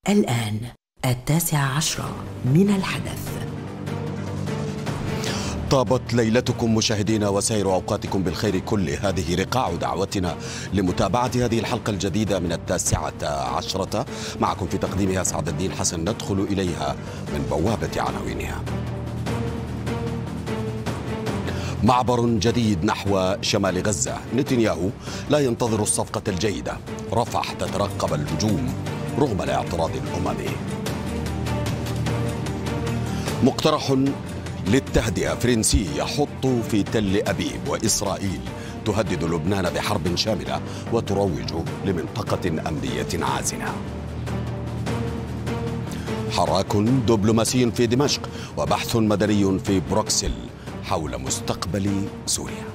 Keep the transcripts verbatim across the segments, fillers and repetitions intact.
الآن التاسعة عشرة من الحدث. طابت ليلتكم مشاهدينا وسائر أوقاتكم بالخير كله. هذه رقاع دعوتنا لمتابعة هذه الحلقة الجديدة من التاسعة عشرة، معكم في تقديمها سعد الدين حسن. ندخل إليها من بوابة عناوينها. معبر جديد نحو شمال غزة. نتنياهو لا ينتظر الصفقة الجيدة. رفح تترقب الهجوم رغم الاعتراض الأممي. مقترح للتهدئة فرنسي يحط في تل أبيب، وإسرائيل تهدد لبنان بحرب شاملة وتروج لمنطقة أمنية عازلة. حراك دبلوماسي في دمشق وبحث مدني في بروكسل حول مستقبل سوريا.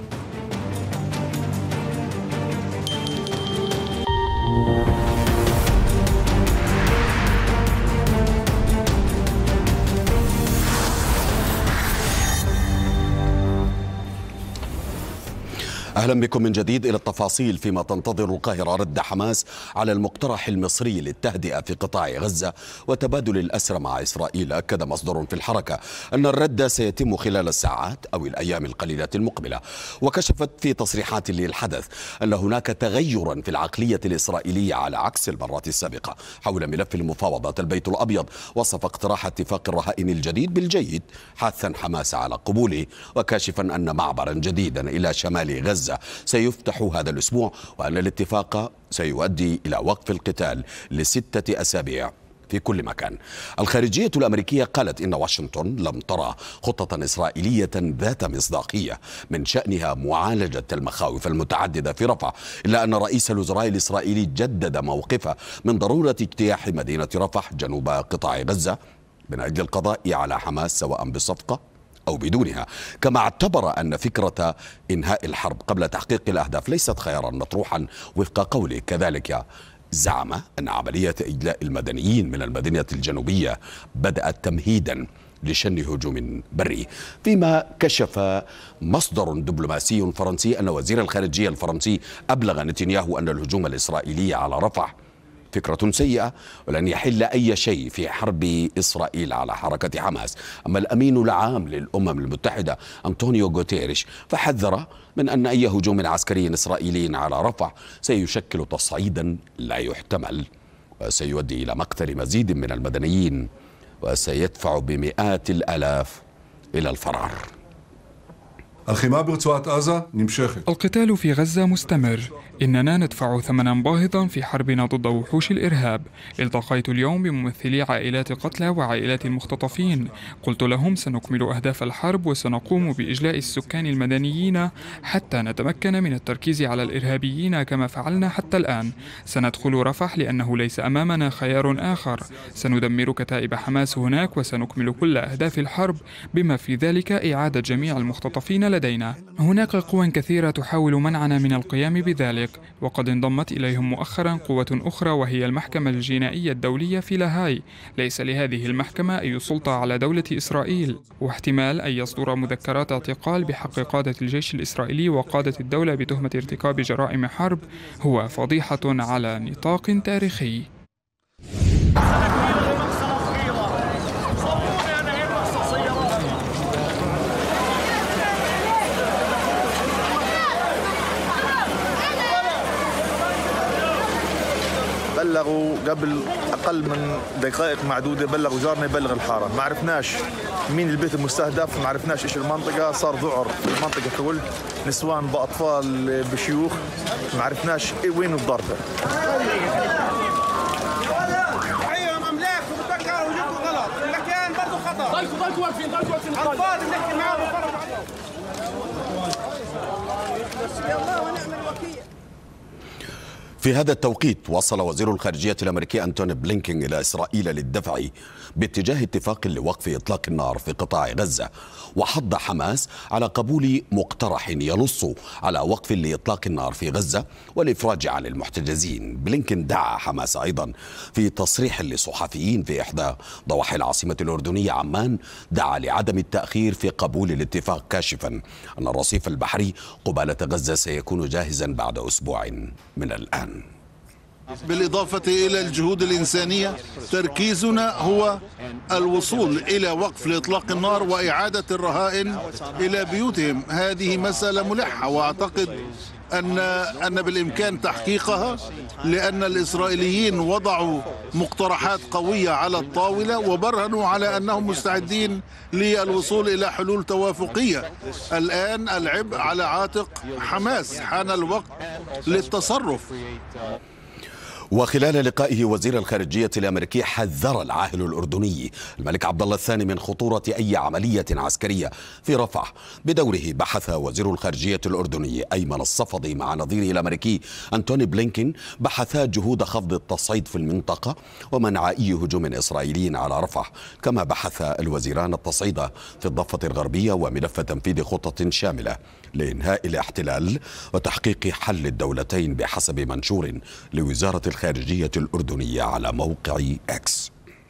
أهلا بكم من جديد إلى التفاصيل. فيما تنتظر القاهرة رد حماس على المقترح المصري للتهدئة في قطاع غزة وتبادل الأسرى مع إسرائيل، أكد مصدر في الحركة أن الرد سيتم خلال الساعات أو الأيام القليلة المقبلة. وكشفت في تصريحات للحدث أن هناك تغيرا في العقلية الإسرائيلية على عكس المرات السابقة حول ملف المفاوضات. البيت الأبيض وصف اقتراح اتفاق الرهائن الجديد بالجيد، حثا حماس على قبوله وكاشفا أن معبرا جديدا إلى شمال غزة سيفتح هذا الأسبوع، وأن الاتفاق سيؤدي إلى وقف القتال لستة أسابيع في كل مكان. الخارجية الأمريكية قالت إن واشنطن لم ترى خطة إسرائيلية ذات مصداقية من شأنها معالجة المخاوف المتعددة في رفح، إلا أن رئيس الوزراء الإسرائيلي جدد موقفه من ضرورة اجتياح مدينة رفح جنوب قطاع غزة من أجل القضاء على حماس سواء بالصفقة أو بدونها. كما اعتبر أن فكرة إنهاء الحرب قبل تحقيق الأهداف ليست خيارا مطروحا وفق قوله. كذلك زعم أن عملية إجلاء المدنيين من المدينة الجنوبية بدأت تمهيدا لشن هجوم بري. فيما كشف مصدر دبلوماسي فرنسي أن وزير الخارجية الفرنسي أبلغ نتنياهو أن الهجوم الإسرائيلي على رفح فكرة سيئة ولن يحل أي شيء في حرب إسرائيل على حركة حماس. أما الأمين العام للأمم المتحدة أنطونيو غوتيريش فحذر من أن أي هجوم عسكري إسرائيلي على رفح سيشكل تصعيدا لا يحتمل وسيؤدي إلى مقتل مزيد من المدنيين وسيدفع بمئات الآلاف إلى الفرار. القتال في غزة مستمر. إننا ندفع ثمنا باهظا في حربنا ضد وحوش الإرهاب. التقيت اليوم بممثلي عائلات قتلى وعائلات المختطفين. قلت لهم سنكمل أهداف الحرب وسنقوم بإجلاء السكان المدنيين حتى نتمكن من التركيز على الإرهابيين كما فعلنا حتى الآن. سندخل رفح لأنه ليس أمامنا خيار آخر. سندمر كتائب حماس هناك وسنكمل كل أهداف الحرب بما في ذلك إعادة جميع المختطفين لدينا. هناك قوى كثيرة تحاول منعنا من القيام بذلك، وقد انضمت إليهم مؤخرا قوة أخرى وهي المحكمة الجنائية الدولية في لاهاي. ليس لهذه المحكمة أي سلطة على دولة إسرائيل، واحتمال أن يصدر مذكرات اعتقال بحق قادة الجيش الإسرائيلي وقادة الدولة بتهمة ارتكاب جرائم حرب هو فضيحة على نطاق تاريخي. بلغوا قبل أقل من دقائق معدودة، بلغوا جارنا يبلغ الحارة. ما عرفناش مين البيت المستهدف، ما عرفناش إيش المنطقة. صار ذعر في المنطقة كل، نسوان بأطفال بشيوخ، ما عرفناش إيه وين الضربة. أيوة أملاك وبتذكروا وجدوا غلط، المكان برضه خطأ. ضلكوا ضلكوا واقفين ضلكوا واقفين. الفاضي بنحكي معاهم وفرجوا عليهم. يلا ونعمل وكيل. في هذا التوقيت وصل وزير الخارجية الأمريكي أنتوني بلينكين إلى إسرائيل للدفع باتجاه اتفاق لوقف إطلاق النار في قطاع غزة، وحض حماس على قبول مقترح ينص على وقف لإطلاق النار في غزة والإفراج عن المحتجزين. بلينكين دعا حماس أيضا في تصريح لصحفيين في إحدى ضواحي العاصمة الأردنية عمان، دعا لعدم التأخير في قبول الاتفاق، كاشفا أن الرصيف البحري قبالة غزة سيكون جاهزا بعد أسبوع من الآن. بالإضافة إلى الجهود الإنسانية، تركيزنا هو الوصول إلى وقف لإطلاق النار وإعادة الرهائن إلى بيوتهم. هذه مسألة ملحة، وأعتقد أن أن بالإمكان تحقيقها، لأن الإسرائيليين وضعوا مقترحات قوية على الطاولة وبرهنوا على أنهم مستعدين للوصول إلى حلول توافقية. الآن العبء على عاتق حماس، حان الوقت للتصرف. وخلال لقائه وزير الخارجية الأمريكي حذر العاهل الأردني الملك عبد الله الثاني من خطورة أي عملية عسكرية في رفح. بدوره بحث وزير الخارجية الأردني أيمن الصفدي مع نظيره الأمريكي أنتوني بلينكين بحثا جهود خفض التصعيد في المنطقة ومنع أي هجوم إسرائيلي على رفح، كما بحث الوزيران التصعيد في الضفة الغربية وملف تنفيذ خطة شاملة لإنهاء الاحتلال وتحقيق حل الدولتين بحسب منشور لوزارة الخارجية الأردنية على موقع إكس.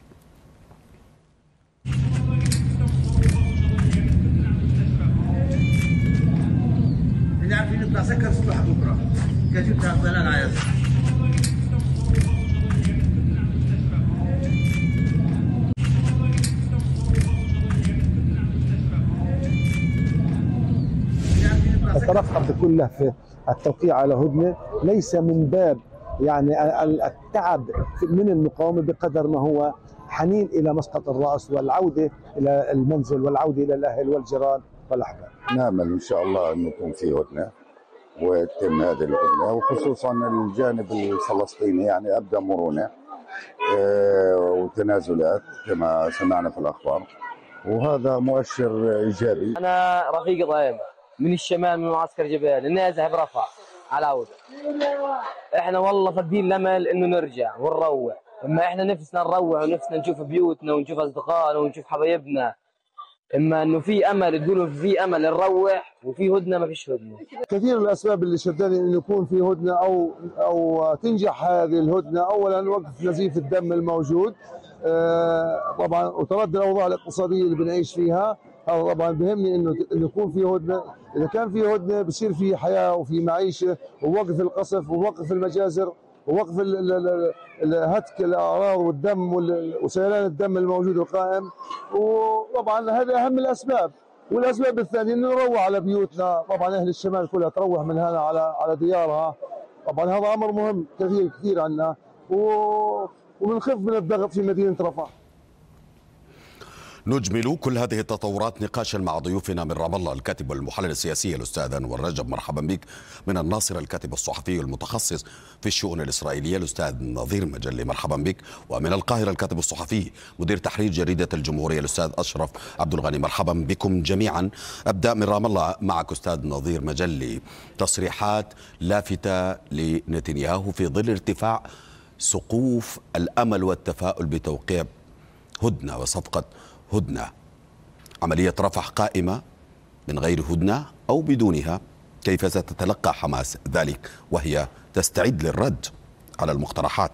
ترقب بكل لهفة التوقيع على هدنة، ليس من باب يعني التعب من المقاومة بقدر ما هو حنين إلى مسقط الرأس والعودة إلى المنزل والعودة إلى الأهل والجيران والأحباب. نأمل إن شاء الله أن يكون في هدنة وتتم هذه الهدنة، وخصوصا الجانب الفلسطيني يعني أبدأ مرونة وتنازلات كما سمعنا في الأخبار، وهذا مؤشر إيجابي. أنا رفيق ضايم من الشمال من معسكر جبال، النازح برفح على عودة. احنا والله فاقدين الامل انه نرجع ونروح، اما احنا نفسنا نروح ونفسنا نشوف بيوتنا ونشوف اصدقائنا ونشوف حبايبنا، اما انه في امل تقولوا في امل نروح وفي هدنه ما فيش هدنه. كثير من الاسباب اللي شدني انه يكون في هدنه او او تنجح هذه الهدنه، اولا وقف نزيف الدم الموجود، آه طبعا، وتردي الاوضاع الاقتصاديه اللي بنعيش فيها. هذا طبعا بهمني انه انه يكون في هدنه، اذا كان في هدنه بصير في حياه وفي معيشه، ووقف القصف ووقف المجازر ووقف هتك الاعراض والدم وسيلان الدم الموجود القائم. وطبعا هذا اهم الاسباب. والاسباب الثانيه انه نروح على بيوتنا، طبعا اهل الشمال كلها تروح من هنا على على ديارها، طبعا هذا امر مهم كثير كثير عنا، وبنخف من الضغط في مدينه رفح. نجمل كل هذه التطورات نقاشا مع ضيوفنا من رام الله الكاتب والمحلل السياسي الأستاذ أنور رجب، مرحبا بك. من الناصرة الكاتب الصحفي المتخصص في الشؤون الإسرائيلية الأستاذ نظير مجلي، مرحبا بك. ومن القاهرة الكاتب الصحفي مدير تحرير جريدة الجمهورية الأستاذ أشرف عبد الغني، مرحبا بكم جميعا. أبدأ من رام الله معك أستاذ نظير مجلي. تصريحات لافتة لنتنياهو في ظل ارتفاع سقوف الأمل والتفاؤل بتوقيع هدنة وصفقة هدنة. عملية رفح قائمة من غير هدنة أو بدونها، كيف ستتلقى حماس ذلك وهي تستعد للرد على المقترحات؟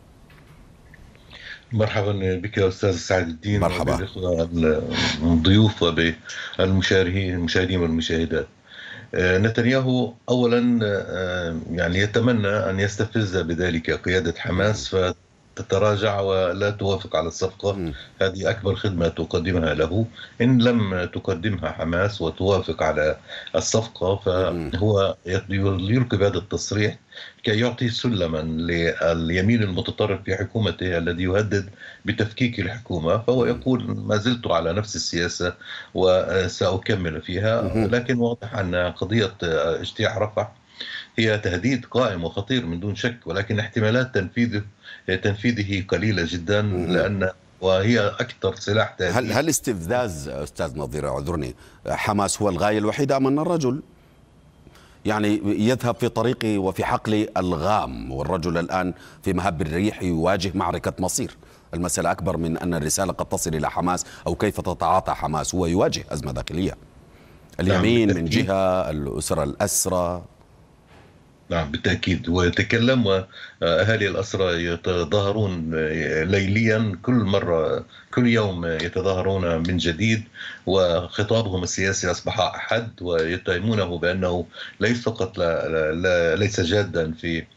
مرحبا بك يا أستاذ سعد الدين، مرحبا بالإخوة الضيوف وبالمشاهدين المشاهدين والمشاهدات. نتنياهو أولا يعني يتمنى أن يستفز بذلك قيادة حماس فتتراجع ولا توافق على الصفقة. م. هذه أكبر خدمة تقدمها له. إن لم تقدمها حماس وتوافق على الصفقة فهو يلقي بهذا التصريح كي يعطي سلما لليمين المتطرف في حكومته الذي يهدد بتفكيك الحكومة، فهو يقول ما زلت على نفس السياسة وسأكمل فيها. لكن واضح أن قضية اجتياح رفح هي تهديد قائم وخطير من دون شك، ولكن احتمالات تنفيذه تنفيذه قليلة جدا، لأن وهي أكثر سلاح تهديد. هل هل استفزاز أستاذ نظير، اعذرني، حماس هو الغاية الوحيدة أم أن الرجل يعني يذهب في طريقه وفي حقل الغام، والرجل الآن في مهب الريح يواجه معركة مصير؟ المسألة أكبر من أن الرسالة قد تصل إلى حماس أو كيف تتعاطى حماس. هو يواجه أزمة داخلية، اليمين من جهة، الأسرة الأسرى. نعم بالتأكيد، ويتكلم وأهالي الأسرى يتظاهرون ليليا، كل مرة كل يوم يتظاهرون من جديد، وخطابهم السياسي أصبح أحد، ويتهمونه بأنه ليس فقط لا لا ليس جادا في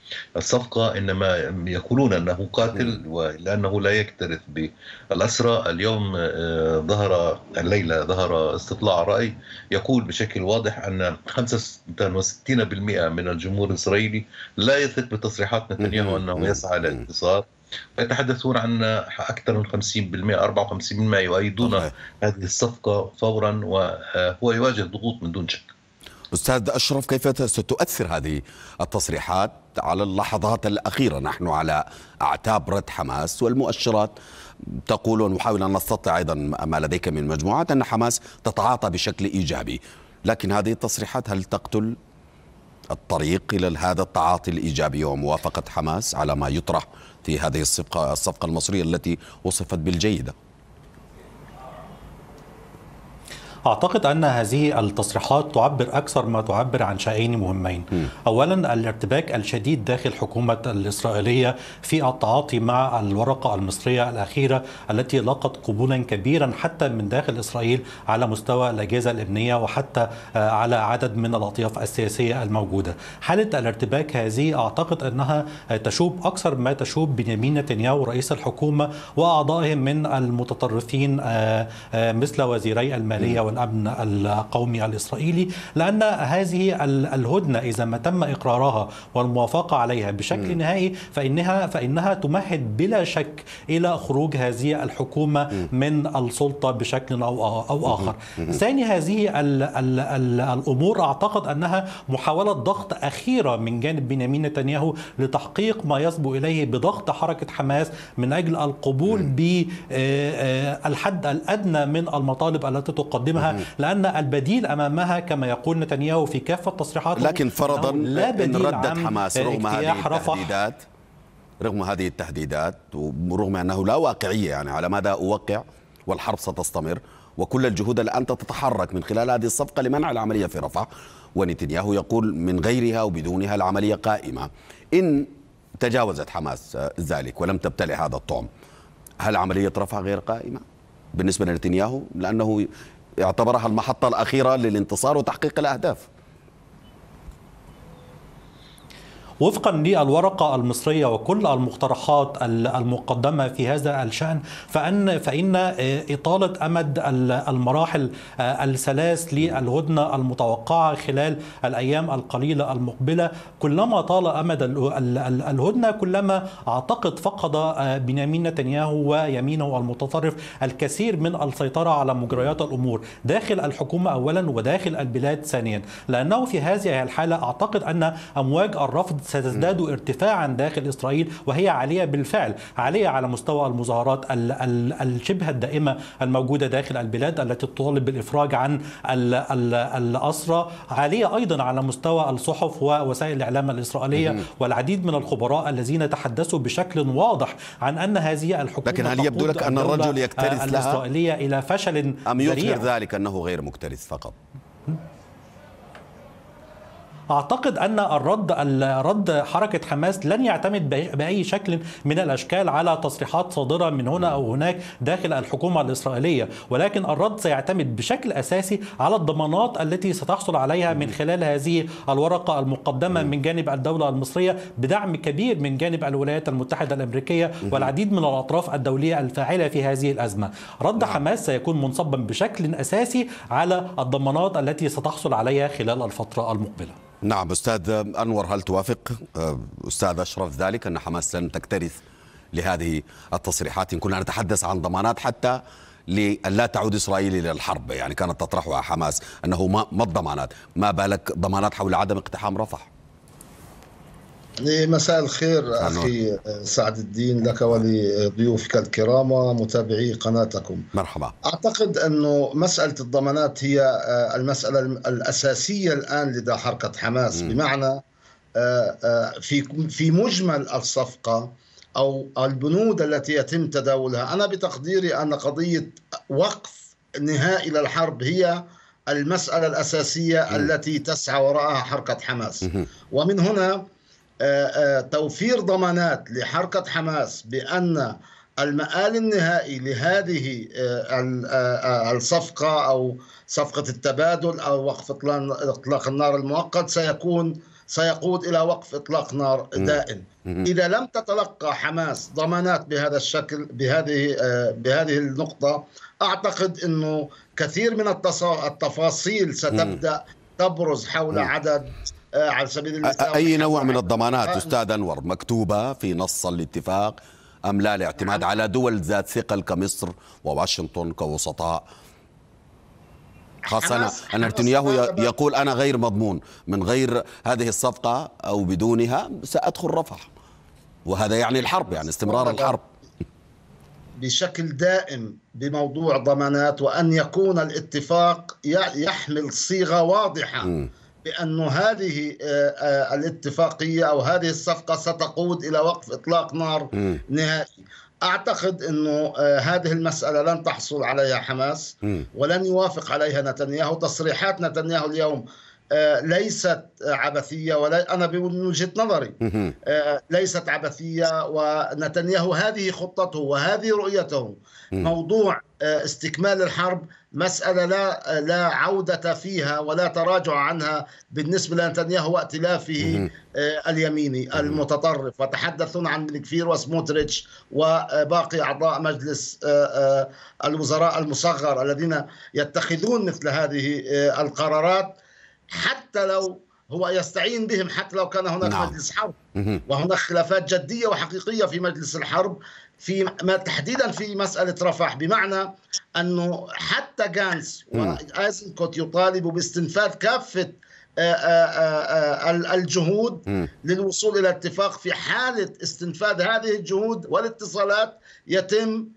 الصفقة إنما يقولون أنه قاتل ولأنه لا يكترث بالأسرى. اليوم ظهر الليلة ظهر استطلاع رأي يقول بشكل واضح أن خمسة وستين بالمئة من الجمهور الإسرائيلي لا يثق بتصريحات نتنياهو أنه يسعى للانتصار، يتحدثون عن أكثر من خمسين بالمئة أربعة وخمسين بالمئة يؤيدون هذه الصفقة فورا، وهو يواجه ضغوط من دون شك. أستاذ أشرف، كيف ستؤثر هذه التصريحات على اللحظات الأخيرة؟ نحن على أعتاب رد حماس، والمؤشرات تقول ونحاول أن نستطيع أيضا ما لديك من مجموعات أن حماس تتعاطى بشكل إيجابي، لكن هذه التصريحات هل تقتل الطريق إلى هذا التعاطي الإيجابي وموافقة حماس على ما يطرح في هذه الصفقة الصفقة المصرية التي وصفت بالجيدة؟ أعتقد أن هذه التصريحات تعبر أكثر ما تعبر عن شيئين مهمين. م. أولا الارتباك الشديد داخل حكومة الإسرائيلية في التعاطي مع الورقة المصرية الأخيرة التي لاقت قبولا كبيرا حتى من داخل إسرائيل على مستوى الأجهزة الأمنية وحتى على عدد من الأطياف السياسية الموجودة. حالة الارتباك هذه أعتقد أنها تشوب أكثر ما تشوب بنيامين نتنياهو رئيس الحكومة وأعضائهم من المتطرفين مثل وزيري المالية والأمن القومي الإسرائيلي، لأن هذه الهدنة إذا ما تم إقرارها والموافقة عليها بشكل م. نهائي فإنها فإنها تمهد بلا شك إلى خروج هذه الحكومة م. من السلطة بشكل أو أو آخر. م. ثاني هذه ال ال ال الأمور أعتقد أنها محاولة ضغط أخيرة من جانب بنيامين نتنياهو لتحقيق ما يصبو إليه بضغط حركة حماس من أجل القبول بالحد الأدنى من المطالب التي تقدمها، لأن البديل أمامها كما يقول نتنياهو في كافة تصريحاته، لكن فرضا إن ردت حماس رغم هذه التهديدات رغم هذه التهديدات ورغم أنه لا واقعية، يعني على ماذا أوقع والحرب ستستمر وكل الجهود الآن تتحرك من خلال هذه الصفقة لمنع العملية في رفح، ونتنياهو يقول من غيرها وبدونها العملية قائمة. إن تجاوزت حماس ذلك ولم تبتلع هذا الطعم، هل عملية رفح غير قائمة بالنسبة لنتنياهو؟ لأنه اعتبرها المحطة الأخيرة للانتصار وتحقيق الأهداف. وفقا للورقة المصرية وكل المقترحات المقدمة في هذا الشأن فإن فإن إطالة أمد المراحل الثلاث للهدنة المتوقعة خلال الأيام القليلة المقبلة، كلما طال أمد الهدنة كلما أعتقد فقد بنيامين نتنياهو ويمينه المتطرف الكثير من السيطرة على مجريات الأمور داخل الحكومة أولا وداخل البلاد ثانيا، لأنه في هذه الحالة أعتقد أن أمواج الرفض ستزداد ارتفاعا داخل إسرائيل، وهي عالية بالفعل، عالية على مستوى المظاهرات الشبه الدائمة الموجودة داخل البلاد التي تطالب بالإفراج عن الأسرى، عالية أيضا على مستوى الصحف ووسائل الإعلام الإسرائيلية والعديد من الخبراء الذين تحدثوا بشكل واضح عن أن هذه الحكومة لكن هل يبدو لك أن الرجل يكترث الإسرائيلية لها إلى فشل أم يظهر ذلك أنه غير مكترث فقط؟ أعتقد أن الرد الرد حركة حماس لن يعتمد بأي شكل من الأشكال على تصريحات صادرة من هنا أو هناك داخل الحكومة الإسرائيلية، ولكن الرد سيعتمد بشكل أساسي على الضمانات التي ستحصل عليها من خلال هذه الورقة المقدمة من جانب الدولة المصرية بدعم كبير من جانب الولايات المتحدة الأمريكية والعديد من الأطراف الدولية الفاعلة في هذه الأزمة. رد حماس سيكون منصبا بشكل أساسي على الضمانات التي ستحصل عليها خلال الفترة المقبلة. نعم أستاذ أنور، هل توافق أستاذ أشرف ذلك أن حماس لن تكترث لهذه التصريحات إن كنا نتحدث عن ضمانات حتى لا تعود إسرائيل إلى الحرب؟ يعني كانت تطرحها حماس أنه ما الضمانات، ما بالك ضمانات حول عدم اقتحام رفح؟ مساء الخير أخي سعد الدين لك ولضيوفك الكرام ومتابعي قناتكم. مرحبا. أعتقد أنه مسألة الضمانات هي المسألة الأساسية الآن لدى حركة حماس، م. بمعنى في في مجمل الصفقة أو البنود التي يتم تداولها، أنا بتقديري أن قضية وقف نهائي للحرب هي المسألة الأساسية م. التي تسعى وراءها حركة حماس، م. ومن هنا توفير ضمانات لحركة حماس بأن المآل النهائي لهذه الصفقة أو صفقة التبادل أو وقف إطلاق النار المؤقت سيكون سيقود إلى وقف إطلاق نار دائم. إذا لم تتلقى حماس ضمانات بهذا الشكل بهذه بهذه النقطة، أعتقد أنه كثير من التفاصيل ستبدأ تبرز حول عدد على سبيل المثال. أي نوع من الضمانات أستاذ أنور مكتوبة في نص الاتفاق أم لا الاعتماد على دول ذات ثقل كمصر وواشنطن كوسطاء؟ خاصة أن نتنياهو يقول أنا غير مضمون من غير هذه الصفقة أو بدونها سأدخل رفح، وهذا يعني الحرب، يعني استمرار الحرب بشكل دائم بموضوع ضمانات، وأن يكون الاتفاق يحمل صيغة واضحة م. بأن هذه الاتفاقية أو هذه الصفقة ستقود إلى وقف إطلاق نار م. نهائي. أعتقد أنه هذه المسألة لن تحصل عليها حماس ولن يوافق عليها نتنياهو. تصريحات نتنياهو اليوم ليست عبثية، ولا أنا من وجهة نظري ليست عبثية، ونتنياهو هذه خطته وهذه رؤيته. موضوع استكمال الحرب مسألة لا لا عودة فيها ولا تراجع عنها بالنسبة لنتنياهو وائتلافه اليميني المتطرف، وتحدثون عن بن كفير وسموتريتش وباقي أعضاء مجلس الوزراء المصغر الذين يتخذون مثل هذه القرارات، حتى لو هو يستعين بهم، حتى لو كان هناك نعم. مجلس حرب وهناك خلافات جدية وحقيقية في مجلس الحرب في تحديدا في مسألة رفح، بمعنى أنه حتى جانس وآيزنكوت يطالب باستنفاذ كافة الجهود للوصول إلى اتفاق. في حالة استنفاذ هذه الجهود والاتصالات يتم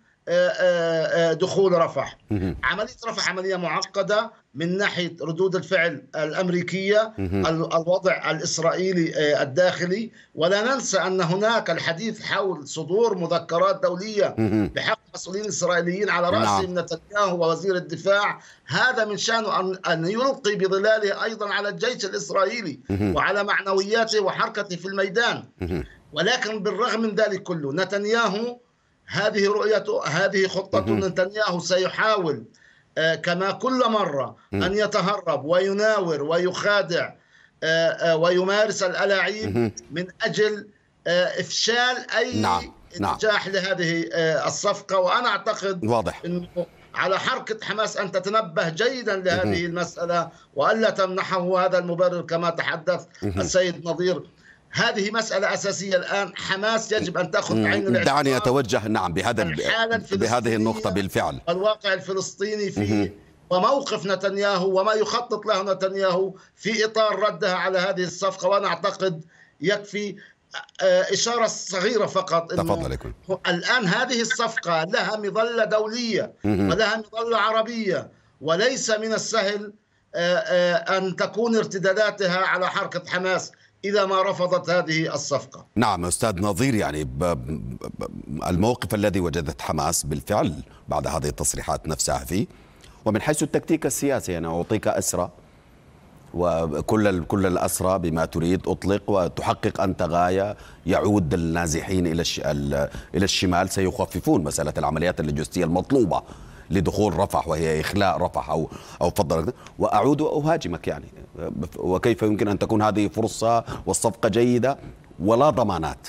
دخول رفح. عملية رفح عملية معقدة من ناحية ردود الفعل الأمريكية، الوضع الإسرائيلي الداخلي، ولا ننسى أن هناك الحديث حول صدور مذكرات دولية بحق مسؤولين إسرائيليين على رأسهم نتنياهو ووزير الدفاع. هذا من شأنه أن يلقي بظلاله أيضا على الجيش الإسرائيلي وعلى معنوياته وحركته في الميدان. ولكن بالرغم من ذلك كله نتنياهو هذه رؤيته، هذه خطته. نتنياهو سيحاول كما كل مرة أن يتهرب ويناور ويخادع ويمارس الألاعيب من أجل إفشال أي نعم. نجاح نعم. لهذه الصفقة. وأنا أعتقد واضح أنه على حركة حماس أن تتنبه جيدا لهذه المسألة وألا تمنحه هذا المبرر كما تحدث السيد نظير. هذه مسألة أساسية الآن. حماس يجب أن تأخذ بعين الاعتبار. دعني أتوجه نعم بهذا بهذه النقطة بالفعل. الواقع الفلسطيني في وموقف نتنياهو وما يخطط له نتنياهو في إطار ردها على هذه الصفقة. وأنا أعتقد يكفي إشارة صغيرة فقط إنه الآن هذه الصفقة لها مظلة دولية ولها مظلة عربية، وليس من السهل أن تكون ارتداداتها على حركة حماس إذا ما رفضت هذه الصفقة. نعم أستاذ نظير، يعني الموقف الذي وجدت حماس بالفعل بعد هذه التصريحات نفسها فيه، ومن حيث التكتيك السياسي أنا أعطيك أسرى وكل كل الأسرى بما تريد أطلق وتحقق أنت غاية، يعود النازحين إلى إلى الشمال سيخففون مسألة العمليات اللوجستية المطلوبة لدخول رفح وهي إخلاء رفح أو أو فضل، وأعود وأهاجمك. يعني وكيف يمكن أن تكون هذه فرصة والصفقة جيدة ولا ضمانات؟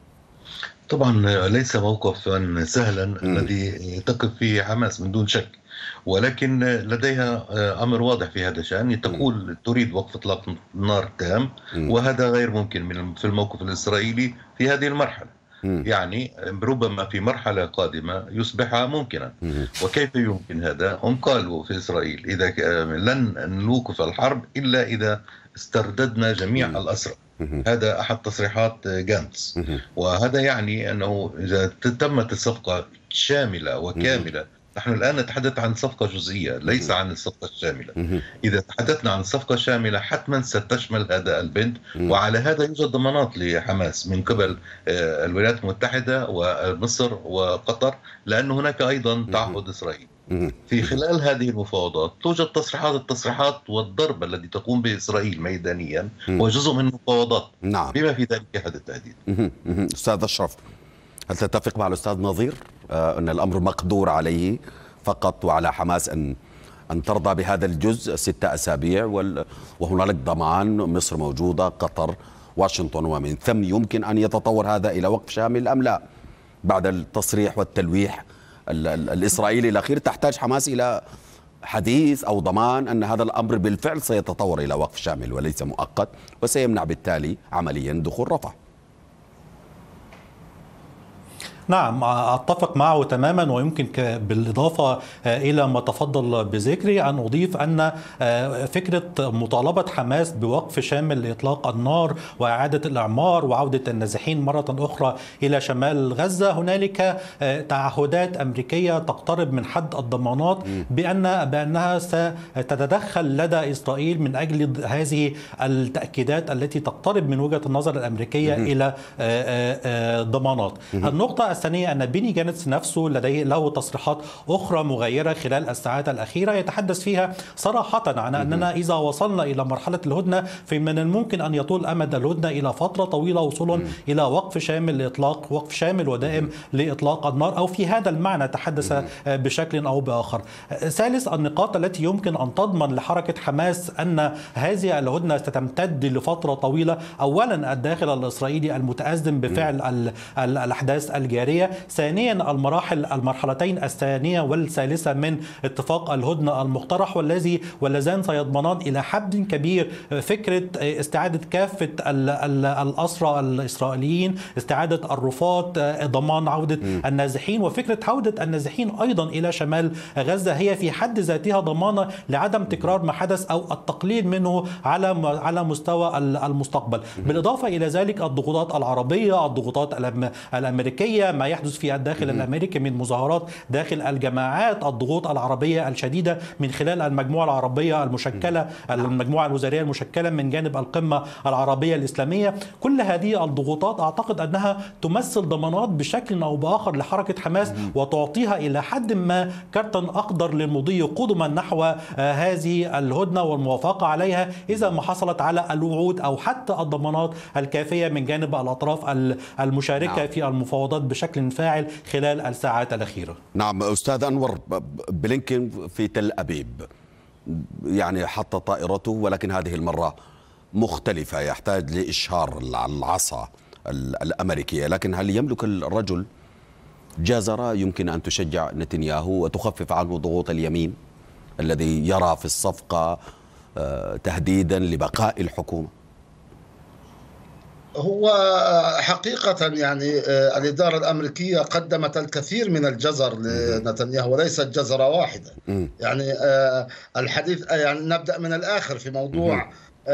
طبعا ليس موقفا سهلا الذي تقف فيه حماس من دون شك، ولكن لديها أمر واضح في هذا الشأن. تقول تريد وقف إطلاق نار تام، وهذا غير ممكن من في الموقف الإسرائيلي في هذه المرحلة. يعني ربما في مرحلة قادمة يصبح ممكنا. وكيف يمكن هذا؟ هم قالوا في إسرائيل إذا لن نوقف الحرب إلا إذا استرددنا جميع الأسرى. هذا أحد تصريحات جانتس، وهذا يعني أنه إذا تمت الصفقة شاملة وكاملة، نحن الآن نتحدث عن صفقة جزئية ليس عن الصفقة الشاملة. إذا تحدثنا عن صفقة شاملة حتما ستشمل هذا البند، وعلى هذا يوجد ضمانات لحماس من قبل الولايات المتحدة ومصر وقطر، لأن هناك أيضا تعهد إسرائيل. في خلال هذه المفاوضات توجد تصريحات التصريحات والضرب الذي تقوم به إسرائيل ميدانيا وجزء من المفاوضات بما في ذلك هذا التهديد. أستاذ أشرف، هل تتفق مع الأستاذ نظير أن الأمر مقدور عليه فقط وعلى حماس أن أن ترضى بهذا الجزء ستة أسابيع وهنالك ضمان، مصر موجودة، قطر، واشنطن، ومن ثم يمكن أن يتطور هذا إلى وقف شامل أم لا؟ بعد التصريح والتلويح الإسرائيلي الأخير تحتاج حماس إلى حديث أو ضمان أن هذا الأمر بالفعل سيتطور إلى وقف شامل وليس مؤقت، وسيمنع بالتالي عمليا دخول رفح. نعم، أتفق معه تماما، ويمكن بالإضافة إلى ما تفضل بذكري أن أضيف أن فكرة مطالبة حماس بوقف شامل لإطلاق النار وإعادة الإعمار وعودة النازحين مرة أخرى إلى شمال غزة، هنالك تعهدات أمريكية تقترب من حد الضمانات بأن بأنها ستتدخل لدى إسرائيل من أجل هذه التأكيدات التي تقترب من وجهة النظر الأمريكية إلى ضمانات. النقطة الثانية أن بيني جانتس نفسه لديه له تصريحات أخرى مغايرة خلال الساعات الأخيرة يتحدث فيها صراحة عن أننا إذا وصلنا إلى مرحلة الهدنة فمن الممكن أن يطول أمد الهدنة إلى فترة طويلة وصولا إلى وقف شامل لإطلاق وقف شامل ودائم لإطلاق النار، أو في هذا المعنى تحدث بشكل أو بآخر. ثالث النقاط التي يمكن أن تضمن لحركة حماس أن هذه الهدنة ستمتد لفترة طويلة: أولا الداخل الإسرائيلي المتأزم بفعل الأحداث الجارية، ثانيا المراحل المرحلتين الثانية والثالثة من اتفاق الهدنة المقترح، والذي واللذان سيضمنان إلى حد كبير فكرة استعادة كافة الأسرى الإسرائيليين، استعادة الرفات، ضمان عودة النازحين، وفكرة عودة النازحين أيضا إلى شمال غزة هي في حد ذاتها ضمانة لعدم تكرار ما حدث أو التقليل منه على على مستوى المستقبل. بالإضافة إلى ذلك الضغوطات العربية، الضغوطات الأمريكية، ما يحدث في الداخل الأمريكي من مظاهرات داخل الجماعات، الضغوط العربية الشديدة من خلال المجموعة العربية المشكلة، المجموعة الوزارية المشكلة من جانب القمة العربية الإسلامية، كل هذه الضغوطات أعتقد أنها تمثل ضمانات بشكل أو بآخر لحركة حماس وتعطيها إلى حد ما كرتا أخضر للمضي قدما نحو هذه الهدنة والموافقة عليها إذا ما حصلت على الوعود أو حتى الضمانات الكافية من جانب الأطراف المشاركة نعم. في المفاوضات بشكل فاعل خلال الساعات الأخيرة. نعم أستاذ أنور، بلينكين في تل أبيب يعني حط طائرته، ولكن هذه المرة مختلفة، يحتاج لإشهار العصا الأمريكية، لكن هل يملك الرجل جزرة يمكن أن تشجع نتنياهو وتخفف عنه ضغوط اليمين الذي يرى في الصفقة تهديدا لبقاء الحكومة؟ هو حقيقة يعني الإدارة الأمريكية قدمت الكثير من الجزر لنتنياهو وليست جزرة واحدة. يعني الحديث يعني نبدأ من الآخر في موضوع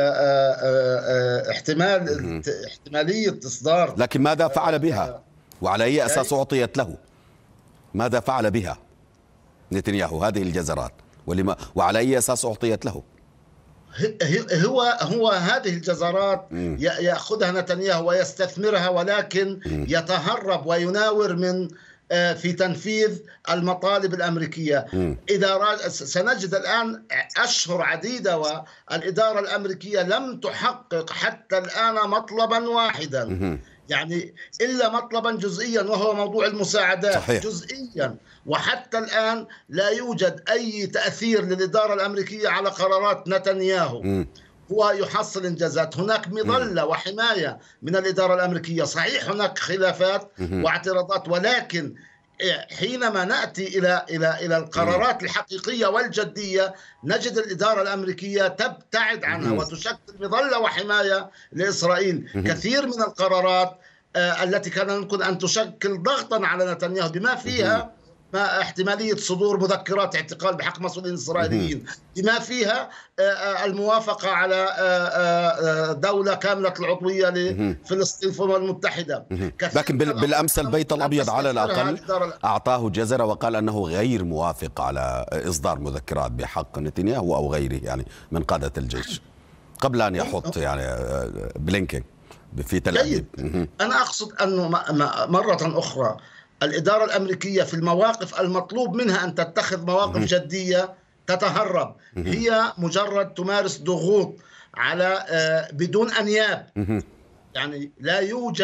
احتمال احتمالية إصدار، لكن ماذا فعل بها وعلى أي أساس أعطيت له؟ ماذا فعل بها نتنياهو هذه الجزرات ولما وعلى أي أساس أعطيت له؟ هو هو هذه الجزرات يأخذها نتنياهو ويستثمرها، ولكن يتهرب ويناور من في تنفيذ المطالب الأمريكية. إذا سنجد الآن أشهر عديدة والإدارة الأمريكية لم تحقق حتى الآن مطلبا واحدا، يعني إلا مطلبا جزئيا وهو موضوع المساعدات. صحيح. جزئيا، وحتى الآن لا يوجد أي تأثير للإدارة الأمريكية على قرارات نتنياهو. م. هو يحصل إنجازات، هناك مظلة م. وحماية من الإدارة الأمريكية. صحيح هناك خلافات م. واعتراضات، ولكن حينما نأتي إلى إلى إلى القرارات م. الحقيقية والجدية نجد الإدارة الأمريكية تبتعد عنها م. وتشكل مظلة وحماية لإسرائيل. م. كثير من القرارات آه التي كان يمكن أن تشكل ضغطا على نتنياهو بما فيها م. ما احتمالية صدور مذكرات اعتقال بحق مسؤولين إسرائيليين، بما فيها الموافقة على دولة كاملة العضوية لفلسطين في الأمم المتحدة. لكن بالأمس البيت الأبيض على الأقل أعطاه جزرة وقال أنه غير موافق على إصدار مذكرات بحق نتنياهو أو غيره يعني من قادة الجيش قبل أن يحط يعني بلينكين في تل أبيب. أنا أقصد أنه مرة أخرى الإدارة الأمريكية في المواقف المطلوب منها أن تتخذ مواقف جدية تتهرب. هي مجرد تمارس ضغوط على بدون أنياب، يعني لا يوجد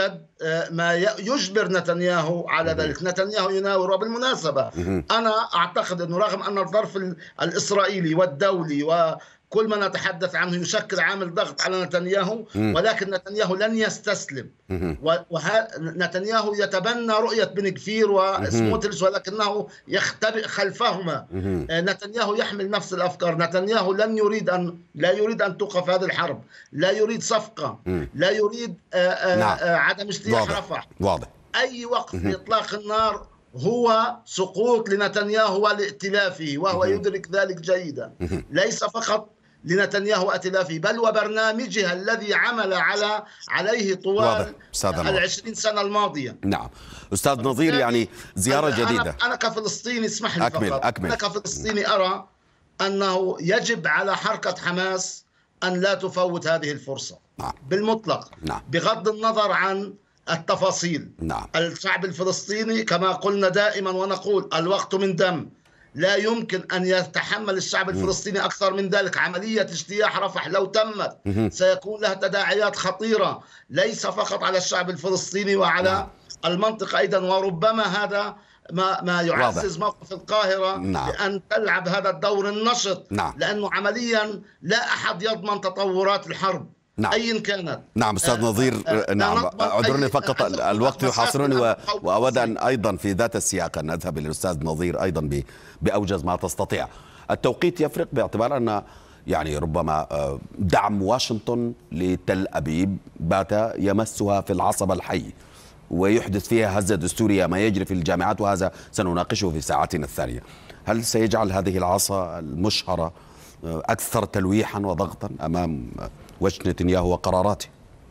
ما يجبر نتنياهو على ذلك. نتنياهو يناور. وبالمناسبة أنا أعتقد أنه رغم أن الظرف الإسرائيلي والدولي وكل ما نتحدث عنه يشكل عامل ضغط على نتنياهو، ولكن نتنياهو لن يستسلم. ونتنياهو يتبنى رؤية بن كفير وسموتريتش ولكنه يختبئ خلفهما. نتنياهو يحمل نفس الأفكار. نتنياهو لن يريد أن لا يريد أن توقف هذه الحرب، لا يريد صفقة، لا يريد نعم. عدم اجتياح رفح. واضح. أي وقف لإطلاق النار هو سقوط لنتنياهو ولائتلافه، وهو يدرك ذلك جيدا. ليس فقط لنتنياهو ائتلافه بل وبرنامجها الذي عمل على عليه طوال العشرين سنة الماضية. نعم أستاذ نظير، يعني زيارة أنا جديدة. أنا, أنا كفلسطيني اسمح لي أكمل فقط أكمل. أنا كفلسطيني أرى أنه يجب على حركة حماس أن لا تفوت هذه الفرصة. نعم. بالمطلق. نعم. بغض النظر عن التفاصيل. نعم. الشعب الفلسطيني كما قلنا دائما ونقول الوقت من دم، لا يمكن أن يتحمل الشعب الفلسطيني أكثر من ذلك. عملية اجتياح رفح لو تمت سيكون لها تداعيات خطيرة ليس فقط على الشعب الفلسطيني وعلى المنطقة أيضا. وربما هذا ما ما يعزز موقف القاهرة نعم. بأن تلعب هذا الدور النشط. نعم. لأنه عمليا لا أحد يضمن تطورات الحرب نعم. أيا كانت. نعم أستاذ نظير. آه نعم أعذرني فقط الوقت يحاصرني، وأود أن أيضا في ذات السياق أن أذهب إلى الأستاذ نظير أيضا بأوجز ما تستطيع. التوقيت يفرق باعتبار أن يعني ربما دعم واشنطن لتل أبيب بات يمسها في العصب الحي ويحدث فيها هزة دستورية ما يجري في الجامعات، وهذا سنناقشه في ساعتنا الثانية. هل سيجعل هذه العصا المشهرة أكثر تلويحا وضغطا أمام وجه نتنياهو وقراراته؟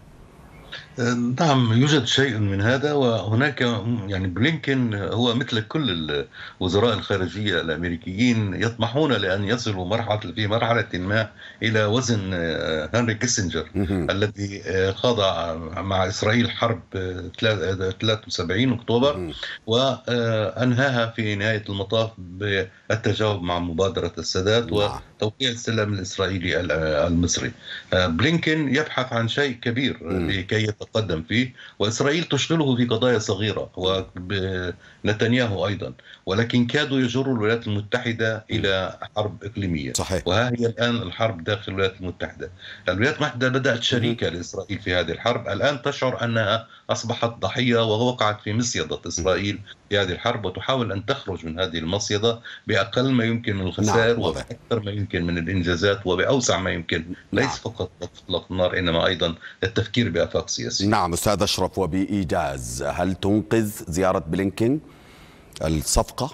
نعم يوجد شيء من هذا. وهناك يعني بلينكن هو مثل كل وزراء الخارجية الأمريكيين يطمحون لأن يصلوا مرحلة في مرحلة ما إلى وزن هنري كيسنجر الذي خاض مع إسرائيل حرب ثلاثة وسبعين أكتوبر وأنهاها في نهاية المطاف بالتجاوب مع مبادرة السادات وتوقيع السلام الإسرائيلي المصري. بلينكن يبحث عن شيء كبير لكي يتقدم فيه، وإسرائيل تشغله في قضايا صغيرة ونتنياهو أيضا، ولكن كادوا يجروا الولايات المتحدة إلى حرب إقليمية. صحيح. وها هي الآن الحرب داخل الولايات المتحدة. الولايات المتحدة بدأت شريكة لإسرائيل في هذه الحرب، الآن تشعر أنها أصبحت ضحية ووقعت في مصيدة إسرائيل في هذه الحرب، وتحاول أن تخرج من هذه المصيدة بأقل ما يمكن من الخسائر نعم. وبأكثر ما يمكن من الإنجازات وبأوسع ما يمكن. ليس نعم. فقط إطلاق النار إنما أيضا التفكير بآفاق سياسية. نعم أستاذ أشرف، وبإيجاز هل تنقذ زيارة بلينكن الصفقة؟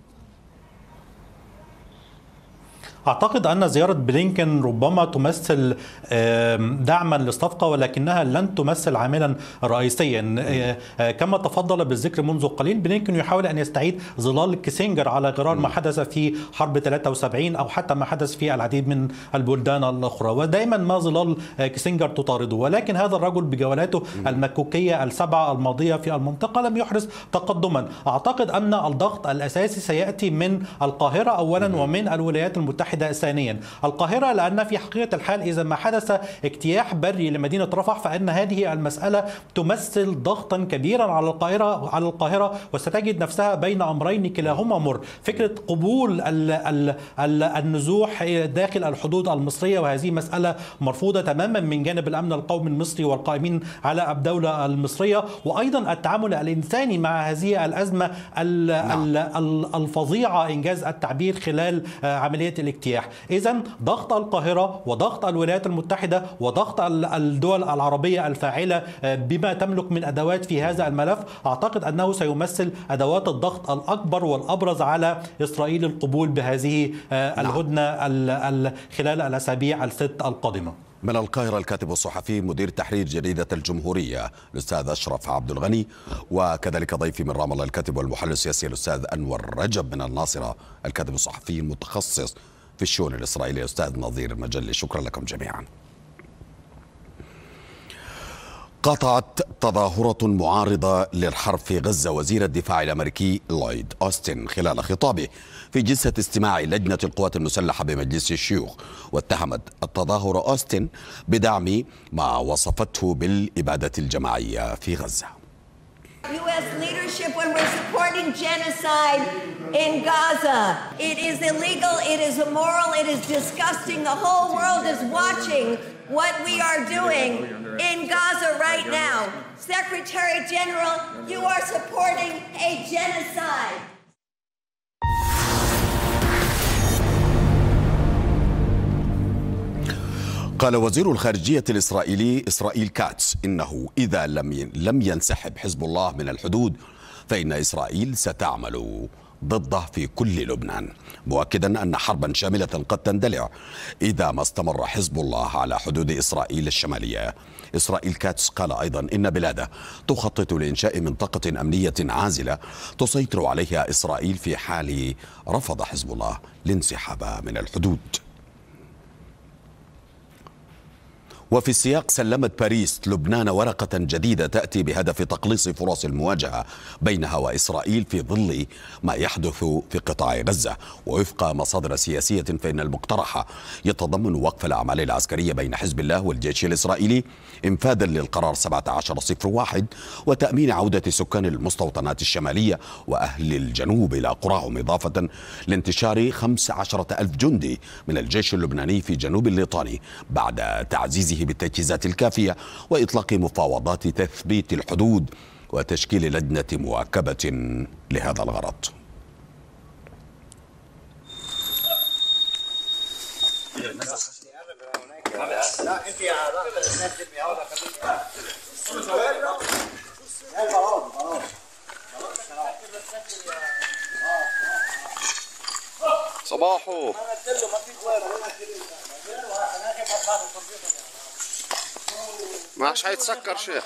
أعتقد أن زيارة بلينكن ربما تمثل دعما للصفقة، ولكنها لن تمثل عاملا رئيسيا. كما تفضل بالذكر منذ قليل، بلينكن يحاول أن يستعيد ظلال كيسنجر على غرار ما حدث في حرب ثلاثة وسبعين أو حتى ما حدث في العديد من البلدان الأخرى، ودائما ما ظلال كيسنجر تطارده. ولكن هذا الرجل بجولاته المكوكية السبعة الماضية في المنطقة لم يحرز تقدما. أعتقد أن الضغط الأساسي سيأتي من القاهرة أولا ومن الولايات المتحدة ثانيا. القاهرة لأن في حقيقة الحال إذا ما حدث اجتياح بري لمدينة رفح فإن هذه المسألة تمثل ضغطا كبيرا على القاهرة على القاهرة وستجد نفسها بين أمرين كلاهما مر. فكرة قبول ال ال ال النزوح داخل الحدود المصرية، وهذه مسألة مرفوضة تماما من جانب الأمن القومي المصري والقائمين على الدولة المصرية، وأيضا التعامل الإنساني مع هذه الأزمة الفظيعة إنجاز التعبير خلال عملية الاجتياح. إذن ضغط القاهرة وضغط الولايات المتحدة وضغط الدول العربية الفاعلة بما تملك من أدوات في هذا الملف، أعتقد أنه سيمثل أدوات الضغط الأكبر والأبرز على إسرائيل القبول بهذه الهدنة خلال الأسابيع الست القادمة. من القاهرة الكاتب والصحفي مدير تحرير جريدة الجمهورية الأستاذ أشرف عبد الغني، وكذلك ضيفي من رام الله الكاتب والمحلل السياسي الأستاذ أنور رجب من الناصرة الكاتب الصحفي المتخصص في الشؤون الإسرائيلية الأستاذ نظير المجلي. شكرا لكم جميعا. قاطعت تظاهرة معارضة للحرب في غزة وزير الدفاع الأمريكي لويد أوستن خلال خطابه في جلسة استماع لجنة القوات المسلحة بمجلس الشيوخ، واتهمت التظاهر أوستن بدعم ما وصفته بالإبادة الجماعية في غزة. and we're supporting genocide in Gaza. It is illegal, it is immoral, it is disgusting. The whole world is watching what we are doing in Gaza right now. Secretary General, you are supporting a genocide. قال وزير الخارجية الإسرائيلي إسرائيل كاتس إنه إذا لم لم ينسحب حزب الله من الحدود فإن إسرائيل ستعمل ضده في كل لبنان، مؤكدا أن حربا شاملة قد تندلع إذا ما استمر حزب الله على حدود إسرائيل الشمالية. إسرائيل كاتس قال أيضا إن بلاده تخطط لإنشاء منطقة أمنية عازلة تسيطر عليها إسرائيل في حال رفض حزب الله الانسحاب من الحدود. وفي السياق سلمت باريس لبنان ورقة جديدة تأتي بهدف تقليص فرص المواجهة بينها وإسرائيل في ظل ما يحدث في قطاع غزة. ووفق مصادر سياسية فإن المقترح يتضمن وقف الأعمال العسكرية بين حزب الله والجيش الإسرائيلي انفاذا للقرار سبعة عشر صفر واحد وتأمين عودة سكان المستوطنات الشمالية وأهل الجنوب إلى قراهم، إضافة لانتشار خمسة عشر ألف جندي من الجيش اللبناني في جنوب الليطاني بعد تعزيزه بالتجهيزات الكافية وإطلاق مفاوضات تثبيت الحدود وتشكيل لجنة مواكبة لهذا الغرض. صباحو ماش حيتسكر شيخ.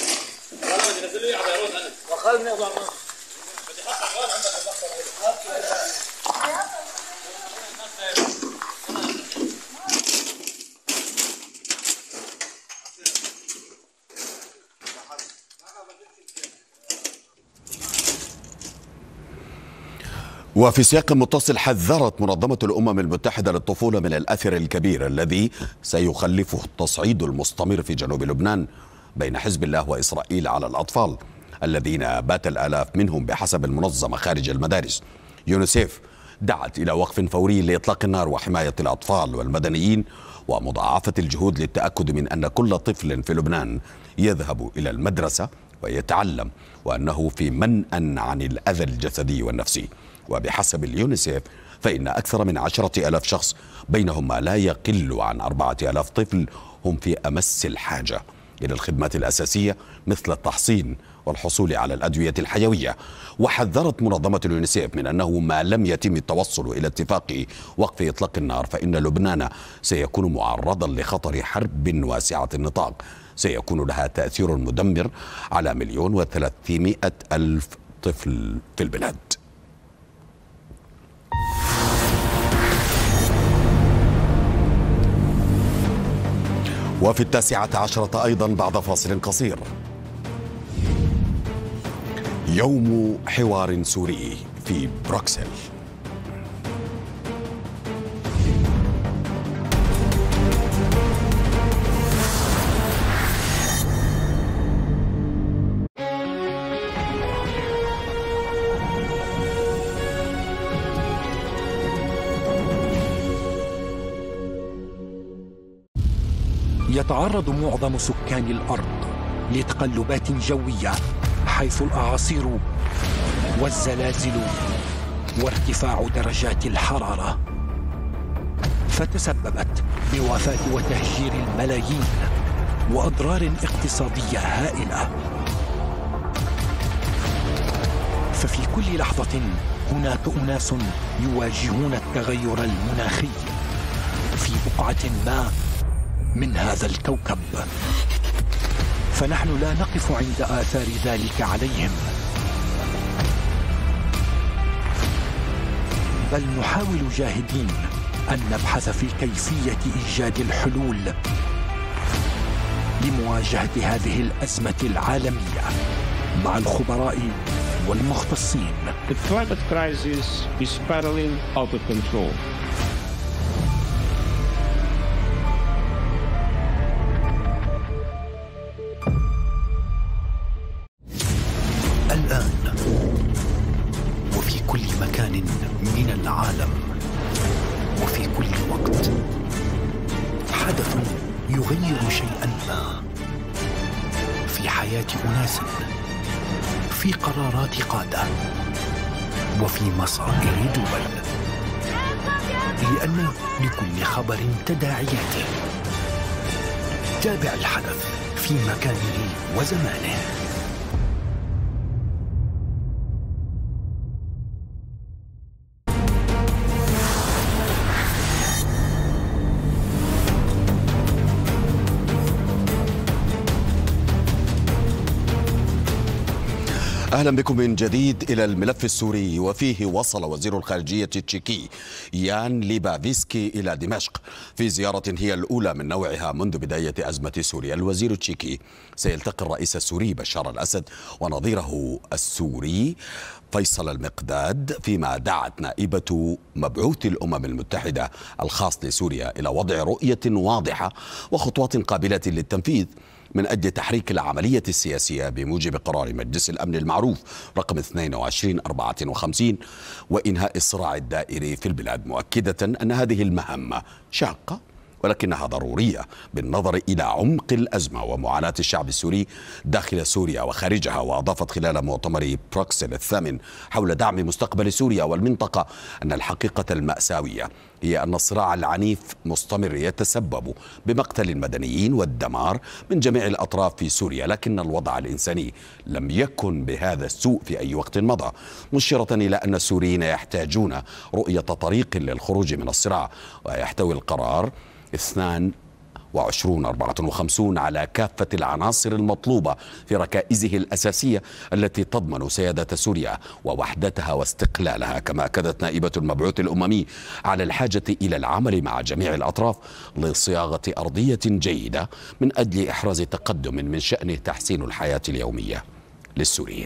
وفي سياق متصل حذرت منظمة الأمم المتحدة للطفولة من الأثر الكبير الذي سيخلفه التصعيد المستمر في جنوب لبنان بين حزب الله وإسرائيل على الأطفال الذين بات الآلاف منهم بحسب المنظمة خارج المدارس. يونيسيف دعت إلى وقف فوري لإطلاق النار وحماية الأطفال والمدنيين ومضاعفة الجهود للتأكد من أن كل طفل في لبنان يذهب إلى المدرسة ويتعلم وأنه في منأى عن الأذى الجسدي والنفسي. وبحسب اليونيسيف فإن أكثر من عشرة ألاف شخص بينهم ما لا يقل عن أربعة ألاف طفل هم في أمس الحاجة إلى الخدمات الأساسية مثل التحصين والحصول على الأدوية الحيوية. وحذرت منظمة اليونيسيف من أنه ما لم يتم التوصل إلى اتفاق وقف إطلاق النار فإن لبنان سيكون معرضا لخطر حرب واسعة النطاق سيكون لها تأثير مدمر على مليون وثلاثمائة ألف طفل في البلاد. وفي التاسعة عشرة أيضا بعد فاصل قصير، يوم حوار سوري في بروكسل. يتعرض معظم سكان الأرض لتقلبات جوية حيث الأعاصير والزلازل وارتفاع درجات الحرارة، فتسببت بوفاة وتهجير الملايين وأضرار اقتصادية هائلة. ففي كل لحظة هناك أناس يواجهون التغير المناخي في بقعة ما من هذا الكوكب، فنحن لا نقف عند آثار ذلك عليهم، بل نحاول جاهدين أن نبحث في كيفية إيجاد الحلول لمواجهة هذه الأزمة العالمية مع الخبراء والمختصين. The climate crisis is spiraling out of control. الآن العالم وفي كل وقت. حدث يغير شيئا ما في حياة أناس، في قرارات قادة، وفي مصائر دول، لأن لكل خبر تداعياته. تابع الحدث في مكانه وزمانه. أهلا بكم من جديد إلى الملف السوري، وفيه وصل وزير الخارجية التشيكي يان ليبافيسكي إلى دمشق في زيارة هي الأولى من نوعها منذ بداية أزمة سوريا. الوزير التشيكي سيلتقي الرئيس السوري بشار الأسد ونظيره السوري فيصل المقداد، فيما دعت نائبة مبعوث الأمم المتحدة الخاص لسوريا إلى وضع رؤية واضحة وخطوات قابلة للتنفيذ من أجل تحريك العملية السياسية بموجب قرار مجلس الأمن المعروف رقم اثنين وعشرين أربعة وخمسين وإنهاء الصراع الدائري في البلاد، مؤكدة أن هذه المهمة شاقة ولكنها ضرورية بالنظر إلى عمق الأزمة ومعاناة الشعب السوري داخل سوريا وخارجها. وأضافت خلال مؤتمر بروكسل الثامن حول دعم مستقبل سوريا والمنطقة أن الحقيقة المأساوية هي أن الصراع العنيف مستمر يتسبب بمقتل المدنيين والدمار من جميع الأطراف في سوريا، لكن الوضع الإنساني لم يكن بهذا السوء في أي وقت مضى، مشيرة إلى أن السوريين يحتاجون رؤية طريق للخروج من الصراع. ويحتوي القرار اثنين وعشرين أربعة وخمسين على كافة العناصر المطلوبة في ركائزه الأساسية التي تضمن سيادة سوريا ووحدتها واستقلالها. كما أكدت نائبة المبعوث الأممي على الحاجة إلى العمل مع جميع الأطراف لصياغة أرضية جيدة من أجل إحراز تقدم من شأنه تحسين الحياة اليومية للسوريين.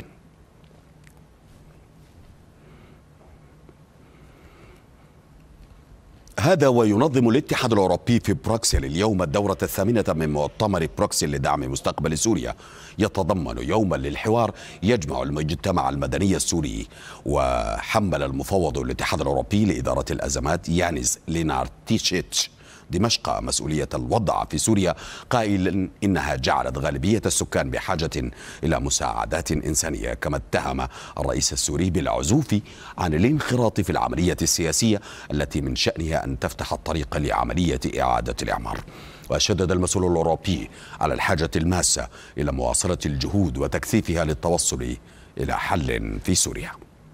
هذا وينظم الاتحاد الأوروبي في بروكسل اليوم الدورة الثامنة من مؤتمر بروكسل لدعم مستقبل سوريا، يتضمن يوما للحوار يجمع المجتمع المدني السوري. وحمل المفوض الاتحاد الأوروبي لإدارة الأزمات يانيس لينارتيشيتش دمشق مسؤولية الوضع في سوريا، قائلا إنها جعلت غالبية السكان بحاجة إلى مساعدات إنسانية. كما اتهم الرئيس السوري بالعزوف عن الانخراط في العملية السياسية التي من شأنها أن تفتح الطريق لعملية إعادة الإعمار. وشدد المسؤول الأوروبي على الحاجة الماسة إلى مواصلة الجهود وتكثيفها للتوصل إلى حل في سوريا.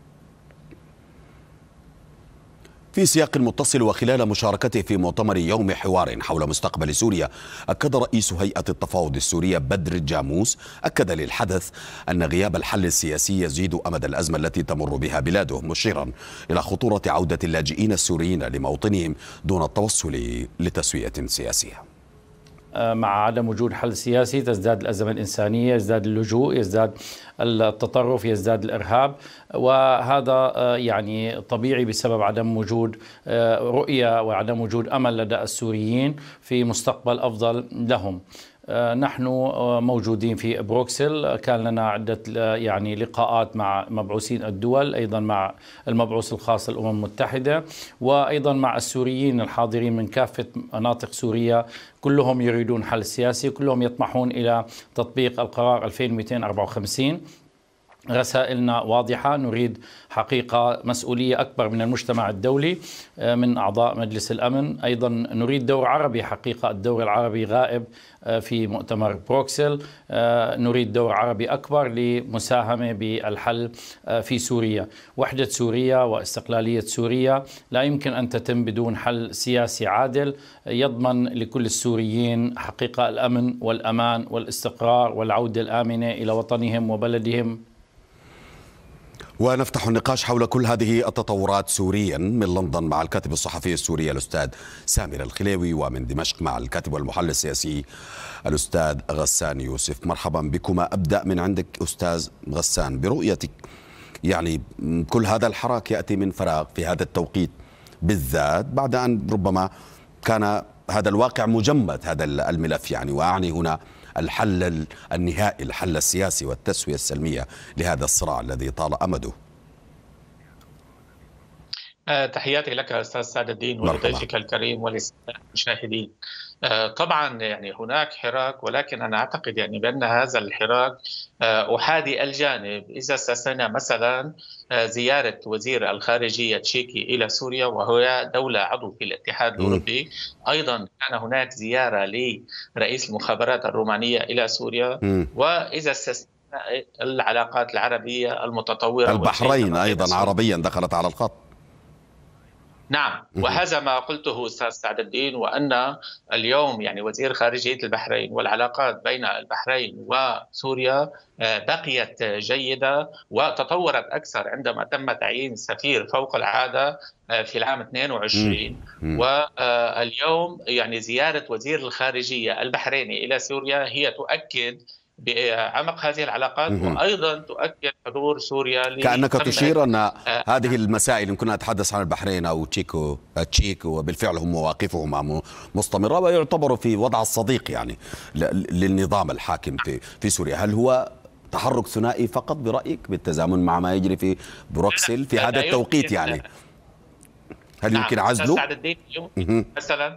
في سياق متصل وخلال مشاركته في مؤتمر يوم حوار حول مستقبل سوريا، أكد رئيس هيئة التفاوض السورية بدر الجاموس أكد للحدث أن غياب الحل السياسي يزيد أمد الأزمة التي تمر بها بلاده، مشيرا إلى خطورة عودة اللاجئين السوريين لموطنهم دون التوصل لتسوية سياسية. مع عدم وجود حل سياسي تزداد الأزمة الإنسانية، يزداد اللجوء، يزداد التطرف، يزداد الإرهاب، وهذا يعني طبيعي بسبب عدم وجود رؤية وعدم وجود أمل لدى السوريين في مستقبل أفضل لهم. نحن موجودين في بروكسل، كان لنا عدة يعني لقاءات مع مبعوثين الدول، أيضا مع المبعوث الخاص للأمم المتحدة، وأيضا مع السوريين الحاضرين من كافة مناطق سوريا. كلهم يريدون حل سياسي، كلهم يطمحون إلى تطبيق القرار ألفين ومئتين وأربعة وخمسين. رسائلنا واضحة، نريد حقيقة مسؤولية أكبر من المجتمع الدولي من أعضاء مجلس الأمن. أيضا نريد دور عربي، حقيقة الدور العربي غائب في مؤتمر بروكسل، نريد دور عربي أكبر لمساهمة بالحل في سوريا. وحدة سوريا واستقلالية سوريا لا يمكن أن تتم بدون حل سياسي عادل يضمن لكل السوريين حقيقة الأمن والأمان والاستقرار والعودة الآمنة إلى وطنهم وبلدهم. ونفتح النقاش حول كل هذه التطورات سوريا من لندن مع الكاتب الصحفي السوري الأستاذ سامر الخليوي، ومن دمشق مع الكاتب والمحلل السياسي الأستاذ غسان يوسف. مرحبا بكما. أبدأ من عندك أستاذ غسان، برؤيتك يعني كل هذا الحراك يأتي من فراغ في هذا التوقيت بالذات، بعد أن ربما كان هذا الواقع مجمد هذا الملف، يعني وأعني هنا الحل النهائي، الحل السياسي والتسوية السلمية لهذا الصراع الذي طال أمده. تحياتي لك أستاذ سعد الدين ولضيفك الكريم وللمشاهدين. طبعا يعني هناك حراك، ولكن أنا أعتقد يعني بأن هذا الحراك أحادي الجانب. إذا استثنينا مثلا زيارة وزير الخارجية التشيكي إلى سوريا وهو دولة عضو في الاتحاد الأوروبي، أيضا كان هناك زيارة لرئيس المخابرات الرومانية إلى سوريا، وإذا استثنينا العلاقات العربية المتطورة، البحرين أيضا عربيا دخلت على الخط. نعم، وهذا ما قلته أستاذ سعد الدين، وأن اليوم يعني وزير خارجية البحرين والعلاقات بين البحرين وسوريا بقيت جيدة وتطورت أكثر عندما تم تعيين سفير فوق العادة في العام اثنين وعشرين. واليوم يعني زيارة وزير الخارجية البحريني إلى سوريا هي تؤكد بعمق هذه العلاقات، وأيضا تؤكد حضور سوريا. كأنك تشير أن هذه المسائل، إن كنا نتحدث عن البحرين أو تشيكو تشيك وبالفعل هم مواقفهم مستمرة ويعتبروا في وضع الصديق يعني للنظام الحاكم في في سوريا. هل هو تحرك ثنائي فقط برأيك بالتزامن مع ما يجري في بروكسل في هذا التوقيت؟ يعني هل يمكن عزله مثلا؟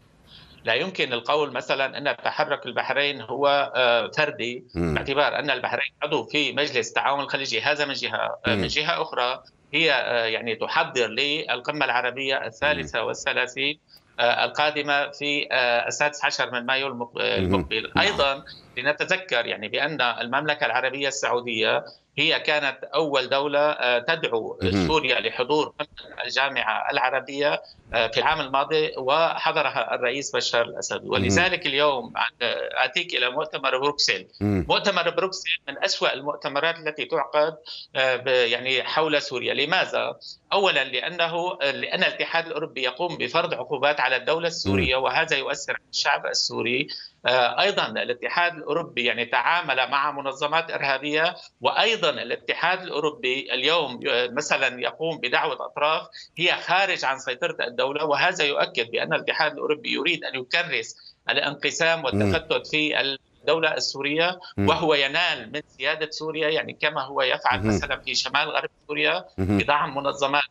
لا يمكن القول مثلا أن تحرك البحرين هو فردي، باعتبار أن البحرين عضو في مجلس التعاون الخليجي، هذا من جهة. من جهة أخرى هي يعني تحضر للقمة العربية الثالثة والثلاثين القادمة في السادس عشر من مايو المقبل. أيضا لنتذكر يعني بأن المملكة العربية السعودية هي كانت أول دولة تدعو سوريا لحضور الجامعة العربية في العام الماضي، وحضرها الرئيس بشار الأسد. ولذلك اليوم آتيك إلى مؤتمر بروكسل. مؤتمر بروكسل من أسوأ المؤتمرات التي تعقد يعني حول سوريا. لماذا؟ أولا لأنه لأن الاتحاد الأوروبي يقوم بفرض عقوبات على الدولة السورية، وهذا يؤثر على الشعب السوري. أيضا الاتحاد الأوروبي يعني تعامل مع منظمات إرهابية، وأيضا الاتحاد الأوروبي اليوم مثلا يقوم بدعوة أطراف هي خارج عن سيطرة الدولة، وهذا يؤكد بأن الاتحاد الأوروبي يريد أن يكرس الانقسام والتفتت في الدولة السورية، وهو ينال من سيادة سوريا يعني كما هو يفعل مثلا في شمال غرب سوريا بدعم منظمات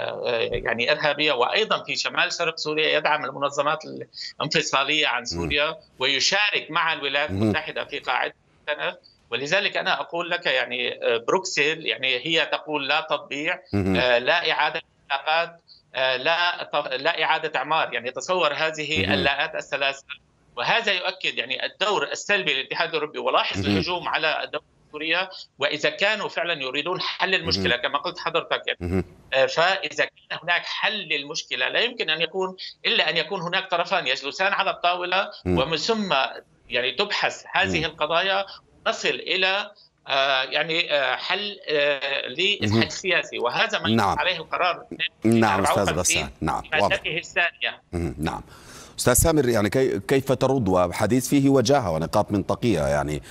يعني إرهابية، وأيضا في شمال شرق سوريا يدعم المنظمات الانفصالية عن سوريا ويشارك مع الولايات المتحدة في قاعدة السنة. ولذلك أنا أقول لك يعني بروكسل يعني هي تقول لا تطبيع، لا إعادة علاقات، لا لا إعادة إعمار. يعني تصور هذه اللاءات الثلاثة، وهذا يؤكد يعني الدور السلبي للاتحاد الأوروبي. ولاحظ الهجوم على الدولة السورية، وإذا كانوا فعلا يريدون حل المشكلة كما قلت حضرتك يعني فإذا كان هناك حل للمشكلة لا يمكن أن يكون إلا أن يكون هناك طرفان يجلسان على الطاولة، ومن ثم يعني تبحث هذه القضايا، نصل إلى آه يعني آه حل آه للحل السياسي، وهذا ما نعم. عليه القرار. نعم أستاذ غسان. نعم مادته الثانية. نعم أستاذ سامر، يعني كيف ترد وحديث فيه وجاهة ونقاط منطقية، يعني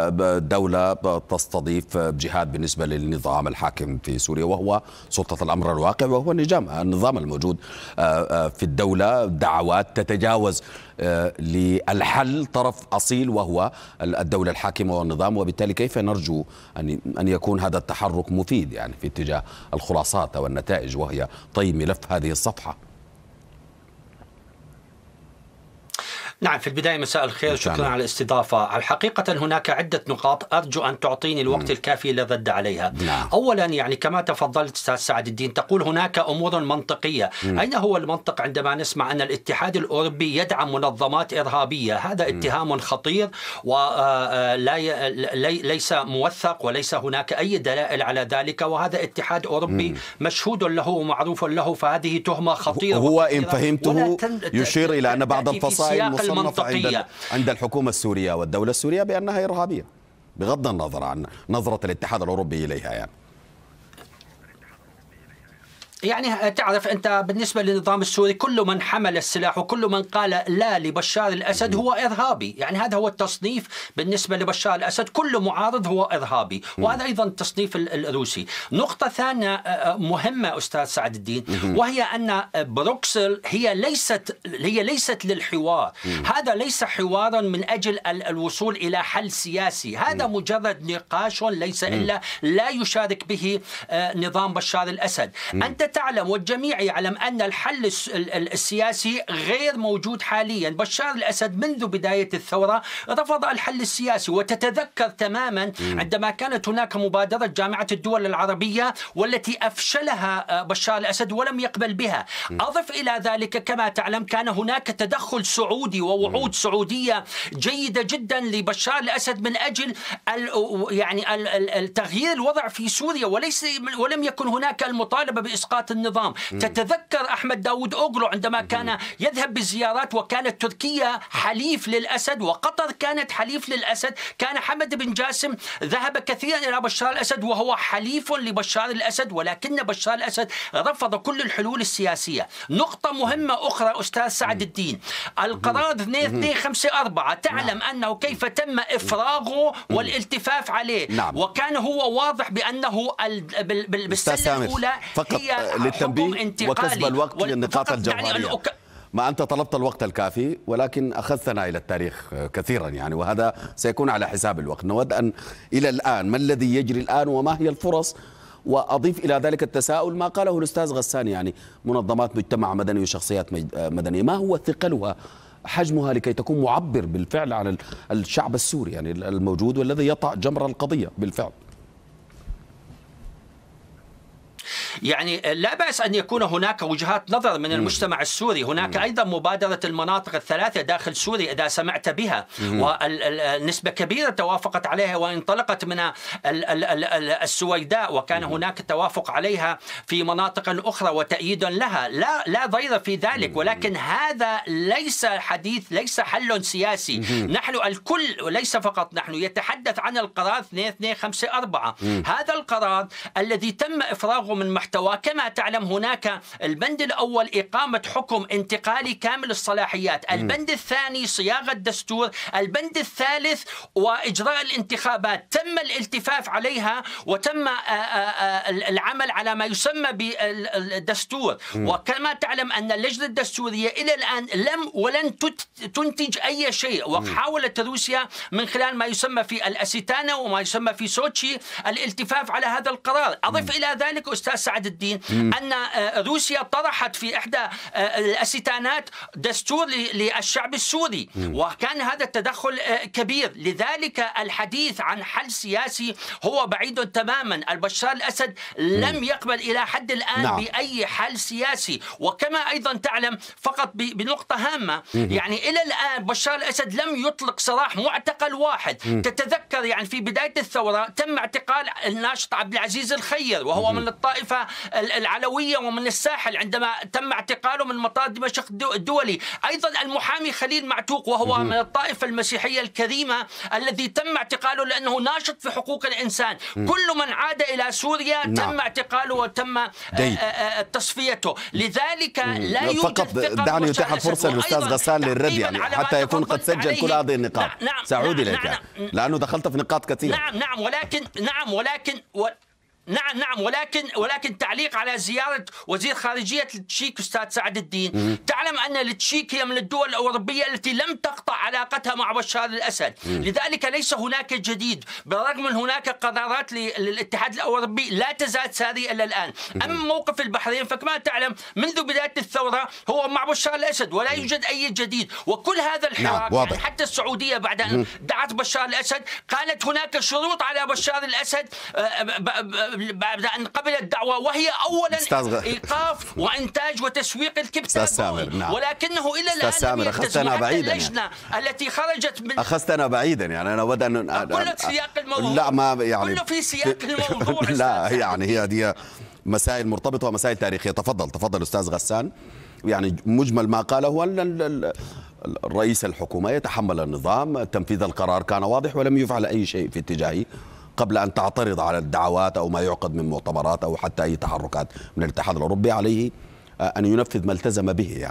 دولة تستضيف جهاد بالنسبة للنظام الحاكم في سوريا وهو سلطة الأمر الواقع وهو النظام النظام الموجود في الدولة، دعوات تتجاوز للحل طرف أصيل وهو الدولة الحاكمة والنظام، وبالتالي كيف نرجو أن أن يكون هذا التحرك مفيد يعني في اتجاه الخلاصات والنتائج وهي طي ملف هذه الصفحة؟ نعم، في البداية مساء الخير، شكرا على الاستضافة. الحقيقة هناك عدة نقاط أرجو أن تعطيني الوقت الكافي للرد عليها. نعم. أولا يعني كما تفضلت أستاذ سعد الدين تقول هناك أمور منطقية. م. أين هو المنطق عندما نسمع أن الاتحاد الأوروبي يدعم منظمات إرهابية؟ هذا م. اتهام خطير ولا ليس موثق وليس هناك أي دلائل على ذلك، وهذا اتحاد أوروبي م. مشهود له ومعروف له، فهذه تهمة خطيرة. هو إن فهمته يشير إلى أن بعض الفصائل مصنفة عند عند الحكومة السورية والدولة السورية بأنها إرهابية، بغض النظر عن نظرة الاتحاد الأوروبي إليها. يعني يعني تعرف أنت بالنسبة للنظام السوري كل من حمل السلاح وكل من قال لا لبشار الأسد هو إرهابي، يعني هذا هو التصنيف بالنسبة لبشار الأسد، كل معارض هو إرهابي، وهذا أيضا التصنيف الروسي. نقطة ثانية مهمة أستاذ سعد الدين، وهي أن بروكسل هي ليست هي ليست للحوار، هذا ليس حوارا من أجل الوصول إلى حل سياسي، هذا مجرد نقاش ليس إلا لا يشارك به نظام بشار الأسد. أنت تعلم والجميع يعلم أن الحل السياسي غير موجود حاليا. بشار الأسد منذ بداية الثورة رفض الحل السياسي، وتتذكر تماما عندما كانت هناك مبادرة جامعة الدول العربية والتي أفشلها بشار الأسد ولم يقبل بها. أضف إلى ذلك كما تعلم كان هناك تدخل سعودي ووعود سعودية جيدة جدا لبشار الأسد من أجل يعني التغيير الوضع في سوريا، وليس ولم يكن هناك المطالبة بإسقاط النظام. م. تتذكر أحمد داود أوغلو عندما كان يذهب بزيارات، وكانت تركيا حليف للأسد وقطر كانت حليف للأسد. كان حمد بن جاسم ذهب كثيرا إلى بشار الأسد وهو حليف لبشار الأسد، ولكن بشار الأسد رفض كل الحلول السياسية. نقطة مهمة أخرى أستاذ سعد الدين، القرار اثنين اثنين خمسة أربعة تعلم أنه كيف تم إفراغه والالتفاف عليه. نعم. وكان هو واضح بأنه بالسلة الأولى فقط هي للتنبيه وكسب الوقت للنقاط الجوهرية. يعني ما أنت طلبت الوقت الكافي ولكن أخذتنا إلى التاريخ كثيرا يعني، وهذا سيكون على حساب الوقت. نود أن إلى الآن ما الذي يجري الآن وما هي الفرص؟ وأضيف إلى ذلك التساؤل ما قاله الأستاذ غسان، يعني منظمات مجتمع مدني وشخصيات مدنية ما هو ثقلها حجمها لكي تكون معبر بالفعل عن الشعب السوري يعني الموجود والذي يطأ جمر القضية بالفعل؟ يعني لا بأس أن يكون هناك وجهات نظر من المجتمع السوري. هناك أيضا مبادرة المناطق الثلاثة داخل سوريا إذا سمعت بها، والنسبة كبيرة توافقت عليها وانطلقت من السويداء، وكان هناك توافق عليها في مناطق أخرى وتأييد لها، لا لا ضير في ذلك. ولكن هذا ليس حديث، ليس حل سياسي. نحن الكل وليس فقط نحن يتحدث عن القرار اثنين اثنين خمسة أربعة. هذا القرار الذي تم إفراغه من محتوى. كما تعلم هناك البند الأول إقامة حكم انتقالي كامل الصلاحيات، البند الثاني صياغة دستور، البند الثالث وإجراء الانتخابات. تم الالتفاف عليها وتم العمل على ما يسمى بالدستور. وكما تعلم أن اللجنة الدستورية إلى الآن لم ولن تنتج أي شيء، وحاولت روسيا من خلال ما يسمى في الأستانا وما يسمى في سوتشي الالتفاف على هذا القرار. أضف إلى ذلك أستاذ سعد الدين أن روسيا طرحت في إحدى الأستانات دستور للشعب السوري، وكان هذا التدخل كبير. لذلك الحديث عن حل سياسي هو بعيد تماما. البشار الأسد لم يقبل إلى حد الآن نعم. بأي حل سياسي. وكما أيضا تعلم فقط بنقطة هامة، يعني إلى الآن بشار الأسد لم يطلق سراح معتقل واحد. تتذكر يعني في بداية الثورة تم اعتقال الناشط عبد العزيز الخير وهو من الطائفة العلوية ومن الساحل عندما تم اعتقاله من مطار دمشق الدولي. أيضا المحامي خليل معتوق وهو من الطائفة المسيحية الكريمة الذي تم اعتقاله لأنه ناشط في حقوق الإنسان. كل من عاد إلى سوريا تم نعم. اعتقاله وتم تصفيته. لذلك لا يوجد فقط دعني أتيح الفرصة للأستاذ غسان للرد يعني حتى يكون قد سجل كل هذه النقاط. نعم سأعود إليك نعم يعني لأنه دخلت في نقاط كثيرة. نعم نعم ولكن نعم ولكن و... نعم نعم ولكن ولكن تعليق على زيارة وزير خارجية التشيك أستاذ سعد الدين. مم. تعلم أن التشيك هي من الدول الأوروبية التي لم تقطع علاقتها مع بشار الأسد. مم. لذلك ليس هناك جديد، بالرغم من هناك قرارات للاتحاد الأوروبي لا تزال سارية إلى الآن. مم. أما موقف البحرين فكما تعلم منذ بداية الثورة هو مع بشار الأسد ولا يوجد أي جديد. وكل هذا الحوار نعم. يعني حتى السعودية بعد أن دعت بشار الأسد قالت هناك شروط على بشار الأسد بعد أن قبل الدعوة، وهي أولا إيقاف وإنتاج وتسويق الكبتة، نعم. ولكنه إلى الآن لم يلتزم. اللجنة يعني. التي خرجت من أخذتنا بعيدا يعني أنا أود أن كله في سياق الموضوع. لا ما يعني كله في سياق الموضوع. لا يعني هي هي مسائل مرتبطة ومسائل تاريخية. تفضل تفضل أستاذ غسان. يعني مجمل ما قاله أن الرئيس الحكومة يتحمل النظام، تنفيذ القرار كان واضح ولم يفعل أي شيء في اتجاهه قبل أن تعترض على الدعوات أو ما يعقد من مؤتمرات أو حتى أي تحركات من الاتحاد الأوروبي. عليه أن ينفذ ما التزم به يعني.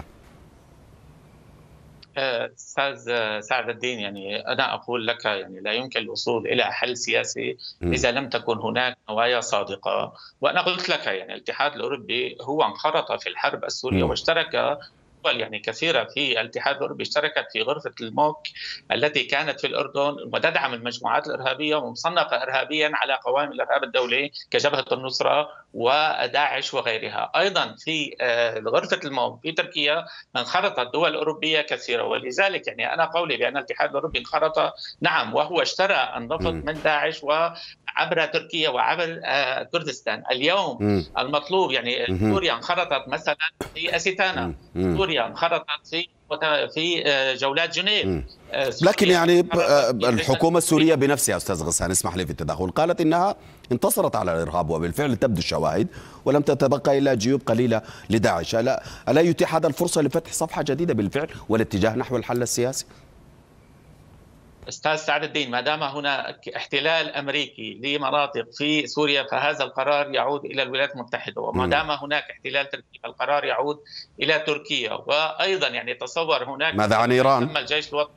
أستاذ سعد الدين، يعني أنا أقول لك يعني لا يمكن الوصول إلى حل سياسي إذا لم تكن هناك نوايا صادقة. وأنا قلت لك يعني الاتحاد الأوروبي هو انخرط في الحرب السورية م. واشترك دول يعني كثيرة في الاتحاد الأوروبي اشتركت في غرفة الموك التي كانت في الأردن وتدعم المجموعات الإرهابية ومصنفة إرهابيا على قوائم الإرهاب الدولي كجبهة النصرة وداعش وغيرها. أيضا في غرفة الموك في تركيا انخرطت دول أوروبية كثيرة، ولذلك يعني أنا قولي بأن الاتحاد الأوروبي انخرط، نعم، وهو اشترى النفط من داعش وعبر تركيا وعبر كردستان. اليوم م. المطلوب يعني سوريا انخرطت مثلا في أسيتانا، سوريا انخرطت في في جولات جنيف. لكن يعني الحكومة السورية بنفسها أستاذ غسان، اسمح لي في التدخل، قالت إنها انتصرت على الإرهاب، وبالفعل تبدو الشواهد، ولم تتبقى إلا جيوب قليلة لداعش. ألا, ألا يتيح هذا الفرصة لفتح صفحة جديدة بالفعل والاتجاه نحو الحل السياسي؟ أستاذ سعد الدين، ما دام هناك احتلال أمريكي لمناطق في سوريا فهذا القرار يعود إلى الولايات المتحدة، وما دام هناك احتلال تركي فالقرار يعود إلى تركيا. وأيضا يعني تصور هناك ماذا عن إيران؟ الجيش الوطني.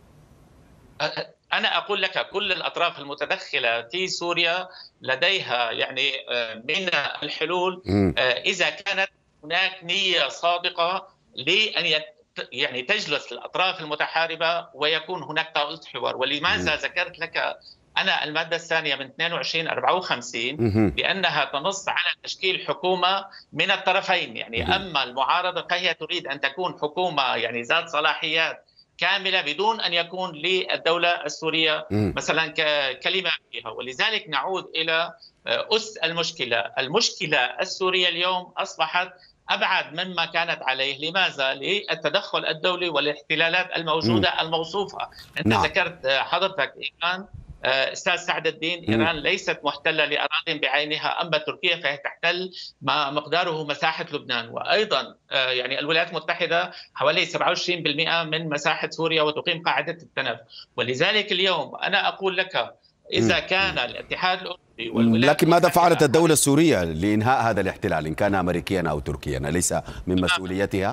أنا أقول لك كل الأطراف المتدخلة في سوريا لديها يعني من الحلول إذا كانت هناك نية صادقة لأن يت يعني تجلس الأطراف المتحاربة ويكون هناك طاولة حوار. ولماذا ذكرت لك أنا المادة الثانية من اثنين وعشرين أربعة وخمسين بأنها تنص على تشكيل حكومة من الطرفين، يعني أما المعارضة فهي تريد أن تكون حكومة يعني ذات صلاحيات كاملة بدون أن يكون للدولة السورية مثلا كلمة فيها. ولذلك نعود إلى أس المشكلة. المشكلة السورية اليوم أصبحت أبعد مما كانت عليه. لماذا؟ للتدخل الدولي والاحتلالات الموجودة م. الموصوفة. أنت نعم. ذكرت حضرتك إيران، أستاذ سعد الدين، إيران م. ليست محتلة لأراضٍ بعينها، أما تركيا فهي تحتل ما مقداره مساحة لبنان، وأيضا يعني الولايات المتحدة حوالي سبعة وعشرين بالمئة من مساحة سوريا وتقيم قاعدة التنف. ولذلك اليوم أنا أقول لك إذا كان الاتحاد الأوروبي والولايات لكن ماذا فعلت الدولة السورية لإنهاء هذا الاحتلال إن كان أمريكيا أو تركيا؟ أليس من مسؤوليتها؟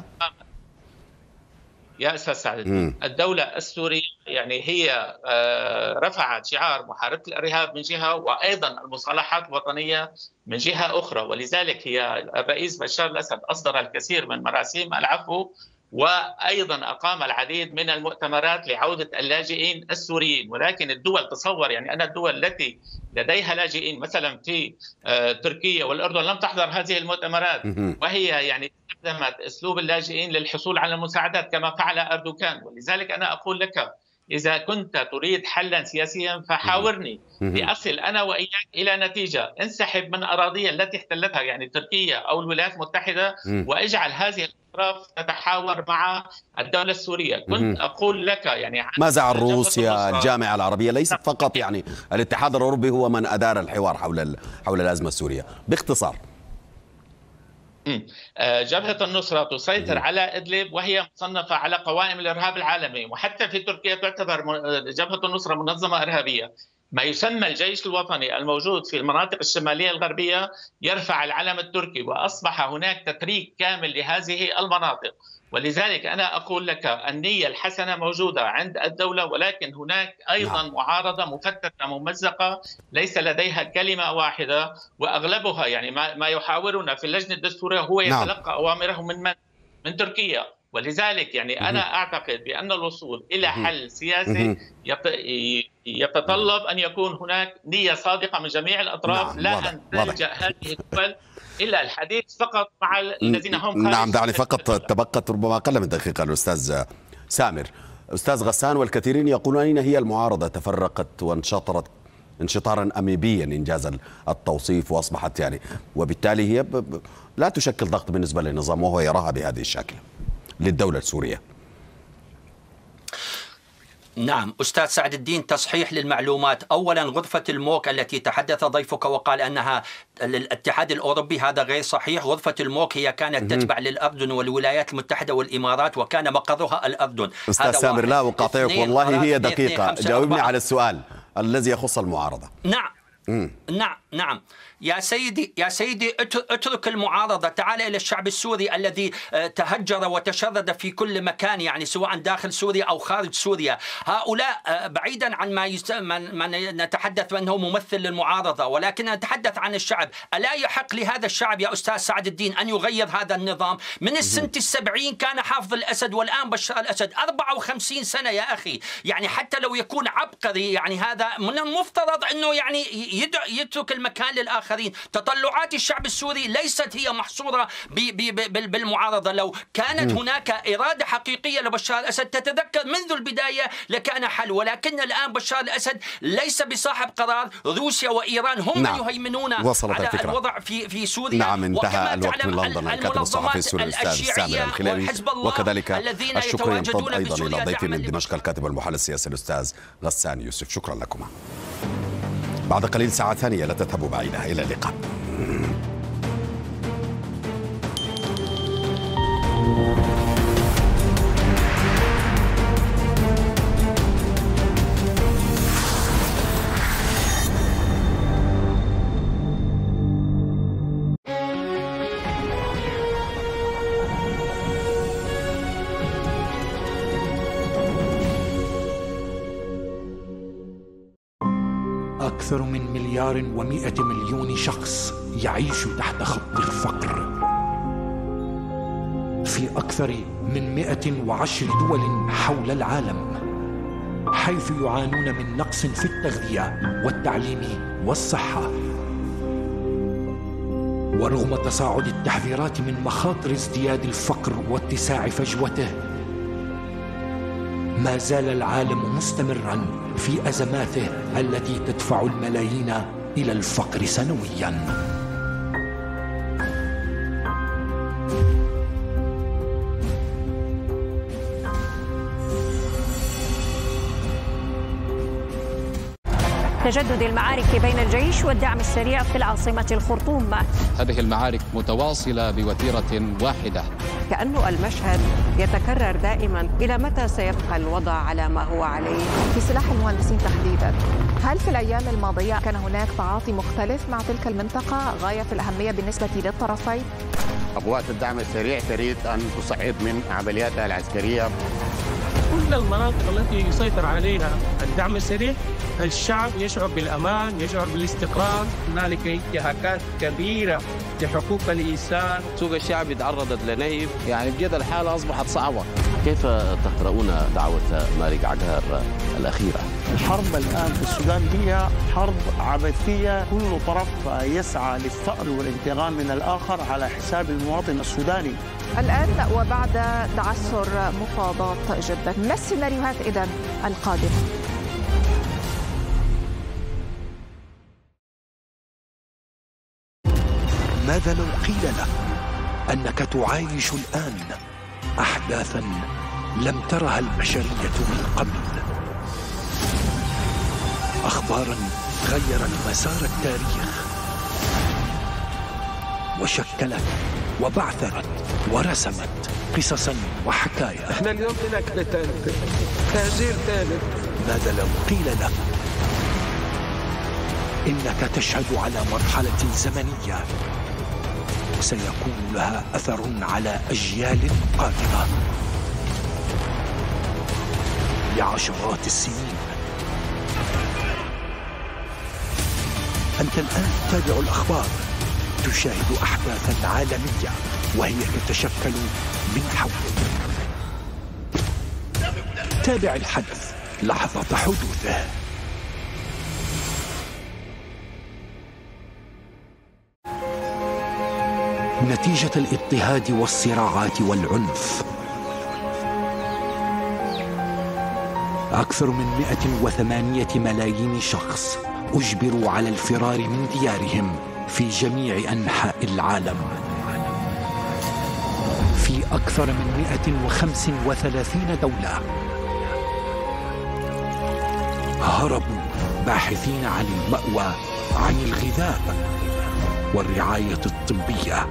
يا أستاذ سعد، الدولة السورية يعني هي رفعت شعار محاربة الإرهاب من جهة، وأيضا المصالحات الوطنية من جهة أخرى. ولذلك هي الرئيس بشار الأسد أصدر الكثير من مراسيم العفو، وأيضا أقام العديد من المؤتمرات لعودة اللاجئين السوريين. ولكن الدول تصور يعني أن الدول التي لديها لاجئين مثلا في تركيا والأردن لم تحضر هذه المؤتمرات، وهي يعني استخدمت أسلوب اللاجئين للحصول على المساعدات كما فعل أردوغان. ولذلك أنا أقول لك إذا كنت تريد حلا سياسيا فحاورني لأصل أنا وإياك إلى نتيجة. انسحب من أراضي التي احتلتها يعني تركيا أو الولايات المتحدة، واجعل هذه الأطراف تتحاور مع الدولة السورية. كنت أقول لك يعني ماذا عن روسيا، الجامعة العربية؟ ليست فقط يعني الاتحاد الأوروبي هو من أدار الحوار حول حول الأزمة السورية. باختصار، جبهة النصرة تسيطر على إدلب وهي مصنفة على قوائم الإرهاب العالمي، وحتى في تركيا تعتبر جبهة النصرة منظمة إرهابية. ما يسمى الجيش الوطني الموجود في المناطق الشمالية الغربية يرفع العلم التركي، وأصبح هناك تفريق كامل لهذه المناطق. ولذلك أنا أقول لك النية الحسنة موجودة عند الدولة، ولكن هناك أيضا نعم. معارضة مفتتة ممزقة ليس لديها كلمة واحدة، وأغلبها يعني ما يحاورنا في اللجنة الدستورية هو يتلقى نعم. أوامره من من؟ من تركيا. ولذلك يعني أنا أعتقد بأن الوصول إلى حل سياسي يتطلب أن يكون هناك نية صادقة من جميع الأطراف، نعم. لا واضح. أن تلجأ هذه الدول إلا الحديث فقط مع الذين هم خارج. نعم، دعني فقط تبقت ربما أقل من دقيقة الأستاذ سامر. أستاذ غسان، والكثيرين يقولون أين هي المعارضة؟ تفرقت وانشطرت انشطارا أميبيا إنجاز التوصيف، وأصبحت يعني وبالتالي هي لا تشكل ضغط بالنسبة للنظام وهو يراها بهذه الشكل للدولة السورية. نعم أستاذ سعد الدين، تصحيح للمعلومات. أولا غرفة الموك التي تحدث ضيفك وقال أنها للاتحاد الأوروبي، هذا غير صحيح. غرفة الموك هي كانت تتبع للأردن والولايات المتحدة والإمارات، وكان مقرها الأردن. أستاذ سامر، لا أقاطعك والله، هي دقيقة، جاوبني على السؤال الذي يخص المعارضة. نعم مم. نعم نعم يا سيدي يا سيدي اترك المعارضة، تعال إلى الشعب السوري الذي تهجر وتشرد في كل مكان، يعني سواء داخل سوريا أو خارج سوريا. هؤلاء بعيدا عن ما من نتحدث أنه ممثل للمعارضة، ولكن نتحدث عن الشعب. ألا يحق لهذا الشعب يا أستاذ سعد الدين أن يغير هذا النظام؟ من السنة السبعين كان حافظ الأسد والآن بشار الأسد، أربعة وخمسين سنة يا أخي. يعني حتى لو يكون عبقري، يعني هذا من المفترض أنه يعني يترك المكان للآخرين. تطلعات الشعب السوري ليست هي محصورة بالمعارضة. لو كانت هناك إرادة حقيقية لبشار الأسد تتذكر منذ البداية لكان حل، ولكن الآن بشار الأسد ليس بصاحب قرار. روسيا وإيران هم نعم. يهيمنون وصلت على الفكرة. الوضع في في سوريا. نعم، انتهى الوقت من لندن. الكاتب الصحفي السوري الأستاذ سامر الخليلي، وكذلك الشكر ينضم أيضا إلى ضيفي من دمشق الكاتب والمحلل السياسي الأستاذ غسان يوسف. شكرا لكما. بعد قليل ساعة ثانية لا تذهبوا بعيدة. إلى اللقاء. أكثر من مليار ومئة مليون شخص يعيش تحت خط الفقر في أكثر من مئة وعشر دول حول العالم، حيث يعانون من نقص في التغذية والتعليم والصحة. ورغم تصاعد التحذيرات من مخاطر ازدياد الفقر واتساع فجوته، ما زال العالم مستمراً في أزماته التي تدفع الملايين إلى الفقر سنوياً. تجدد المعارك بين الجيش والدعم السريع في العاصمة الخرطوم. هذه المعارك متواصلة بوتيرة واحدة. كأن المشهد يتكرر دائما. إلى متى سيبقى الوضع على ما هو عليه؟ في سلاح المهندسين تحديدا، هل في الأيام الماضية كان هناك تعاطي مختلف مع تلك المنطقة غاية في الأهمية بالنسبة للطرفين؟ قوات الدعم السريع تريد أن تصعد من عملياتها العسكرية. كل المناطق التي يسيطر عليها الدعم السريع الشعب يشعر بالأمان، يشعر بالاستقرار. هنالك انتهاكات كبيرة لحقوق الإنسان. سوق الشعب تعرضت لنهب، يعني بجد الحالة أصبحت صعبة. كيف تقرؤون دعوة مالك عقار الأخيرة؟ الحرب الآن في السودان هي حرب عبثية، كل طرف يسعى للثأر والانتقام من الآخر على حساب المواطن السوداني. الآن وبعد تعثر مفاوضات جدة، ما السيناريوهات إذن القادمة؟ ماذا لو قيل لك أنك تعايش الآن أحداثاً لم ترها البشرية من قبل؟ أخباراً غيرت مسار التاريخ وشكلت وبعثرت ورسمت قصصاً وحكايا. احنا اليوم في نكبة ثالثة، تهجير ثالث. ماذا لو قيل لك إنك تشهد على مرحلة زمنية سيكون لها أثر على أجيال قادمة لعشرات السنين؟ أنت الآن تتابع الأخبار، تشاهد أحداثاً عالمية وهي تتشكل من حولك. تابع الحدث لحظة حدوثه. نتيجة الاضطهاد والصراعات والعنف، أكثر من مئة وثمانية ملايين شخص أجبروا على الفرار من ديارهم في جميع أنحاء العالم. في أكثر من مئة وخمسة وثلاثين دولة هربوا باحثين عن المأوى، عن الغذاء والرعاية الطبية.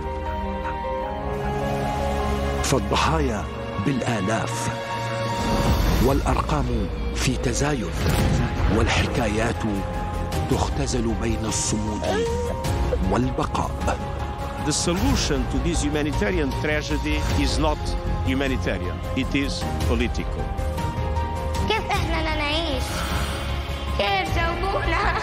فالضحايا بالآلاف والأرقام في تزايد والحكايات تختزل بين الصمود والبقاء. The solution to this humanitarian tragedy is not humanitarian, it is political. كيف احنا بدنا نعيش؟ كيف جاوبونا؟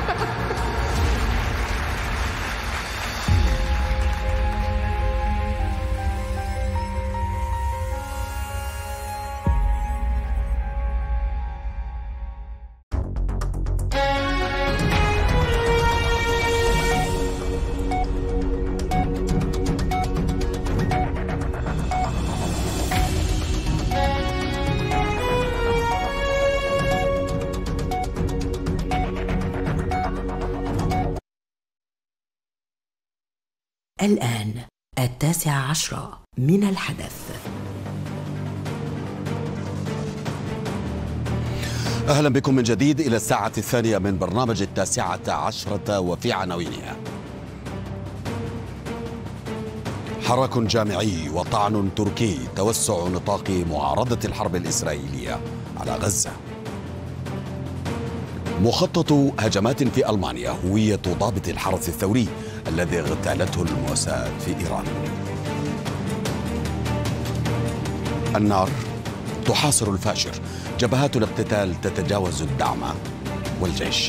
الآن التاسعة عشرة من الحدث. أهلا بكم من جديد إلى الساعة الثانية من برنامج التاسعة عشرة وفي عناوينها: حراك جامعي وطعن تركي، توسع نطاق معارضة الحرب الإسرائيلية على غزة. مخطط هجمات في ألمانيا، هوية ضابط الحرس الثوري الذي اغتالته الموساد في إيران. النار تحاصر الفاشر، جبهات الاقتتال تتجاوز الدعم والجيش.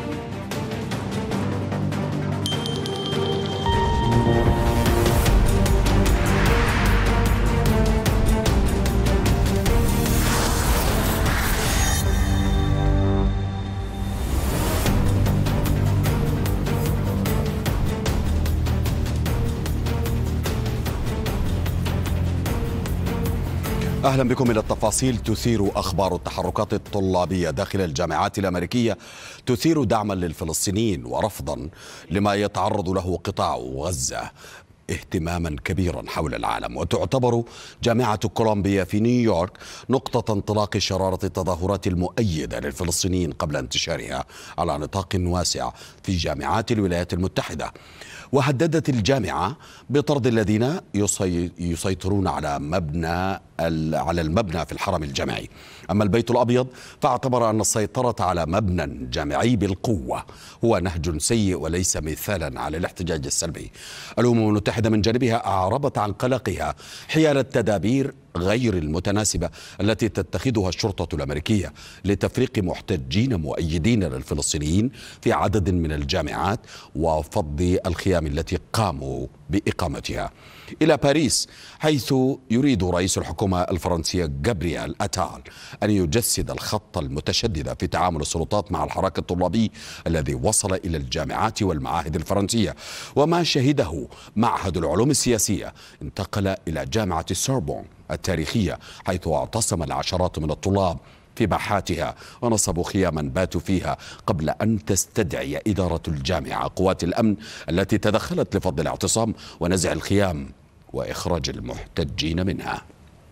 أهلا بكم إلى التفاصيل. تثير أخبار التحركات الطلابية داخل الجامعات الأمريكية تثير دعما للفلسطينيين ورفضا لما يتعرض له قطاع غزة اهتماما كبيرا حول العالم. وتعتبر جامعة كولومبيا في نيويورك نقطة انطلاق شرارة التظاهرات المؤيدة للفلسطينيين قبل انتشارها على نطاق واسع في جامعات الولايات المتحدة. وهددت الجامعة بطرد الذين يسيطرون على مبنى على المبنى في الحرم الجامعي. أما البيت الأبيض فاعتبر أن السيطرة على مبنى جامعي بالقوة هو نهج سيء وليس مثالا على الاحتجاج السلبي. الأمم المتحدة من جانبها أعربت عن قلقها حيال التدابير غير المتناسبة التي تتخذها الشرطة الأمريكية لتفريق محتجين مؤيدين للفلسطينيين في عدد من الجامعات وفض الخيام التي قاموا بإقامتها. إلى باريس، حيث يريد رئيس الحكومة الفرنسية جابرييل أتال أن يجسد الخط المتشدد في تعامل السلطات مع الحراك الطلابي الذي وصل إلى الجامعات والمعاهد الفرنسية. وما شهده معهد العلوم السياسية انتقل إلى جامعة السوربون التاريخية، حيث اعتصم العشرات من الطلاب في باحاتها ونصبوا خياما باتوا فيها قبل أن تستدعي إدارة الجامعة قوات الأمن التي تدخلت لفض الاعتصام ونزع الخيام وإخراج المحتجين منها.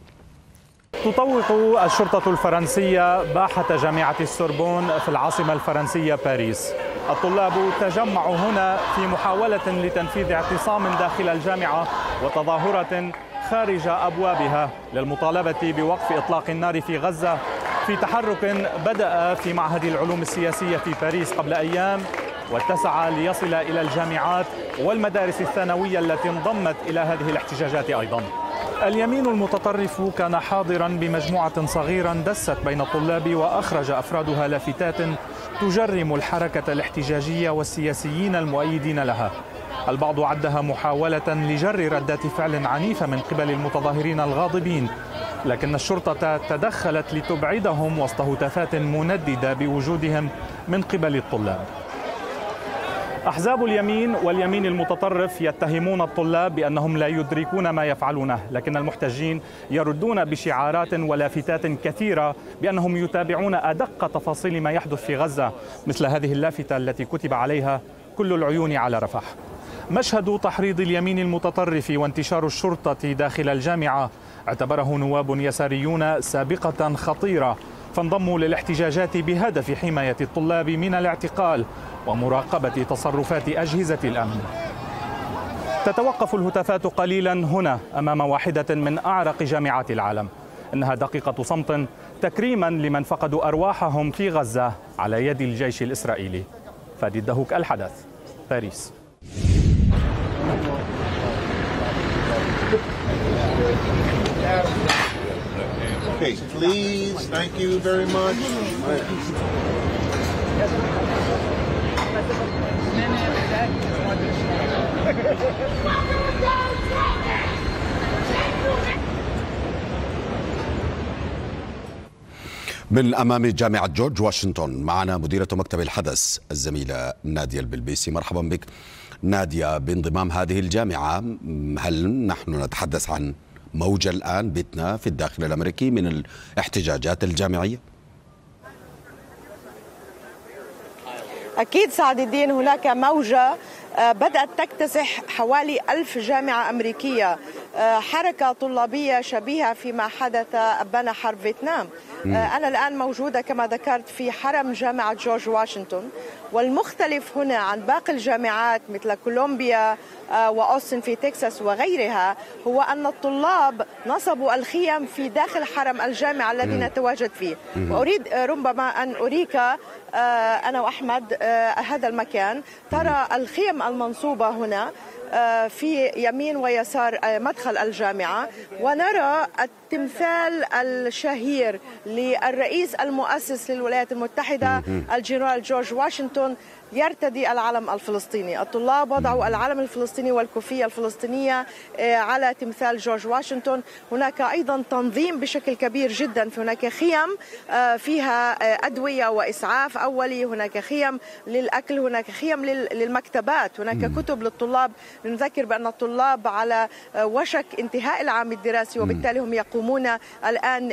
تطوق الشرطة الفرنسية باحة جامعة السوربون في العاصمة الفرنسية باريس. الطلاب تجمعوا هنا في محاولة لتنفيذ اعتصام داخل الجامعة وتظاهرة خارج أبوابها للمطالبة بوقف إطلاق النار في غزة، في تحرك بدأ في معهد العلوم السياسية في باريس قبل أيام واتسع ليصل إلى الجامعات والمدارس الثانوية التي انضمت إلى هذه الاحتجاجات أيضا. اليمين المتطرف كان حاضرا بمجموعة صغيرة دست بين الطلاب وأخرج أفرادها لافتات تجرم الحركة الاحتجاجية والسياسيين المؤيدين لها. البعض عدها محاولة لجر ردات فعل عنيفة من قبل المتظاهرين الغاضبين، لكن الشرطة تدخلت لتبعدهم وسط هتافات منددة بوجودهم من قبل الطلاب. أحزاب اليمين واليمين المتطرف يتهمون الطلاب بأنهم لا يدركون ما يفعلونه، لكن المحتجين يردون بشعارات ولافتات كثيرة بأنهم يتابعون أدق تفاصيل ما يحدث في غزة، مثل هذه اللافتة التي كتب عليها كل العيون على رفح. مشهد تحريض اليمين المتطرف وانتشار الشرطة داخل الجامعة اعتبره نواب يساريون سابقة خطيرة، فانضموا للاحتجاجات بهدف حماية الطلاب من الاعتقال ومراقبة تصرفات أجهزة الأمن. تتوقف الهتافات قليلا هنا أمام واحدة من أعرق جامعات العالم. إنها دقيقة صمت تكريما لمن فقدوا أرواحهم في غزة على يد الجيش الإسرائيلي. فادي الدهوك، الحدث، باريس. Okay, please, thank you very much. من أمام جامعة جورج واشنطن معنا مديرة مكتب الحدث الزميلة نادية البلبيسي. مرحبا بك نادية. بانضمام هذه الجامعة، هل نحن نتحدث عن موجة الآن بتنا في الداخل الأمريكي من الاحتجاجات الجامعية؟ أكيد سعد الدين، هناك موجة بدأت تكتسح حوالي ألف جامعة أمريكية، حركة طلابية شبيهة فيما حدث أبان حرب فيتنام. أنا الآن موجودة كما ذكرت في حرم جامعة جورج واشنطن، والمختلف هنا عن باقي الجامعات مثل كولومبيا وأوستن في تكساس وغيرها هو أن الطلاب نصبوا الخيم في داخل حرم الجامعة الذي نتواجد فيه. وأريد ربما أن أريك أنا وأحمد هذا المكان. ترى الخيم المنصوبة هنا في يمين ويسار مدخل الجامعة، ونرى التمثال الشهير للرئيس المؤسس للولايات المتحدة الجنرال جورج واشنطن يرتدي العلم الفلسطيني. الطلاب وضعوا العلم الفلسطيني والكوفية الفلسطينية على تمثال جورج واشنطن. هناك أيضا تنظيم بشكل كبير جدا، في هناك خيم فيها أدوية وإسعاف أولي، هناك خيم للأكل، هناك خيم للمكتبات، هناك كتب للطلاب. نذكر بأن الطلاب على وشك انتهاء العام الدراسي، وبالتالي هم يقومون الآن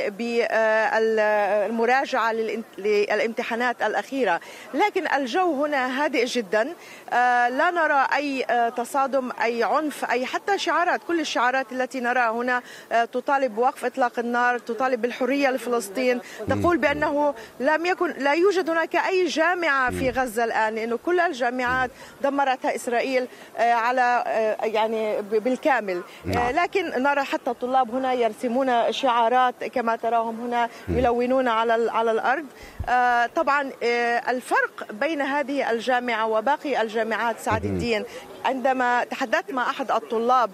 بالمراجعة للامتحانات الأخيرة. لكن الجو هنا هادئ جدا، لا نرى أي تصادم، أي عنف، أي حتى شعارات. كل الشعارات التي نراها هنا تطالب بوقف إطلاق النار، تطالب بالحرية لفلسطين، تقول بأنه لم يكن لا يوجد هناك أي جامعة في غزة الآن، لأنه كل الجامعات دمرتها إسرائيل على يعني بالكامل. لكن نرى حتى الطلاب هنا يرسمون شعارات كما تراهم هنا، يلونون على على الأرض. طبعا الفرق بين هذه الجامعة وباقي الجامعات سعد الدين، عندما تحدثت مع أحد الطلاب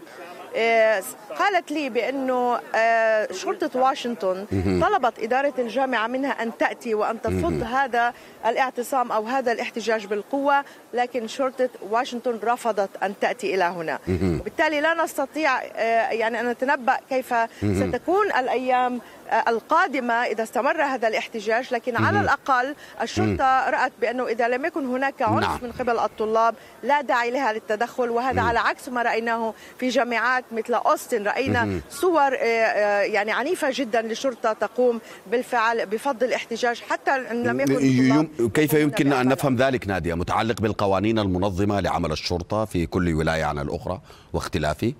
قالت لي بأنه شرطة واشنطن طلبت إدارة الجامعة منها أن تأتي وأن تفض هذا الاعتصام أو هذا الاحتجاج بالقوة، لكن شرطة واشنطن رفضت أن تأتي إلى هنا. وبالتالي لا نستطيع يعني أن نتنبأ كيف ستكون الأيام القادمة إذا استمر هذا الاحتجاج، لكن على الأقل الشرطة رأت بأنه إذا لم يكن هناك عنف نعم. من قبل الطلاب لا داعي لها للتدخل، وهذا على عكس ما رأيناه في جامعات مثل أوستن. رأينا صور يعني عنيفة جدا للشرطة تقوم بالفعل بفض الاحتجاج حتى إن لم يكن الطلاب. كيف يمكن أن نفهم ذلك نادية؟ متعلق بالقوانين المنظمة لعمل الشرطة في كل ولاية عن الأخرى واختلافه؟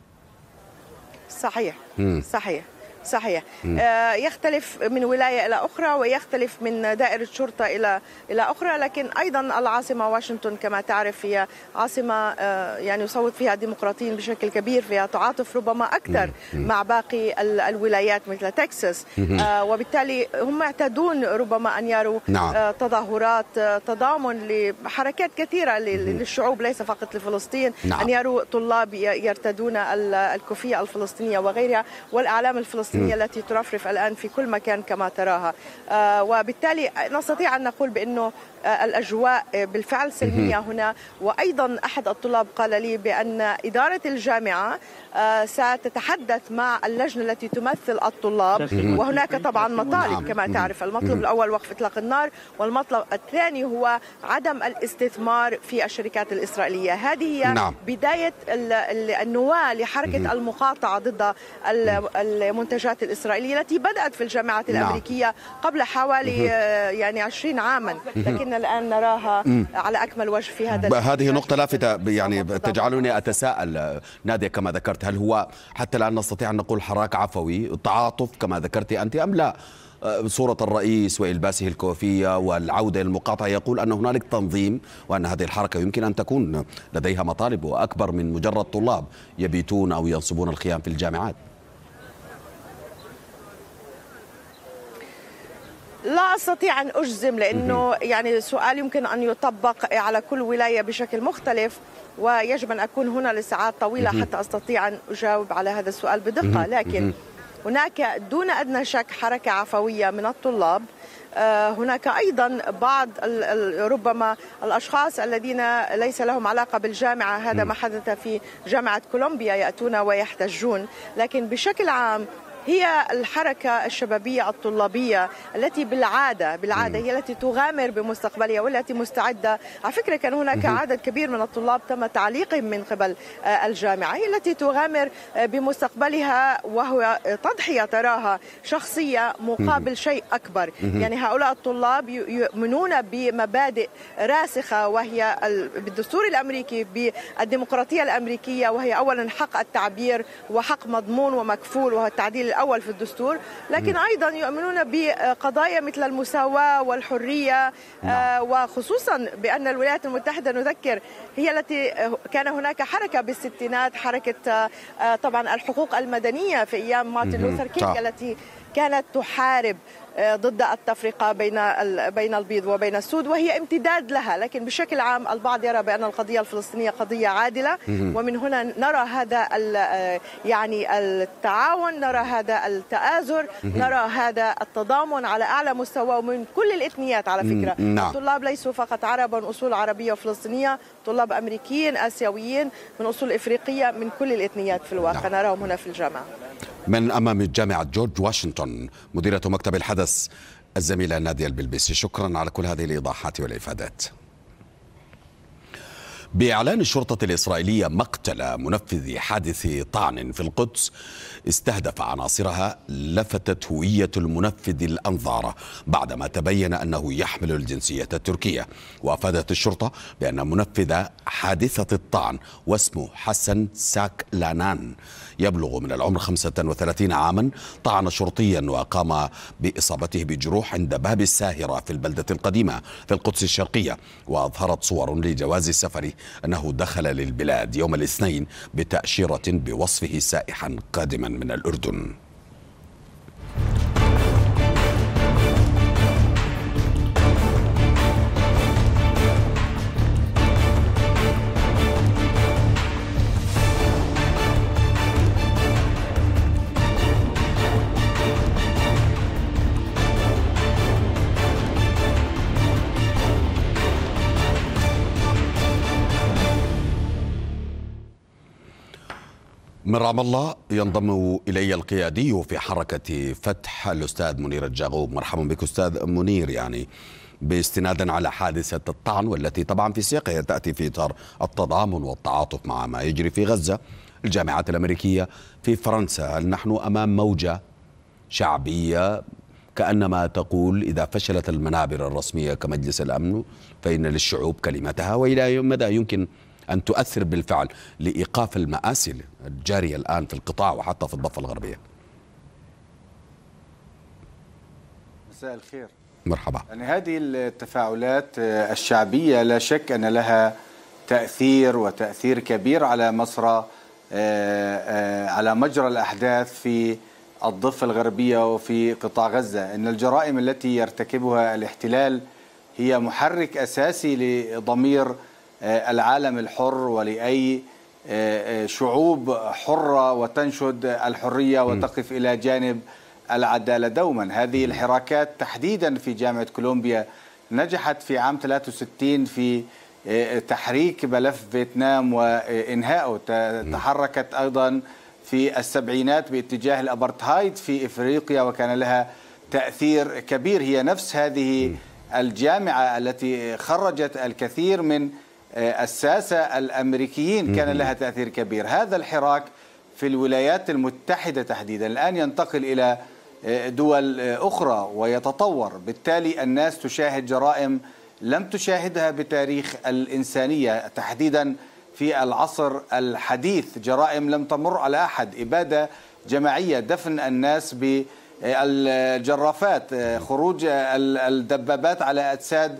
صحيح صحيح صحيح. آه يختلف من ولاية إلى أخرى، ويختلف من دائرة شرطة إلى إلى أخرى، لكن أيضا العاصمة واشنطن كما تعرف هي عاصمة آه يعني يصوت فيها الديمقراطيين بشكل كبير، فيها تعاطف ربما أكثر مع باقي الولايات مثل تكساس، آه وبالتالي هم يعتادون ربما أن يروا آه تظاهرات آه تضامن لحركات كثيرة للشعوب ليس فقط لفلسطين، أن يروا طلاب يرتدون الكوفية الفلسطينية وغيرها والأعلام الفلسطينية التي ترفرف الآن في كل مكان كما تراها. آه وبالتالي نستطيع أن نقول بأنه آه الأجواء بالفعل سلمية هنا. وأيضا أحد الطلاب قال لي بأن إدارة الجامعة آه ستتحدث مع اللجنة التي تمثل الطلاب، وهناك طبعا مطالب كما تعرف. المطلب الأول وقف إطلاق النار، والمطلب الثاني هو عدم الاستثمار في الشركات الإسرائيلية. هذه هي بداية النواة لحركة المقاطعة ضد المنتجات الإسرائيلية التي بدأت في الجامعات الأمريكية قبل حوالي يعني عشرين عاما، لكن الآن نراها على أكمل وجه في هذا. هذه نقطة لافتة يعني تجعلني أتساءل نادية كما ذكرت، هل هو حتى الآن نستطيع أن نقول حراك عفوي تعاطف كما ذكرت أنت أم لا؟ صورة الرئيس وإلباسه الكوفية والعودة للمقاطعة يقول أن هنالك تنظيم، وأن هذه الحركة يمكن أن تكون لديها مطالب أكبر من مجرد طلاب يبيتون أو ينصبون الخيام في الجامعات. لا أستطيع أن أجزم، لأنه يعني سؤال يمكن أن يطبق على كل ولاية بشكل مختلف، ويجب أن أكون هنا لساعات طويلة حتى أستطيع أن أجاوب على هذا السؤال بدقة. لكن هناك دون أدنى شك حركة عفوية من الطلاب. هناك أيضا بعض ربما الأشخاص الذين ليس لهم علاقة بالجامعة، هذا ما حدث في جامعة كولومبيا، يأتون ويحتجون. لكن بشكل عام هي الحركة الشبابية الطلابية التي بالعادة بالعادة هي التي تغامر بمستقبلها والتي مستعدة. على فكرة كان هناك عدد كبير من الطلاب تم تعليقهم من قبل الجامعة، هي التي تغامر بمستقبلها وهو تضحية تراها شخصية مقابل شيء أكبر. يعني هؤلاء الطلاب يؤمنون بمبادئ راسخة، وهي بالدستور الأمريكي، بالديمقراطية الأمريكية، وهي أولا حق التعبير وحق مضمون ومكفول وهو التعديل الأول في الدستور، لكن أيضا يؤمنون بقضايا مثل المساواة والحرية. آه وخصوصا بأن الولايات المتحدة نذكر هي التي كان هناك حركة بالستينات، حركة آه طبعا الحقوق المدنية في أيام مارتن لوثر كينغ التي كانت تحارب ضد التفرقة بين بين البيض وبين السود، وهي امتداد لها. لكن بشكل عام البعض يرى بأن القضية الفلسطينية قضية عادلة، ومن هنا نرى هذا يعني التعاون، نرى هذا التآزر، نرى هذا التضامن على أعلى مستوى ومن كل الإثنيات. على فكرة الطلاب ليسوا فقط عرب من أصول عربية وفلسطينية، طلاب أمريكيين، آسيويين، من أصول إفريقية، من كل الإثنيات في الواقع نراهم هنا في الجامعة. من أمام جامعة جورج واشنطن مديرة مكتب الحدث الزميلة نادية البلبيسي، شكرا على كل هذه الإيضاحات والإفادات. بإعلان الشرطة الإسرائيلية مقتل منفذ حادث طعن في القدس استهدف عناصرها، لفتت هوية المنفذ الأنظار بعدما تبين أنه يحمل الجنسية التركية. وأفادت الشرطة بأن منفذ حادثة الطعن واسمه حسن ساك لانان يبلغ من العمر خمسة وثلاثين عاما طعن شرطيا وقام بإصابته بجروح عند باب الساهرة في البلدة القديمة في القدس الشرقية. وأظهرت صور لجواز السفر أنه دخل للبلاد يوم الاثنين بتأشيرة بوصفه سائحا قادما من الأردن. من رام الله ينضم إلي القيادي في حركة فتح الأستاذ منير الجاغوب. مرحبا بك أستاذ منير. يعني باستنادا على حادثة الطعن والتي طبعا في سياقها تأتي في إطار التضامن والتعاطف مع ما يجري في غزة، الجامعات الأمريكية في فرنسا، هل نحن أمام موجة شعبية كأنما تقول إذا فشلت المنابر الرسمية كمجلس الأمن فإن للشعوب كلمتها، وإلى مدى يمكن أن تؤثر بالفعل لإيقاف المآسي الجارية الآن في القطاع وحتى في الضفة الغربية؟ مساء الخير. مرحبا. يعني هذه التفاعلات الشعبية لا شك أن لها تأثير وتأثير كبير على مسرى على مجرى الأحداث في الضفة الغربية وفي قطاع غزة. إن الجرائم التي يرتكبها الاحتلال هي محرك أساسي لضمير العالم الحر ولأي شعوب حرة وتنشد الحرية وتقف إلى جانب العدالة دوما. هذه الحراكات تحديدا في جامعة كولومبيا نجحت في عام ثلاثة وستين في تحريك ملف فيتنام وإنهائه، تحركت أيضا في السبعينات باتجاه الأبرتهايد في إفريقيا وكان لها تأثير كبير. هي نفس هذه الجامعة التي خرجت الكثير من الساسة الأمريكيين كان لها تأثير كبير. هذا الحراك في الولايات المتحدة تحديدا الآن ينتقل إلى دول أخرى ويتطور، بالتالي الناس تشاهد جرائم لم تشاهدها بتاريخ الإنسانية تحديدا في العصر الحديث، جرائم لم تمر على أحد، إبادة جماعية، دفن الناس بالجرافات، خروج الدبابات على أجساد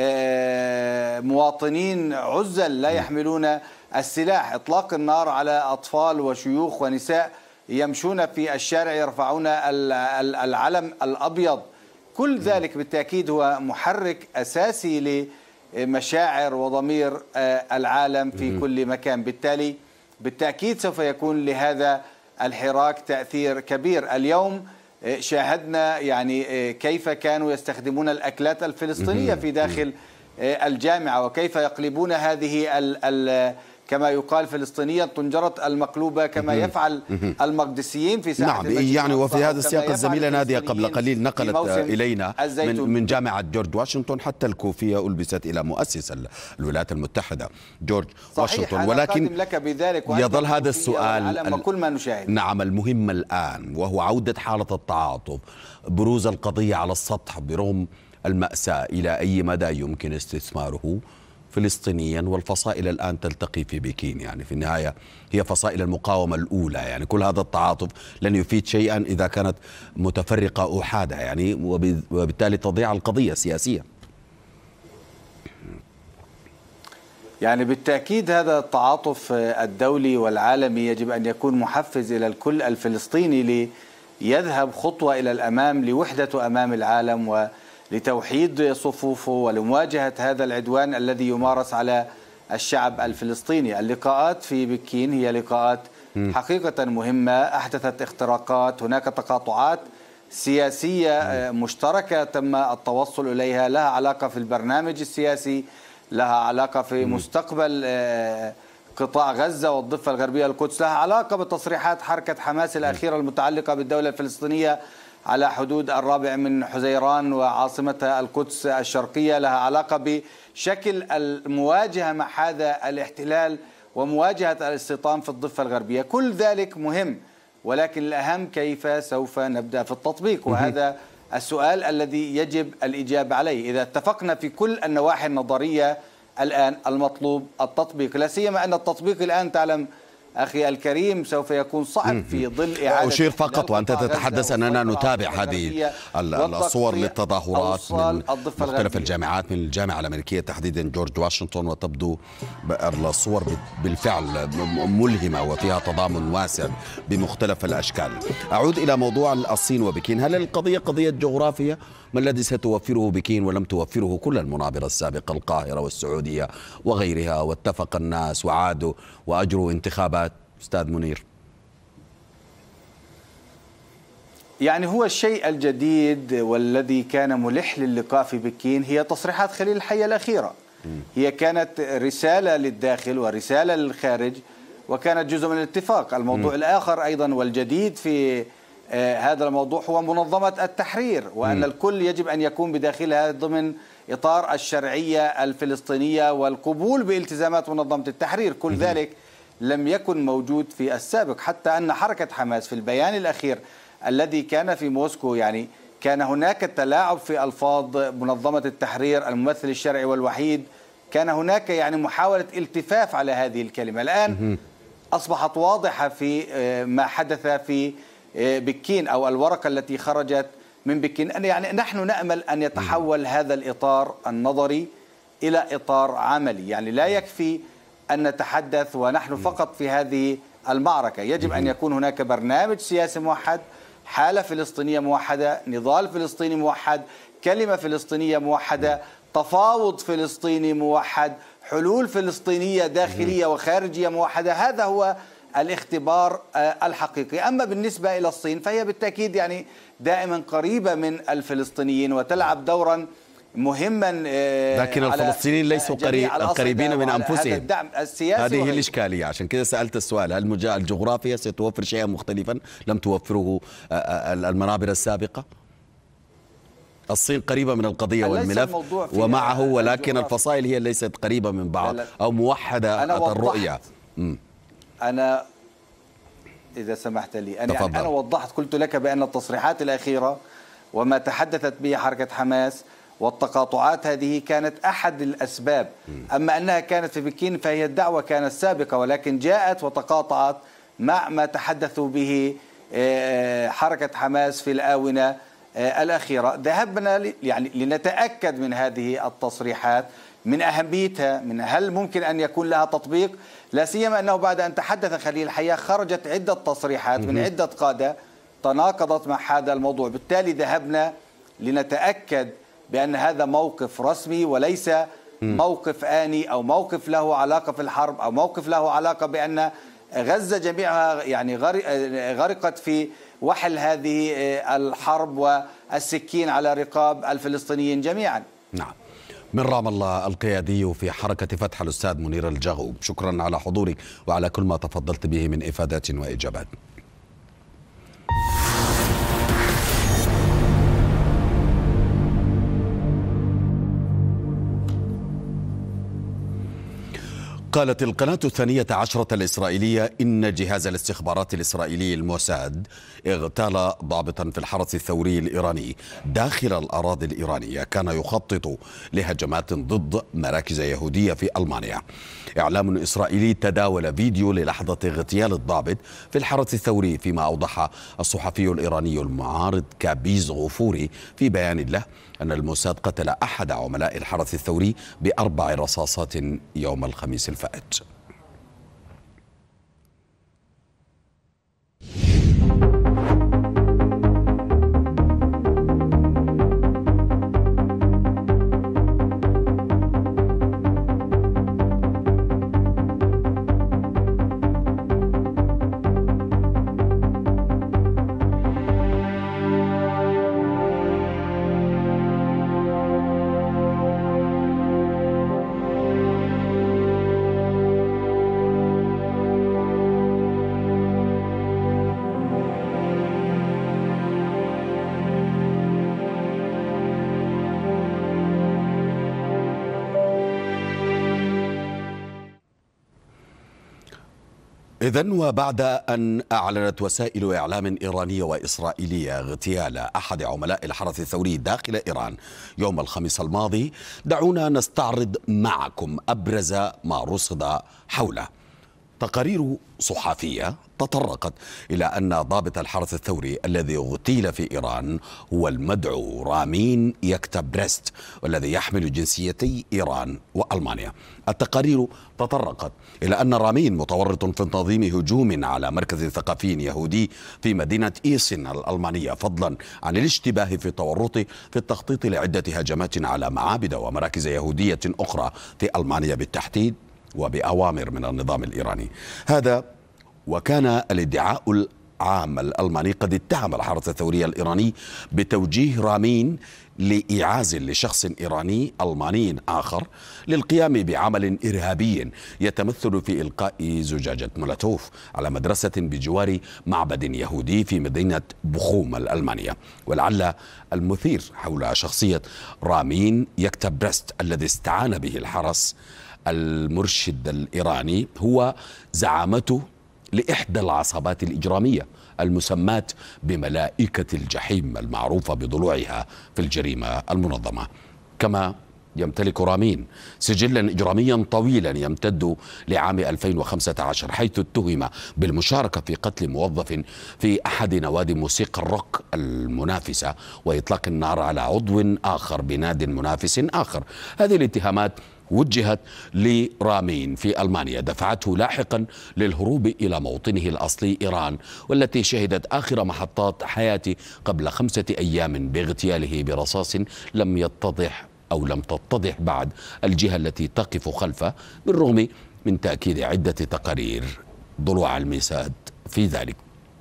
مواطنين عزل لا يحملون السلاح، إطلاق النار على أطفال وشيوخ ونساء يمشون في الشارع يرفعون العلم الأبيض. كل ذلك بالتأكيد هو محرك أساسي لمشاعر وضمير العالم في كل مكان. بالتالي بالتأكيد سوف يكون لهذا الحراك تأثير كبير. اليوم شاهدنا يعني كيف كانوا يستخدمون الأكلات الفلسطينية في داخل الجامعة، وكيف يقلبون هذه ال ال كما يقال فلسطينيا طنجرة المقلوبة كما يفعل المقدسيين في ساحة نعم. يعني وفي هذا السياق الزميلة نادية قبل قليل نقلت إلينا من, من جامعة جورج واشنطن حتى الكوفية ألبست إلى مؤسس الولايات المتحدة جورج واشنطن، ولكن لك بذلك يظل هذا السؤال كل ما نشاهد. نعم المهم الآن وهو عودة حالة التعاطف، بروز القضية على السطح برغم المأساة. إلى أي مدى يمكن استثماره فلسطينيا؟ والفصائل الآن تلتقي في بكين، يعني في النهاية هي فصائل المقاومة الأولى. يعني كل هذا التعاطف لن يفيد شيئا إذا كانت متفرقة أحادة، يعني وبالتالي تضيع القضية سياسيا. يعني بالتأكيد هذا التعاطف الدولي والعالمي يجب أن يكون محفز إلى الكل الفلسطيني ليذهب خطوة إلى الأمام لوحدته أمام العالم و لتوحيد صفوفه ولمواجهة هذا العدوان الذي يمارس على الشعب الفلسطيني. اللقاءات في بكين هي لقاءات حقيقة مهمة، أحدثت اختراقات، هناك تقاطعات سياسية مشتركة تم التوصل إليها، لها علاقة في البرنامج السياسي، لها علاقة في مستقبل قطاع غزة والضفة الغربية القدس، لها علاقة بتصريحات حركة حماس الأخيرة المتعلقة بالدولة الفلسطينية على حدود الرابع من حزيران وعاصمتها القدس الشرقية، لها علاقة بشكل المواجهة مع هذا الاحتلال ومواجهة الاستيطان في الضفة الغربية. كل ذلك مهم، ولكن الأهم كيف سوف نبدأ في التطبيق، وهذا السؤال الذي يجب الإجابة عليه. إذا اتفقنا في كل النواحي النظرية الآن المطلوب التطبيق، لا سيما أن التطبيق الآن تعلم أخي الكريم سوف يكون صعب في ظل إعادة. أشير فقط وأنت تتحدث أننا نتابع هذه الصور للتظاهرات من مختلف الجامعات، من الجامعة الأمريكية تحديدا جورج واشنطن، وتبدو الصور بالفعل ملهمة وفيها تضامن واسع بمختلف الأشكال. أعود إلى موضوع الصين وبكين. هل القضية قضية جغرافية؟ ما الذي ستوفره بكين ولم توفره كل المنابر السابقة، القاهرة والسعودية وغيرها، واتفق الناس وعادوا وأجروا انتخابات؟ أستاذ منير. يعني هو الشيء الجديد والذي كان ملح للقاء في بكين هي تصريحات خليل الحية الأخيرة. هي كانت رسالة للداخل ورسالة للخارج، وكانت جزء من الاتفاق. الموضوع م. الآخر أيضا والجديد في آه هذا الموضوع هو منظمة التحرير، وأن م. الكل يجب أن يكون بداخلها ضمن إطار الشرعية الفلسطينية والقبول بالتزامات منظمة التحرير. كل م. ذلك لم يكن موجود في السابق، حتى أن حركة حماس في البيان الأخير الذي كان في موسكو يعني كان هناك تلاعب في ألفاظ منظمة التحرير الممثل الشرعي والوحيد، كان هناك يعني محاولة التفاف على هذه الكلمة. الآن أصبحت واضحة في ما حدث في بكين أو الورقة التي خرجت من بكين. يعني نحن نأمل أن يتحول هذا الإطار النظري إلى إطار عملي. يعني لا يكفي أن نتحدث ونحن فقط في هذه المعركة، يجب أن يكون هناك برنامج سياسي موحد، حالة فلسطينية موحدة، نضال فلسطيني موحد، كلمة فلسطينية موحدة، تفاوض فلسطيني موحد، حلول فلسطينية داخلية وخارجية موحدة. هذا هو الاختبار الحقيقي. أما بالنسبة إلى الصين فهي بالتأكيد يعني دائما قريبة من الفلسطينيين وتلعب دورا مهما، لكن الفلسطينيين ليسوا قريبين من أنفسهم. هذه هي الإشكالية، عشان كذا سألت السؤال: هل الجغرافيا ستوفر شيئا مختلفا لم توفره المنابر السابقة؟ الصين قريبة من القضية والملف ومعه، ولكن الفصائل هي ليست قريبة من بعض أو موحدة الرؤية. أنا إذا سمحت لي أنا, يعني أنا وضحت، قلت لك بأن التصريحات الأخيرة وما تحدثت به حركة حماس والتقاطعات هذه كانت أحد الأسباب. أما أنها كانت في بكين فهي الدعوة كانت سابقة، ولكن جاءت وتقاطعت مع ما تحدثوا به حركة حماس في الآونة الأخيرة. ذهبنا يعني لنتأكد من هذه التصريحات، من أهميتها، من هل ممكن أن يكون لها تطبيق، لا سيما أنه بعد أن تحدث خليل الحية خرجت عدة تصريحات من عدة قادة تناقضت مع هذا الموضوع. بالتالي ذهبنا لنتأكد بأن هذا موقف رسمي وليس موقف آني أو موقف له علاقة في الحرب أو موقف له علاقة بأن غزة جميعها يعني غرقت في وحل هذه الحرب والسكين على رقاب الفلسطينيين جميعا. نعم. من رام الله القيادي في حركة فتح الأستاذ منير الجغوب، شكرا على حضورك وعلى كل ما تفضلت به من إفادات وإجابات. قالت القناة الثانية عشرة الإسرائيلية إن جهاز الاستخبارات الإسرائيلي الموساد اغتال ضابطا في الحرس الثوري الإيراني داخل الأراضي الإيرانية كان يخطط لهجمات ضد مراكز يهودية في ألمانيا. إعلام إسرائيلي تداول فيديو للحظة اغتيال الضابط في الحرس الثوري، فيما أوضح الصحفي الإيراني المعارض كابيز غفوري في بيان له أن الموساد قتل أحد عملاء الحرس الثوري بأربع رصاصات يوم الخميس الفائت. إذن وبعد أن أعلنت وسائل إعلام إيرانية وإسرائيلية اغتيال أحد عملاء الحرس الثوري داخل إيران يوم الخميس الماضي، دعونا نستعرض معكم أبرز ما رصد حوله. تقارير صحفية تطرقت إلى أن ضابط الحرس الثوري الذي اغتيل في إيران هو المدعو رامين يكتبرست، والذي يحمل جنسيتي إيران وألمانيا. التقارير تطرقت إلى أن رامين متورط في تنظيم هجوم على مركز ثقافي يهودي في مدينة إيسن الألمانية، فضلا عن الاشتباه في تورطه في التخطيط لعدة هجمات على معابد ومراكز يهودية أخرى في ألمانيا بالتحديد وبأوامر من النظام الإيراني. هذا وكان الادعاء العام الألماني قد اتهم الحرس الثوري الإيراني بتوجيه رامين لإعاز لشخص إيراني ألماني آخر للقيام بعمل إرهابي يتمثل في إلقاء زجاجة مولوتوف على مدرسة بجوار معبد يهودي في مدينة بخوم الألمانية. ولعل المثير حول شخصية رامين يكتبرست الذي استعان به الحرس المرشد الإيراني هو زعامته لإحدى العصابات الإجرامية المسماة بملائكة الجحيم المعروفة بضلوعها في الجريمة المنظمة. كما يمتلك رامين سجلا إجراميا طويلا يمتد لعام ألفين وخمسة عشر، حيث اتهم بالمشاركة في قتل موظف في أحد نوادي موسيقى الروك المنافسة وإطلاق النار على عضو آخر بناد منافس آخر. هذه الاتهامات وجهت لرامين في ألمانيا، دفعته لاحقا للهروب إلى موطنه الأصلي إيران، والتي شهدت آخر محطات حياته قبل خمسة أيام باغتياله برصاص لم يتضح أو لم تتضح بعد الجهة التي تقف خلفه، بالرغم من تأكيد عدة تقارير ضلوع الميساد في ذلك.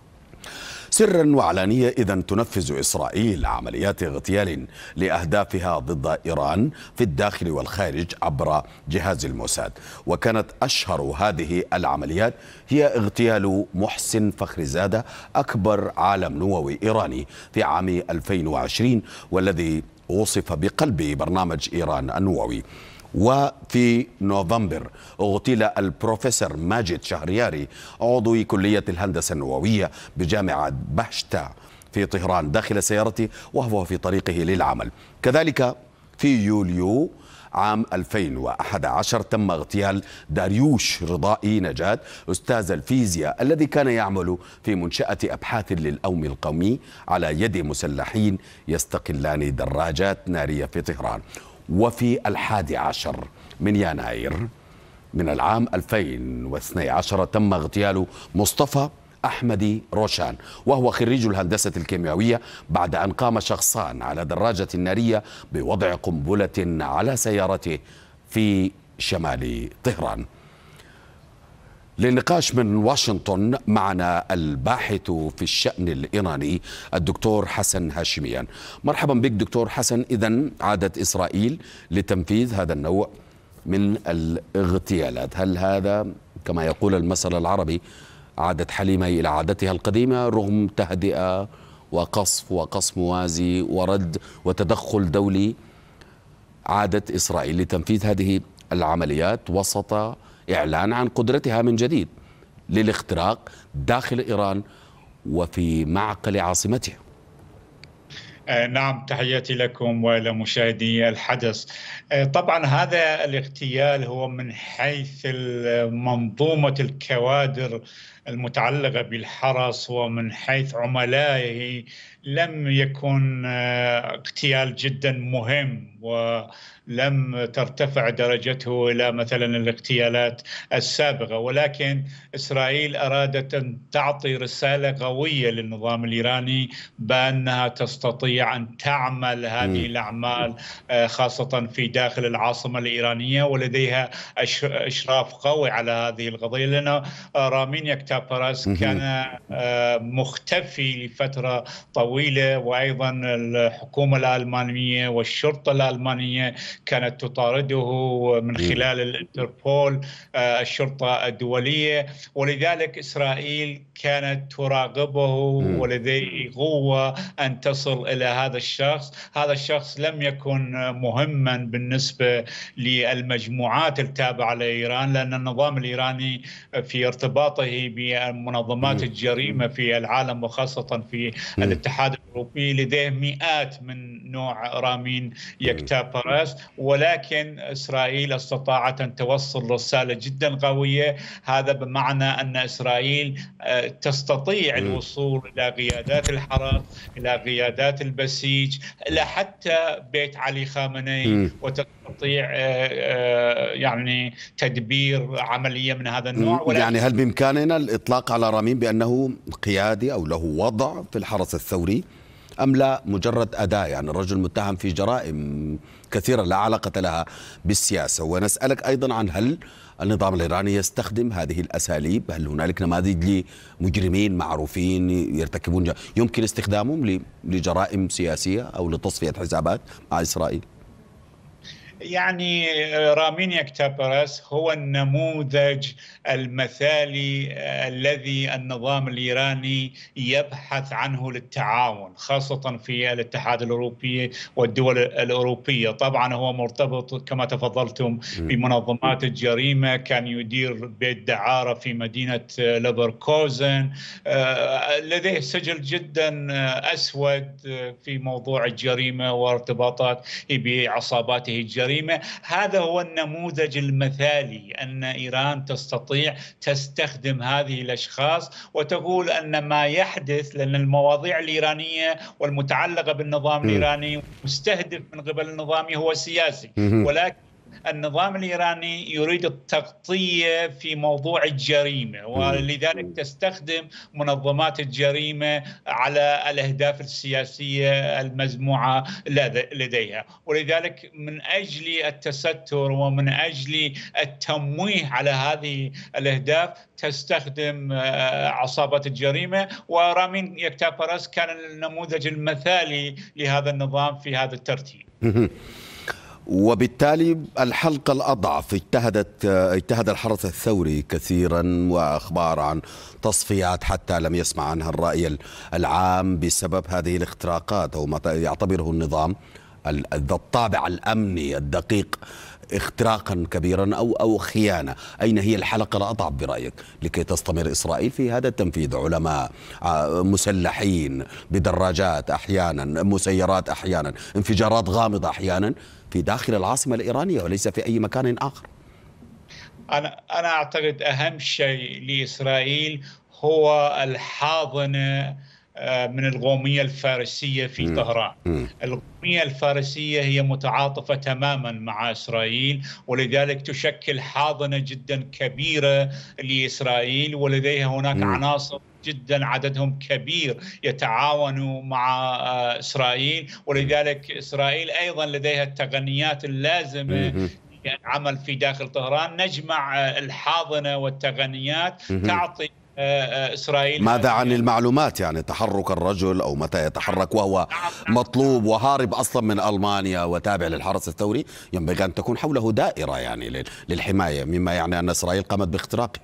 سرا وعلانية إذن تنفذ إسرائيل عمليات اغتيال لأهدافها ضد إيران في الداخل والخارج عبر جهاز الموساد، وكانت أشهر هذه العمليات هي اغتيال محسن فخرزادة أكبر عالم نووي إيراني في عام ألفين وعشرين، والذي وصف بقلب برنامج إيران النووي. وفي نوفمبر اغتيل البروفيسور ماجد شهرياري عضو كلية الهندسة النووية بجامعة بهشتا في طهران داخل سيارته وهو في طريقه للعمل. كذلك في يوليو عام ألفين وأحد عشر تم اغتيال داريوش رضائي نجاد أستاذ الفيزياء الذي كان يعمل في منشأة أبحاث للأوم القومي على يد مسلحين يستقلان دراجات نارية في طهران. وفي الحادي عشر من يناير من العام ألفين واثني عشر تم اغتيال مصطفى أحمدي روشان، وهو خريج الهندسة الكيميائية، بعد أن قام شخصان على دراجة نارية بوضع قنبلة على سيارته في شمال طهران. للنقاش من واشنطن معنا الباحث في الشأن الإيراني الدكتور حسن هاشميان. مرحبا بك دكتور حسن. إذن عادت إسرائيل لتنفيذ هذا النوع من الاغتيالات، هل هذا كما يقول المثل العربي عادت حليمة إلى عادتها القديمة رغم تهدئة وقصف وقصف موازي ورد وتدخل دولي؟ عادت إسرائيل لتنفيذ هذه العمليات وسط إعلان عن قدرتها من جديد للاختراق داخل إيران وفي معقل عاصمتها. نعم، تحياتي لكم ولمشاهدي الحدث. طبعا هذا الاغتيال هو من حيث منظومة الكوادر المتعلقة بالحرس ومن حيث عملائه لم يكن اغتيال جدا مهم، ولم ترتفع درجته إلى مثلا الاغتيالات السابقة، ولكن إسرائيل أرادت أن تعطي رسالة قوية للنظام الإيراني بأنها تستطيع أن تعمل هذه الأعمال خاصة في داخل العاصمة الإيرانية، ولديها إشراف قوي على هذه القضية، لأن رامين يكتابراس كان مختفي لفترة طويلة، وأيضا الحكومة الألمانية والشرطة الألمانية كانت تطارده من خلال الانتربول الشرطة الدولية، ولذلك إسرائيل كانت تراقبه ولديه قوة أن تصل إلى هذا الشخص. هذا الشخص لم يكن مهما بالنسبة للمجموعات التابعة لإيران، لأن النظام الإيراني في ارتباطه بمنظمات الجريمة في العالم وخاصة في الاتحاد الأوروبي لديه مئات من نوع رامين يكتابراس، ولكن إسرائيل استطاعت أن توصل رسالة جدا قوية. هذا بمعنى أن إسرائيل تستطيع الوصول إلى قيادات الحرس، إلى قيادات البسيج، إلى حتى بيت علي خامنئي، وتستطيع يعني تدبير عملية من هذا النوع. يعني هل بإمكاننا الإطلاق على رامين بأنه قيادي أو له وضع في الحرس الثوري أم لا مجرد أداة؟ يعني الرجل متهم في جرائم كثيرة لا علاقة لها بالسياسة. ونسألك أيضا عن هل النظام الإيراني يستخدم هذه الأساليب؟ هل هنالك نماذج لمجرمين معروفين يرتكبون يمكن استخدامهم لجرائم سياسية أو لتصفية حسابات مع إسرائيل؟ يعني رامين يكتابراس هو النموذج المثالي الذي النظام الإيراني يبحث عنه للتعاون، خاصة في الاتحاد الأوروبي والدول الأوروبية. طبعا هو مرتبط كما تفضلتم بمنظمات الجريمة، كان يدير بيت دعارة في مدينة ليفركوزن، لديه سجل جدا أسود في موضوع الجريمة وارتباطات بعصاباته الجريمة. هذا هو النموذج المثالي، أن إيران تستطيع تستخدم هذه الأشخاص وتقول أن ما يحدث، لأن المواضيع الإيرانية والمتعلقة بالنظام الإيراني مستهدف من قبل النظام هو سياسي، ولكن النظام الإيراني يريد التغطية في موضوع الجريمة، ولذلك تستخدم منظمات الجريمة على الأهداف السياسية المزموعة لديها. ولذلك من أجل التستر ومن أجل التمويه على هذه الأهداف تستخدم عصابة الجريمة، ورامين يكتابراس كان النموذج المثالي لهذا النظام في هذا الترتيب. وبالتالي الحلقة الأضعف اجتهدت اجتهد الحرس الثوري كثيرا، وأخبار عن تصفيات حتى لم يسمع عنها الرأي العام بسبب هذه الاختراقات أو ما يعتبره النظام ذا الطابع الأمني الدقيق اختراقا كبيرا أو أو خيانة. أين هي الحلقة الأضعف برأيك لكي تستمر إسرائيل في هذا التنفيذ؟ علماء مسلحين بدراجات أحيانا، مسيرات أحيانا، انفجارات غامضة أحيانا في داخل العاصمة الإيرانية وليس في أي مكان آخر. أنا أنا أعتقد أهم شيء لإسرائيل هو الحاضنة من القومية الفارسية في طهران. القومية الفارسية هي متعاطفة تماما مع إسرائيل، ولذلك تشكل حاضنة جدا كبيرة لإسرائيل، ولديها هناك عناصر جدا عددهم كبير يتعاونوا مع إسرائيل، ولذلك إسرائيل أيضا لديها التقنيات اللازمة العمل في داخل طهران. نجمع الحاضنة والتقنيات تعطي إسرائيل. ماذا عن المعلومات؟ يعني تحرك الرجل أو متى يتحرك وهو مطلوب وهارب أصلا من ألمانيا وتابع للحرس الثوري، ينبغي أن تكون حوله دائرة يعني للحماية، مما يعني أن إسرائيل قامت باختراقه.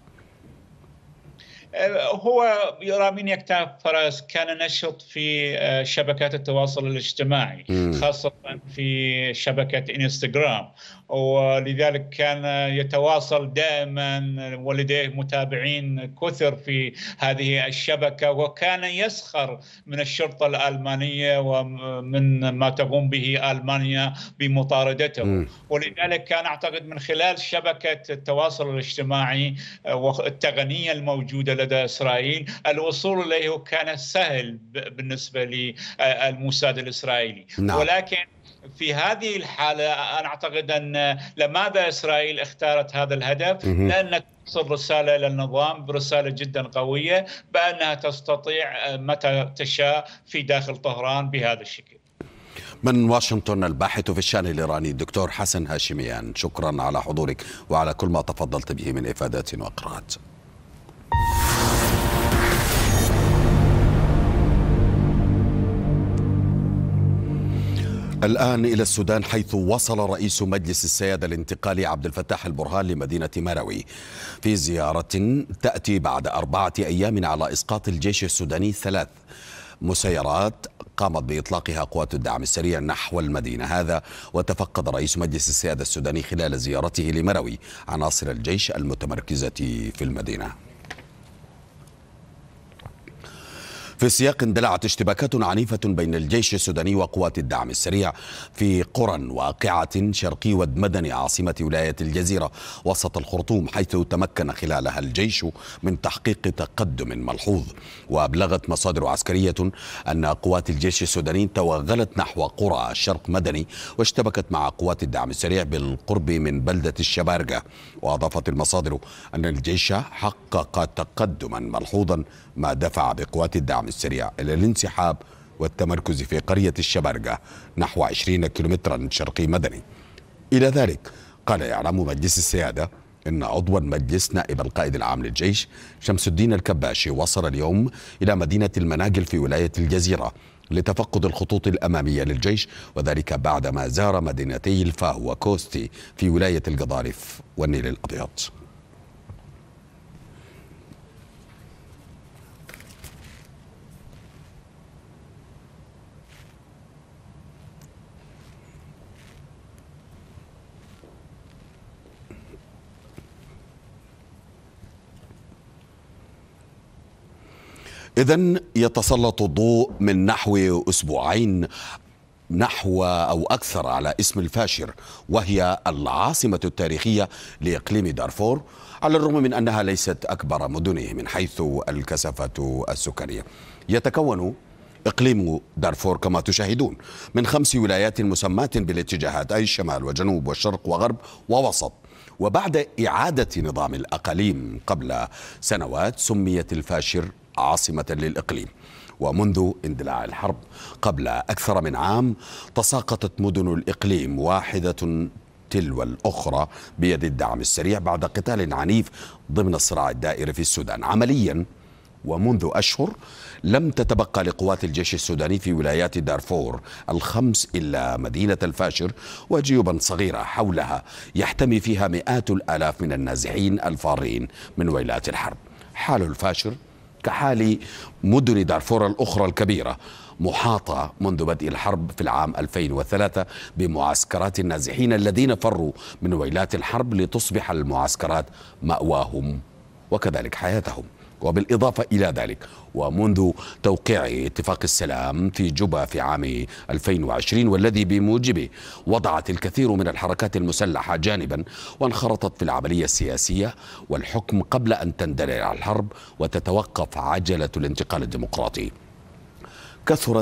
هو رامين يكتاف فراس كان نشط في شبكات التواصل الاجتماعي، خاصة في شبكة انستغرام، ولذلك كان يتواصل دائما ولديه متابعين كثر في هذه الشبكة، وكان يسخر من الشرطة الألمانية ومن ما تقوم به ألمانيا بمطاردته. م. ولذلك كان أعتقد من خلال شبكة التواصل الاجتماعي والتقنية الموجودة لدى إسرائيل الوصول إليه كان سهل بالنسبة للموساد الإسرائيلي. نعم. ولكن في هذه الحالة أنا أعتقد أن لماذا إسرائيل اختارت هذا الهدف؟ لأنك توصل رسالة للنظام برسالة جدا قوية بأنها تستطيع متى تشاء في داخل طهران بهذا الشكل. من واشنطن الباحث في الشأن الإيراني الدكتور حسن هاشميان، شكرا على حضورك وعلى كل ما تفضلت به من إفادات وقراءات. الآن إلى السودان، حيث وصل رئيس مجلس السيادة الانتقالي عبد الفتاح البرهان لمدينة مروي في زيارة تأتي بعد أربعة أيام على إسقاط الجيش السوداني ثلاث مسيرات قامت بإطلاقها قوات الدعم السريع نحو المدينة. هذا وتفقد رئيس مجلس السيادة السوداني خلال زيارته لمروي عناصر الجيش المتمركزة في المدينة. في السياق اندلعت اشتباكات عنيفة بين الجيش السوداني وقوات الدعم السريع في قرى واقعة شرقي ود مدني عاصمة ولاية الجزيرة وسط الخرطوم، حيث تمكن خلالها الجيش من تحقيق تقدم ملحوظ. وأبلغت مصادر عسكرية أن قوات الجيش السوداني توغلت نحو قرى الشرق مدني واشتبكت مع قوات الدعم السريع بالقرب من بلدة الشبارقة. وأضافت المصادر أن الجيش حقق تقدما ملحوظا ما دفع بقوات الدعم السريع إلى الانسحاب والتمركز في قرية الشبارقة نحو عشرين كيلومترا شرقي مدني. إلى ذلك قال يعلم مجلس السيادة إن عضوا مجلس نائب القائد العام للجيش شمس الدين الكباشي وصل اليوم إلى مدينة المناقل في ولاية الجزيرة لتفقد الخطوط الأمامية للجيش، وذلك بعدما زار مدينتي الفاو وكوستي في ولاية القضارف والنيل الأبيض. إذن يتسلط الضوء من نحو أسبوعين نحو أو أكثر على اسم الفاشر، وهي العاصمة التاريخية لإقليم دارفور، على الرغم من أنها ليست أكبر مدنه من حيث الكثافة السكانية. يتكون إقليم دارفور كما تشاهدون من خمس ولايات مسماة بالاتجاهات، أي الشمال وجنوب والشرق وغرب ووسط. وبعد إعادة نظام الأقاليم قبل سنوات سميت الفاشر عاصمة للإقليم. ومنذ اندلاع الحرب قبل أكثر من عام تساقطت مدن الإقليم واحدة تلو الأخرى بيد الدعم السريع بعد قتال عنيف ضمن الصراع الدائري في السودان. عمليا ومنذ أشهر لم تتبقى لقوات الجيش السوداني في ولايات دارفور الخمس إلا مدينة الفاشر وجيوبا صغيرة حولها يحتمي فيها مئات الآلاف من النازحين الفارين من ويلات الحرب. حال الفاشر كحال مدن دارفور الأخرى الكبيرة، محاطة منذ بدء الحرب في العام ألفين وثلاثة بمعسكرات النازحين الذين فروا من ويلات الحرب لتصبح المعسكرات مأواهم وكذلك حياتهم. وبالإضافة إلى ذلك ومنذ توقيع اتفاق السلام في جوبا في عام ألفين وعشرين والذي بموجبه وضعت الكثير من الحركات المسلحة جانبا وانخرطت في العملية السياسية والحكم قبل أن تندلع الحرب وتتوقف عجلة الانتقال الديمقراطي. كثرت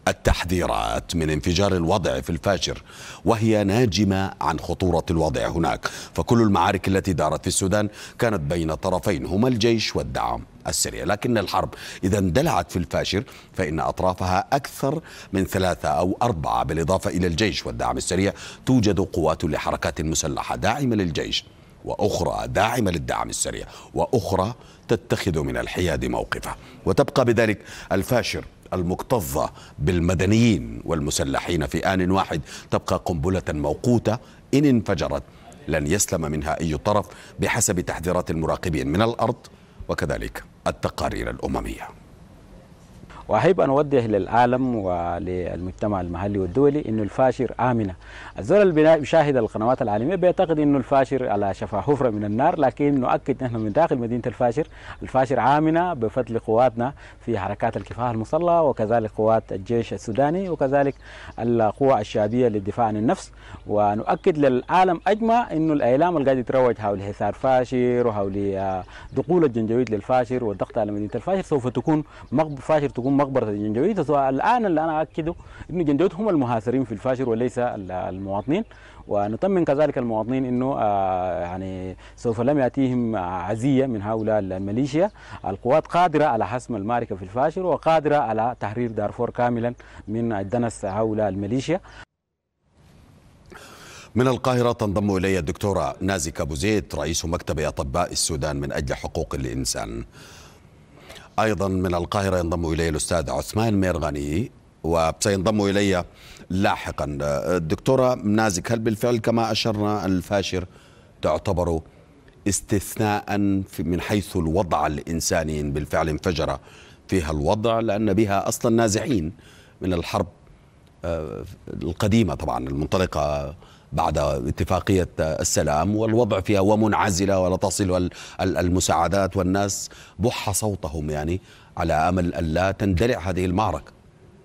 التحذيرات من انفجار الوضع في الفاشر وهي ناجمة عن خطورة الوضع هناك، فكل المعارك التي دارت في السودان كانت بين طرفين هما الجيش والدعم السريع، لكن الحرب إذا اندلعت في الفاشر فإن أطرافها أكثر من ثلاثة أو أربعة، بالإضافة إلى الجيش والدعم السريع توجد قوات لحركات مسلحة داعمة للجيش وأخرى داعمة للدعم السريع وأخرى تتخذ من الحياد موقفها، وتبقى بذلك الفاشر المكتظة بالمدنيين والمسلحين في آن واحد تبقى قنبلة موقوتة إن انفجرت لن يسلم منها أي طرف بحسب تحذيرات المراقبين من الأرض وكذلك التقارير الأممية. وأحب أن أوجه للعالم وللمجتمع المحلي والدولي إنه الفاشر آمنة. الزول اللي بيشاهد القنوات العالمية بيعتقد إنه الفاشر على شفا حفرة من النار، لكن نؤكد نحن من داخل مدينة الفاشر الفاشر آمنة بفضل قواتنا في حركات الكفاح المسلحة وكذلك قوات الجيش السوداني وكذلك القوى الشعبية للدفاع عن النفس. ونؤكد للعالم أجمع إنه الإعلام اللي قاعد يتروج حول حصار فاشر وحول دخول الجنجويد للفاشر والضغط على مدينة الفاشر سوف تكون فاشر تكون مقبرة الجنجويد. الآن اللي أنا أكده إنه الجنجويد هم المهاجرين في الفاشر وليس المواطنين، ونطمن كذلك المواطنين إنه آه يعني سوف لم يأتيهم عزية من هؤلاء الميليشيا. القوات قادرة على حسم المعركة في الفاشر وقادرة على تحرير دارفور كاملا من دنس هؤلاء الميليشيا. من القاهرة تنضم إلي الدكتورة نازك أبو زيد رئيس مكتب أطباء السودان من أجل حقوق الإنسان. أيضا من القاهرة ينضم إلي الأستاذ عثمان ميرغني وسينضم إلي لاحقا. الدكتورة نازك، هل بالفعل كما أشرنا الفاشر تعتبر استثناء من حيث الوضع الإنساني بالفعل انفجر فيها الوضع لأن بها أصلا نازحين من الحرب القديمة طبعا المنطلقة بعد اتفاقية السلام، والوضع فيها ومنعزلة ولا تصل المساعدات والناس بح صوتهم يعني على أمل أن لا تندلع هذه المعركة؟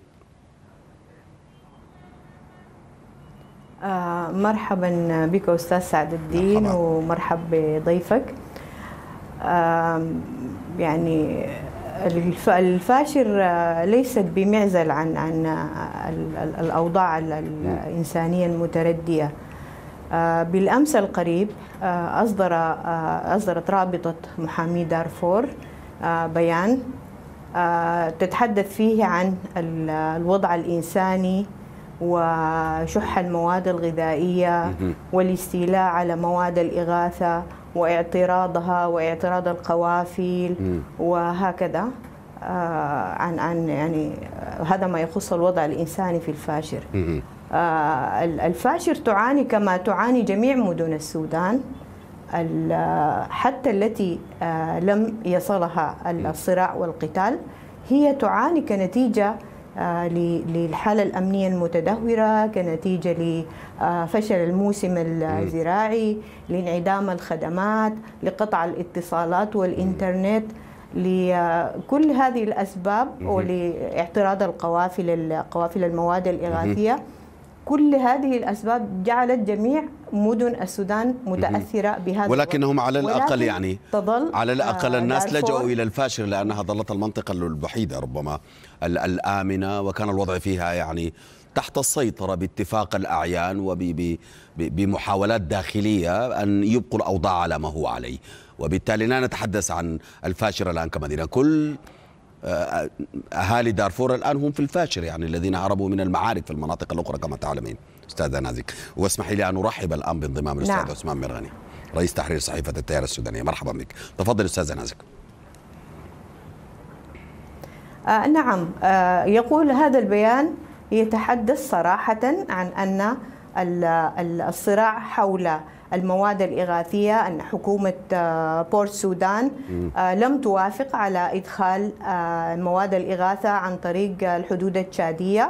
آه مرحبا بك أستاذ سعد الدين مرحبا. ومرحب بضيفك. آه يعني الفاشر ليست بمعزل عن عن الأوضاع الإنسانية المتردية. بالأمس القريب أصدر أصدرت رابطة محامي دارفور بيان تتحدث فيه عن الوضع الإنساني وشح المواد الغذائية والاستيلاء على مواد الإغاثة واعتراضها واعتراض القوافل وهكذا آه عن عن يعني هذا ما يخص الوضع الإنساني في الفاشر. آه الفاشر تعاني كما تعاني جميع مدن السودان حتى التي آه لم يصلها الصراع والقتال، هي تعاني كنتيجة آه للحالة الأمنية المتدهورة، كنتيجة لفشل الموسم الزراعي، لانعدام الخدمات، لقطع الاتصالات والإنترنت، لكل هذه الأسباب ولاعتراض القوافل قوافل المواد الإغاثية. كل هذه الأسباب جعلت جميع مدن السودان متأثرة بهذا، ولكنهم على الأقل يعني تظل على الأقل الناس لجأوا إلى الفاشر لأنها ظلت المنطقة الوحيدة ربما الآمنة، وكان الوضع فيها يعني تحت السيطرة باتفاق الأعيان وبمحاولات داخلية أن يبقوا الأوضاع على ما هو عليه، وبالتالي لا نتحدث عن الفاشر الآن كمدينة. كل أهالي دارفور الآن هم في الفاشر، يعني الذين هربوا من المعارك في المناطق الأخرى كما تعلمين أستاذة نازك. واسمحي لي أن أرحب الآن بانضمام الأستاذ نعم. عثمان ميرغني رئيس تحرير صحيفة التيار السودانية. مرحبا بك، تفضل أستاذة نازك. آه نعم، آه يقول هذا البيان يتحدث صراحة عن أن الصراع حول المواد الإغاثية، أن حكومة بورت السودان لم توافق على إدخال مواد الإغاثة عن طريق الحدود التشادية،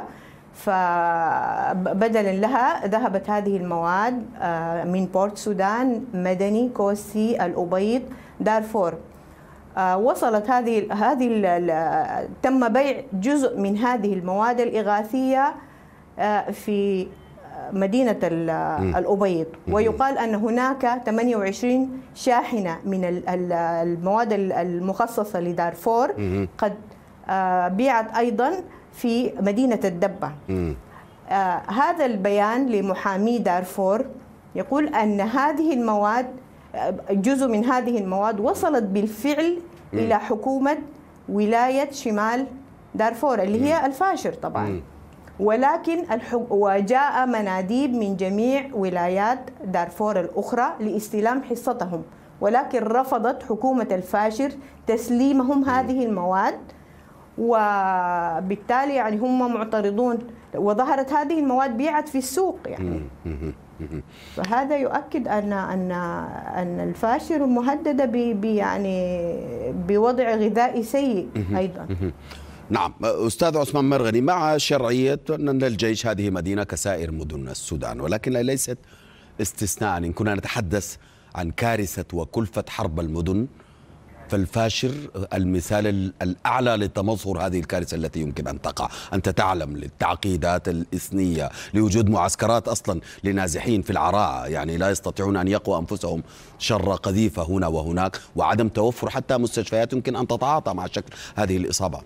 فبدلا لها ذهبت هذه المواد من بورت السودان، مدني، كوسي، الأبيض، دارفور. وصلت هذه هذه تم بيع جزء من هذه المواد الإغاثية في مدينة الأبيض، ويقال أن هناك ثمانية وعشرين شاحنة من المواد المخصصة لدارفور قد بيعت أيضا في مدينة الدبة. آه هذا البيان لمحامي دارفور يقول أن هذه المواد، جزء من هذه المواد وصلت بالفعل م. إلى حكومة ولاية شمال دارفور اللي هي الفاشر طبعا. م. ولكن وجاء مناديب من جميع ولايات دارفور الأخرى لاستلام حصتهم، ولكن رفضت حكومة الفاشر تسليمهم هذه المواد، وبالتالي يعني هم معترضون، وظهرت هذه المواد بيعت في السوق يعني. فهذا يؤكد ان ان ان الفاشر مهدده ب يعني بوضع غذائي سيء ايضا. نعم أستاذ عثمان مرغني، مع شرعية أن الجيش هذه مدينة كسائر مدن السودان، ولكن ليست استثناء. إن كنا نتحدث عن كارثة وكلفة حرب المدن، فالفاشر المثال الأعلى لتمظهر هذه الكارثة التي يمكن أن تقع. أنت تعلم للتعقيدات الإثنية، لوجود معسكرات أصلا لنازحين في العراء، يعني لا يستطيعون أن يقوا أنفسهم شر قذيفة هنا وهناك، وعدم توفر حتى مستشفيات يمكن أن تتعاطى مع شكل هذه الإصابة.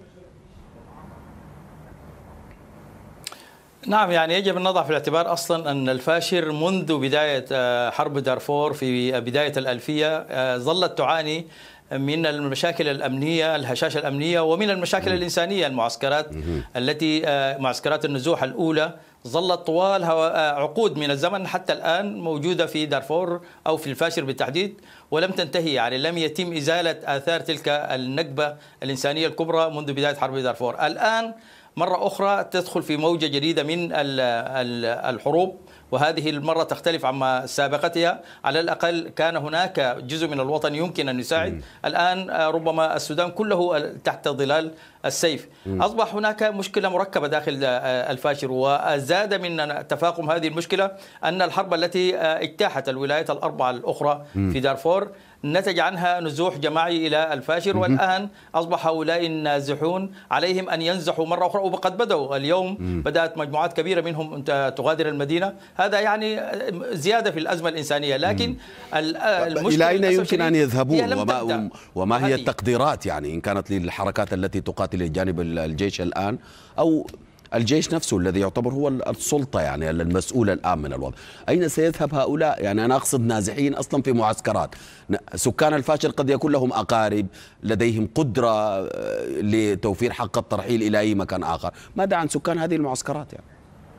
نعم، يعني يجب أن نضع في الاعتبار أصلا أن الفاشر منذ بداية حرب دارفور في بداية الألفية ظلت تعاني من المشاكل الأمنية، الهشاشة الأمنية، ومن المشاكل الإنسانية. المعسكرات التي معسكرات النزوح الأولى ظلت طوال عقود من الزمن حتى الآن موجودة في دارفور أو في الفاشر بالتحديد، ولم تنتهي، يعني لم يتم إزالة آثار تلك النكبة الإنسانية الكبرى منذ بداية حرب دارفور. الآن مرة أخرى تدخل في موجة جديدة من الحروب، وهذه المرة تختلف عما سابقتها. على الأقل كان هناك جزء من الوطن يمكن أن يساعد. م. الآن ربما السودان كله تحت ظلال السيف. م. أصبح هناك مشكلة مركبة داخل الفاشر، وزاد من تفاقم هذه المشكلة أن الحرب التي اجتاحت الولايات الأربعة الأخرى م. في دارفور نتج عنها نزوح جماعي إلى الفاشر، والآن أصبح هؤلاء النازحون عليهم أن ينزحوا مرة أخرى، وقد بدأوا اليوم. م. بدأت مجموعات كبيرة منهم تغادر المدينة. هذا يعني زيادة في الأزمة الإنسانية، لكن المشكلة إلى أين يمكن أن يذهبون؟ وما, وما هي التقديرات يعني إن كانت للحركات التي تقاتل الجانب الجيش الآن، أو الجيش نفسه الذي يعتبر هو السلطة يعني المسؤول الآن من الوضع؟ أين سيذهب هؤلاء؟ يعني أنا أقصد نازحين أصلا في معسكرات. سكان الفاشر قد يكون لهم أقارب، لديهم قدرة لتوفير حق الترحيل إلى أي مكان آخر. ماذا عن سكان هذه المعسكرات يعني؟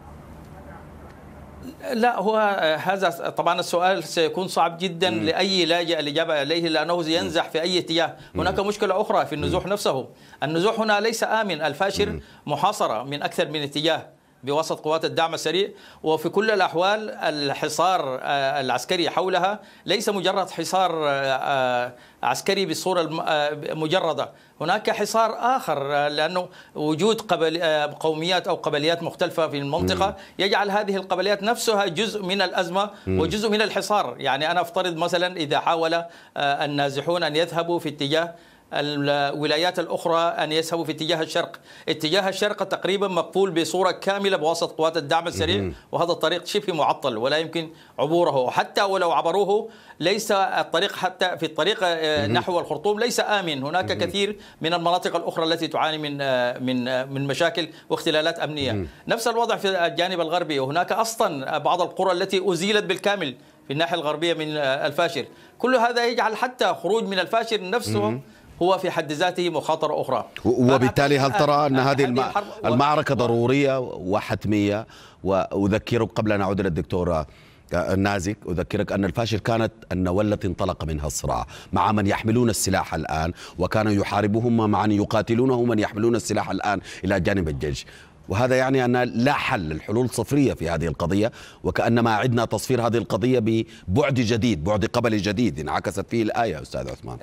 لا، هو هذا طبعا السؤال سيكون صعب جدا م. لأي لاجئ الإجابة عليه، لأنه ينزح في أي اتجاه. هناك م. مشكلة أخرى في النزوح نفسه. النزوح هنا ليس آمن. الفاشر م. محاصرة من أكثر من اتجاه بوسط قوات الدعم السريع، وفي كل الأحوال الحصار العسكري حولها ليس مجرد حصار عسكري بالصورة المجردة. هناك حصار آخر، لأنه وجود قبل قوميات أو قبليات مختلفة في المنطقة يجعل هذه القبليات نفسها جزء من الأزمة وجزء من الحصار. يعني أنا أفترض مثلا إذا حاول النازحون أن يذهبوا في اتجاه الولايات الأخرى أن يذهبوا في اتجاه الشرق، اتجاه الشرق تقريبا مقفول بصورة كاملة بواسط قوات الدعم السريع، وهذا الطريق شبه معطل ولا يمكن عبوره. حتى ولو عبروه ليس الطريق حتى في الطريق نحو الخرطوم ليس آمن. هناك كثير من المناطق الأخرى التي تعاني من من من مشاكل واختلالات أمنية. نفس الوضع في الجانب الغربي، وهناك أصلا بعض القرى التي أزيلت بالكامل في الناحية الغربية من الفاشر. كل هذا يجعل حتى خروج من الفاشر نفسه هو في حد ذاته مخاطرة أخرى. وبالتالي هل ترى أن هذه المعركة ضرورية وحتمية؟ وأذكرك قبل أن أعود إلى الدكتور نازك، أذكرك أن الفاشر كانت النواة التي انطلق منها الصراع مع من يحملون السلاح الآن، وكانوا يحاربهم مع من يقاتلونه من يحملون السلاح الآن إلى جانب الجيش. وهذا يعني أن لا حل، الحلول صفرية في هذه القضية، وكأنما عدنا تصفير هذه القضية ببعد جديد، بعد قبلي جديد انعكست فيه الآية أستاذ عثمان.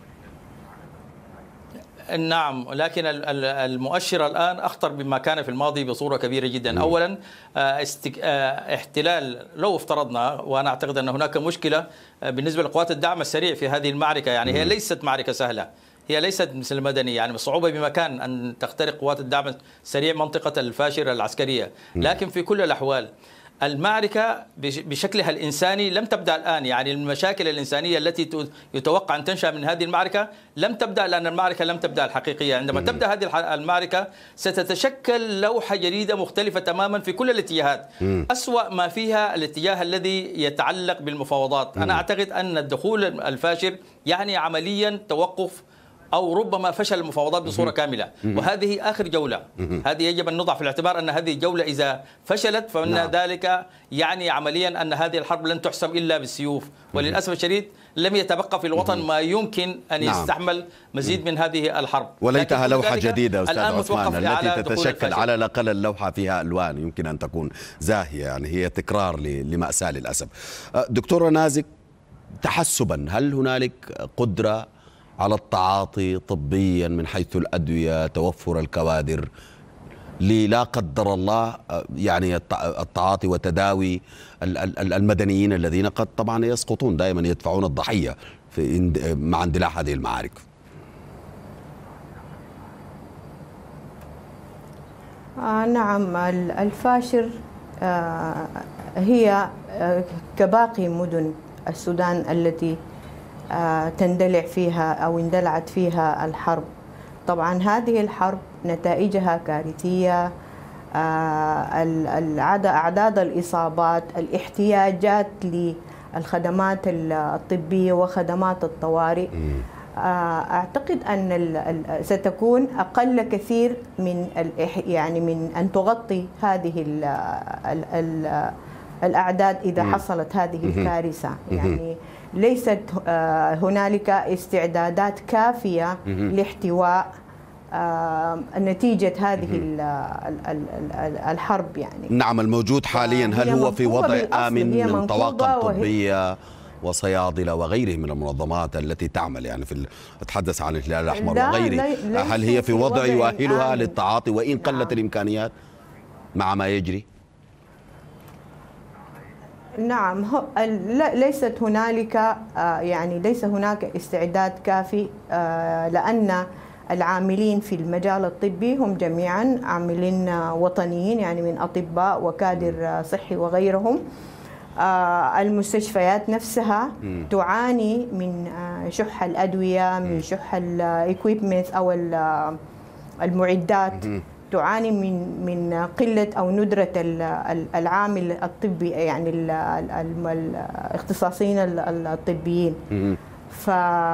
نعم، لكن المؤشر الآن أخطر مما كان في الماضي بصورة كبيرة جدا. أولا احتلال، لو افترضنا، وأنا أعتقد أن هناك مشكلة بالنسبة لقوات الدعم السريع في هذه المعركة، يعني هي ليست معركة سهلة، هي ليست مثل المدني، يعني بصعوبة بمكان أن تخترق قوات الدعم السريع منطقة الفاشر العسكرية. لكن في كل الأحوال المعركة بشكلها الإنساني لم تبدأ الآن، يعني المشاكل الإنسانية التي يتوقع أن تنشأ من هذه المعركة لم تبدأ، لأن المعركة لم تبدأ الحقيقية. عندما تبدأ هذه المعركة ستتشكل لوحة جديدة مختلفة تماما في كل الاتجاهات. أسوأ ما فيها الاتجاه الذي يتعلق بالمفاوضات. أنا أعتقد أن الدخول الفاشل يعني عمليا توقف أو ربما فشل المفاوضات بصورة كاملة، وهذه آخر جولة. هذه يجب أن نضع في الاعتبار أن هذه الجولة إذا فشلت فإن نعم. ذلك يعني عمليا أن هذه الحرب لن تحسم إلا بالسيوف، وللأسف الشديد لم يتبقى في الوطن ما يمكن أن نعم. يستحمل مزيد من هذه الحرب. وليتها لوحة جديدة أستاذ عثمان التي تتشكل على الأقل اللوحة فيها ألوان يمكن أن تكون زاهية، يعني هي تكرار لمأساة للأسف. دكتورة نازك، تحسبا هل هنالك قدرة على التعاطي طبيا من حيث الأدوية، توفر الكوادر لا قدر الله يعني التعاطي وتداوي المدنيين الذين قد طبعا يسقطون دائما، يدفعون الضحية في مع اندلاع هذه المعارك؟ آه نعم، الفاشر آه هي آه كباقي مدن السودان التي آه تندلع فيها أو اندلعت فيها الحرب. طبعا هذه الحرب نتائجها كارثية، آه أعداد الإصابات، الاحتياجات للخدمات الطبية وخدمات الطوارئ، آه أعتقد أن ستكون أقل كثير من يعني من أن تغطي هذه ال ال ال الأعداد إذا حصلت هذه الكارثة. يعني ليست هنالك استعدادات كافية لاحتواء نتيجة هذه الحرب. يعني نعم، الموجود حاليا هل هو في وضع آمن من طواقم طبية وصيادلة وغيره من المنظمات التي تعمل يعني في أتحدث عن الهلال الأحمر وغيره، هل هي في وضع يؤهلها آمن للتعاطي وإن قلت نعم. الإمكانيات مع ما يجري؟ نعم، ليست هنالك يعني ليس هناك استعداد كافي، لأن العاملين في المجال الطبي هم جميعا عاملين وطنيين، يعني من أطباء وكادر صحي وغيرهم. المستشفيات نفسها تعاني من شح الأدوية، من شح الإكويبمنت أو المعدات، تعاني من من قلة أو ندرة العامل الطبي، يعني الاختصاصيين الطبيين. ف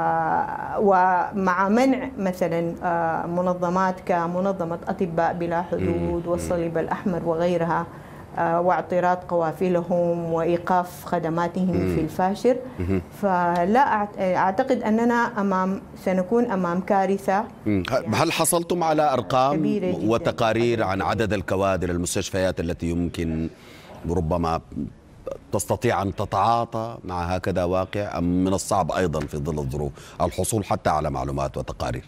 ومع منع مثلا منظمات كمنظمة أطباء بلا حدود والصليب الأحمر وغيرها، واعتراض قوافلهم وإيقاف خدماتهم في الفاشر، فلا أعتقد أننا أمام سنكون أمام كارثة. هل حصلتم على أرقام وتقارير عن عدد الكوادر المستشفيات التي يمكن ربما تستطيع أن تتعاطى مع هكذا واقع، أم من الصعب أيضا في ظل الظروف الحصول حتى على معلومات وتقارير؟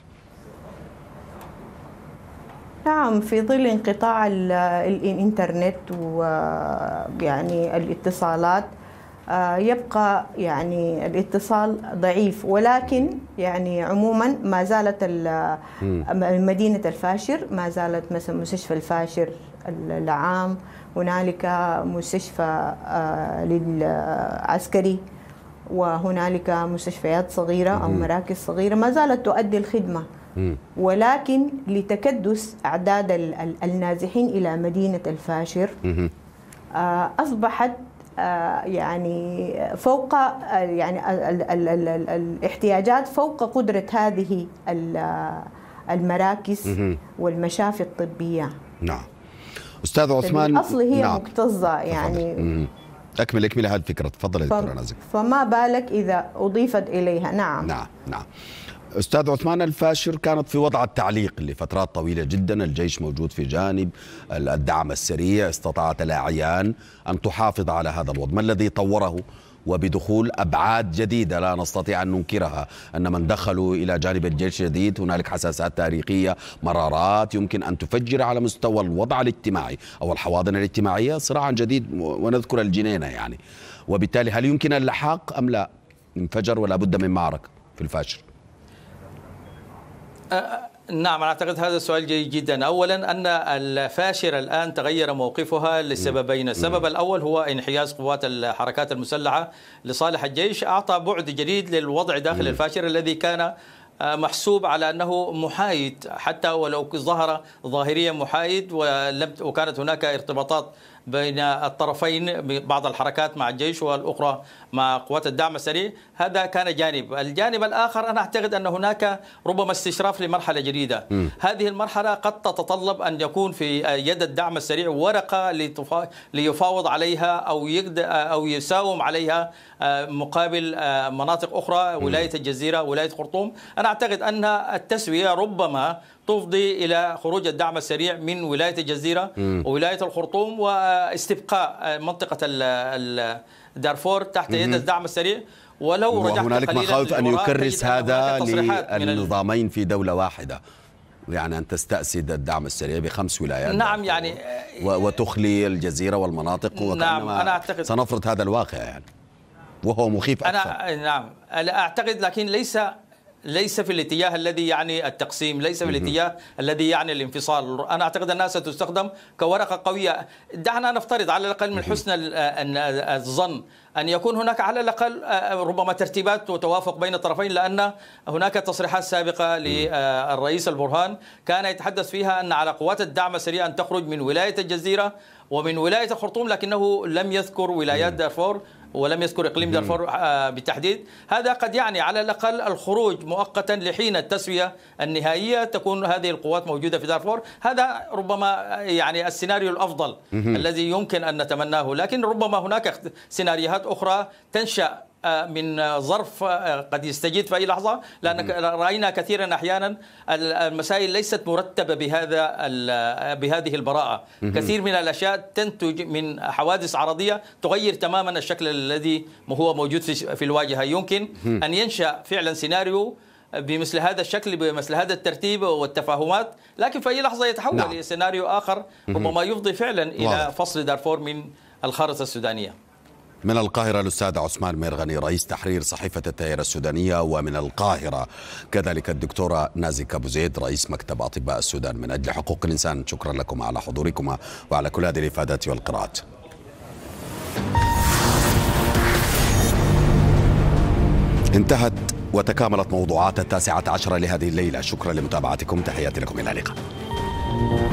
نعم، في ظل انقطاع الإنترنت ويعني الاتصالات يبقى يعني الاتصال ضعيف، ولكن يعني عموما ما زالت مدينة الفاشر ما زالت مثلا مستشفى الفاشر العام، هنالك مستشفى للعسكري، وهنالك مستشفيات صغيرة أو مراكز صغيرة ما زالت تؤدي الخدمة، ولكن لتكدس أعداد النازحين إلى مدينة الفاشر أصبحت يعني فوق يعني الاحتياجات فوق قدرة هذه المراكز والمشافي الطبية. نعم أستاذ عثمان، بالأصل هي نعم. مكتظة يعني. مم. أكمل أكمل هذه الفكرة، تفضل يا دكتورة نازك. فما بالك إذا أضيفت إليها. نعم نعم نعم أستاذ عثمان، الفاشر كانت في وضع التعليق لفترات طويلة جدا، الجيش موجود في جانب، الدعم السريع، استطاعت الأعيان أن تحافظ على هذا الوضع. ما الذي طوره وبدخول أبعاد جديدة لا نستطيع أن ننكرها، أن من دخلوا إلى جانب الجيش الجديد هنالك حساسات تاريخية، مرارات يمكن أن تفجر على مستوى الوضع الاجتماعي أو الحواضن الاجتماعية صراعا جديد، ونذكر الجنينة يعني. وبالتالي هل يمكن اللحاق أم لا؟ انفجر ولا بد من معركة في الفاشر؟ نعم، أنا أعتقد هذا السؤال جيد جدا. أولا أن الفاشر الآن تغير موقفها لسببين. السبب الأول هو انحياز قوات الحركات المسلحة لصالح الجيش، أعطى بعد جديد للوضع داخل الفاشر الذي كان محسوب على أنه محايد، حتى ولو ظهر ظاهريا محايد ولم وكانت هناك ارتباطات بين الطرفين، بعض الحركات مع الجيش والأخرى مع قوات الدعم السريع. هذا كان جانب. الجانب الآخر أنا أعتقد أن هناك ربما استشراف لمرحلة جديدة. م. هذه المرحلة قد تتطلب أن يكون في يد الدعم السريع ورقة ليفاوض عليها أو أو يساوم عليها مقابل مناطق أخرى، ولاية الجزيرة، ولاية خرطوم. أنا أعتقد أن التسوية ربما تفضي إلى خروج الدعم السريع من ولاية الجزيرة م. وولاية الخرطوم واستبقاء منطقة دارفور تحت يد الدعم السريع. ولو رجعت هنالك مخاوف أن يكرس هذا للنظامين في دولة واحدة، يعني أن تستأسد الدعم السريع بخمس ولايات. نعم، يعني وتخلي الجزيرة والمناطق. نعم، أنا أعتقد سنفرض هذا الواقع يعني، وهو مخيف أكثر. أنا نعم أعتقد، لكن ليس ليس في الاتجاه الذي يعني التقسيم، ليس في الاتجاه الذي يعني الانفصال. أنا أعتقد أنها ستستخدم كورقة قوية. دعنا نفترض على الأقل من حسن الظن أن يكون هناك على الأقل ربما ترتيبات وتوافق بين الطرفين، لأن هناك تصريحات سابقة للرئيس البرهان كان يتحدث فيها أن على قوات الدعم السريع أن تخرج من ولاية الجزيرة ومن ولاية الخرطوم، لكنه لم يذكر ولايات دارفور ولم يذكر إقليم دارفور بالتحديد. هذا قد يعني على الأقل الخروج مؤقتا لحين التسوية النهائية تكون هذه القوات موجودة في دارفور. هذا ربما يعني السيناريو الأفضل الذي يمكن أن نتمناه، لكن ربما هناك سيناريوهات أخرى تنشأ من ظرف قد يستجد في أي لحظة، لأن رأينا كثيرا أحيانا المسائل ليست مرتبة بهذا بهذه البراءة. كثير من الأشياء تنتج من حوادث عرضية تغير تماما الشكل الذي هو موجود في الواجهة. يمكن أن ينشأ فعلا سيناريو بمثل هذا الشكل، بمثل هذا الترتيب والتفاهمات، لكن في أي لحظة يتحول نعم. لسيناريو آخر ربما يفضي فعلا إلى فصل دارفور من الخارطة السودانية. من القاهرة الأستاذ عثمان ميرغني رئيس تحرير صحيفة التيار السودانية، ومن القاهرة كذلك الدكتورة نازك أبو زيد رئيس مكتب أطباء السودان من أجل حقوق الإنسان. شكرا لكم على حضوركما وعلى كل هذه الإفادات والقراءات. انتهت وتكاملت موضوعات التاسعة عشرة لهذه الليلة. شكرا لمتابعتكم، تحياتي لكم، إلى اللقاء.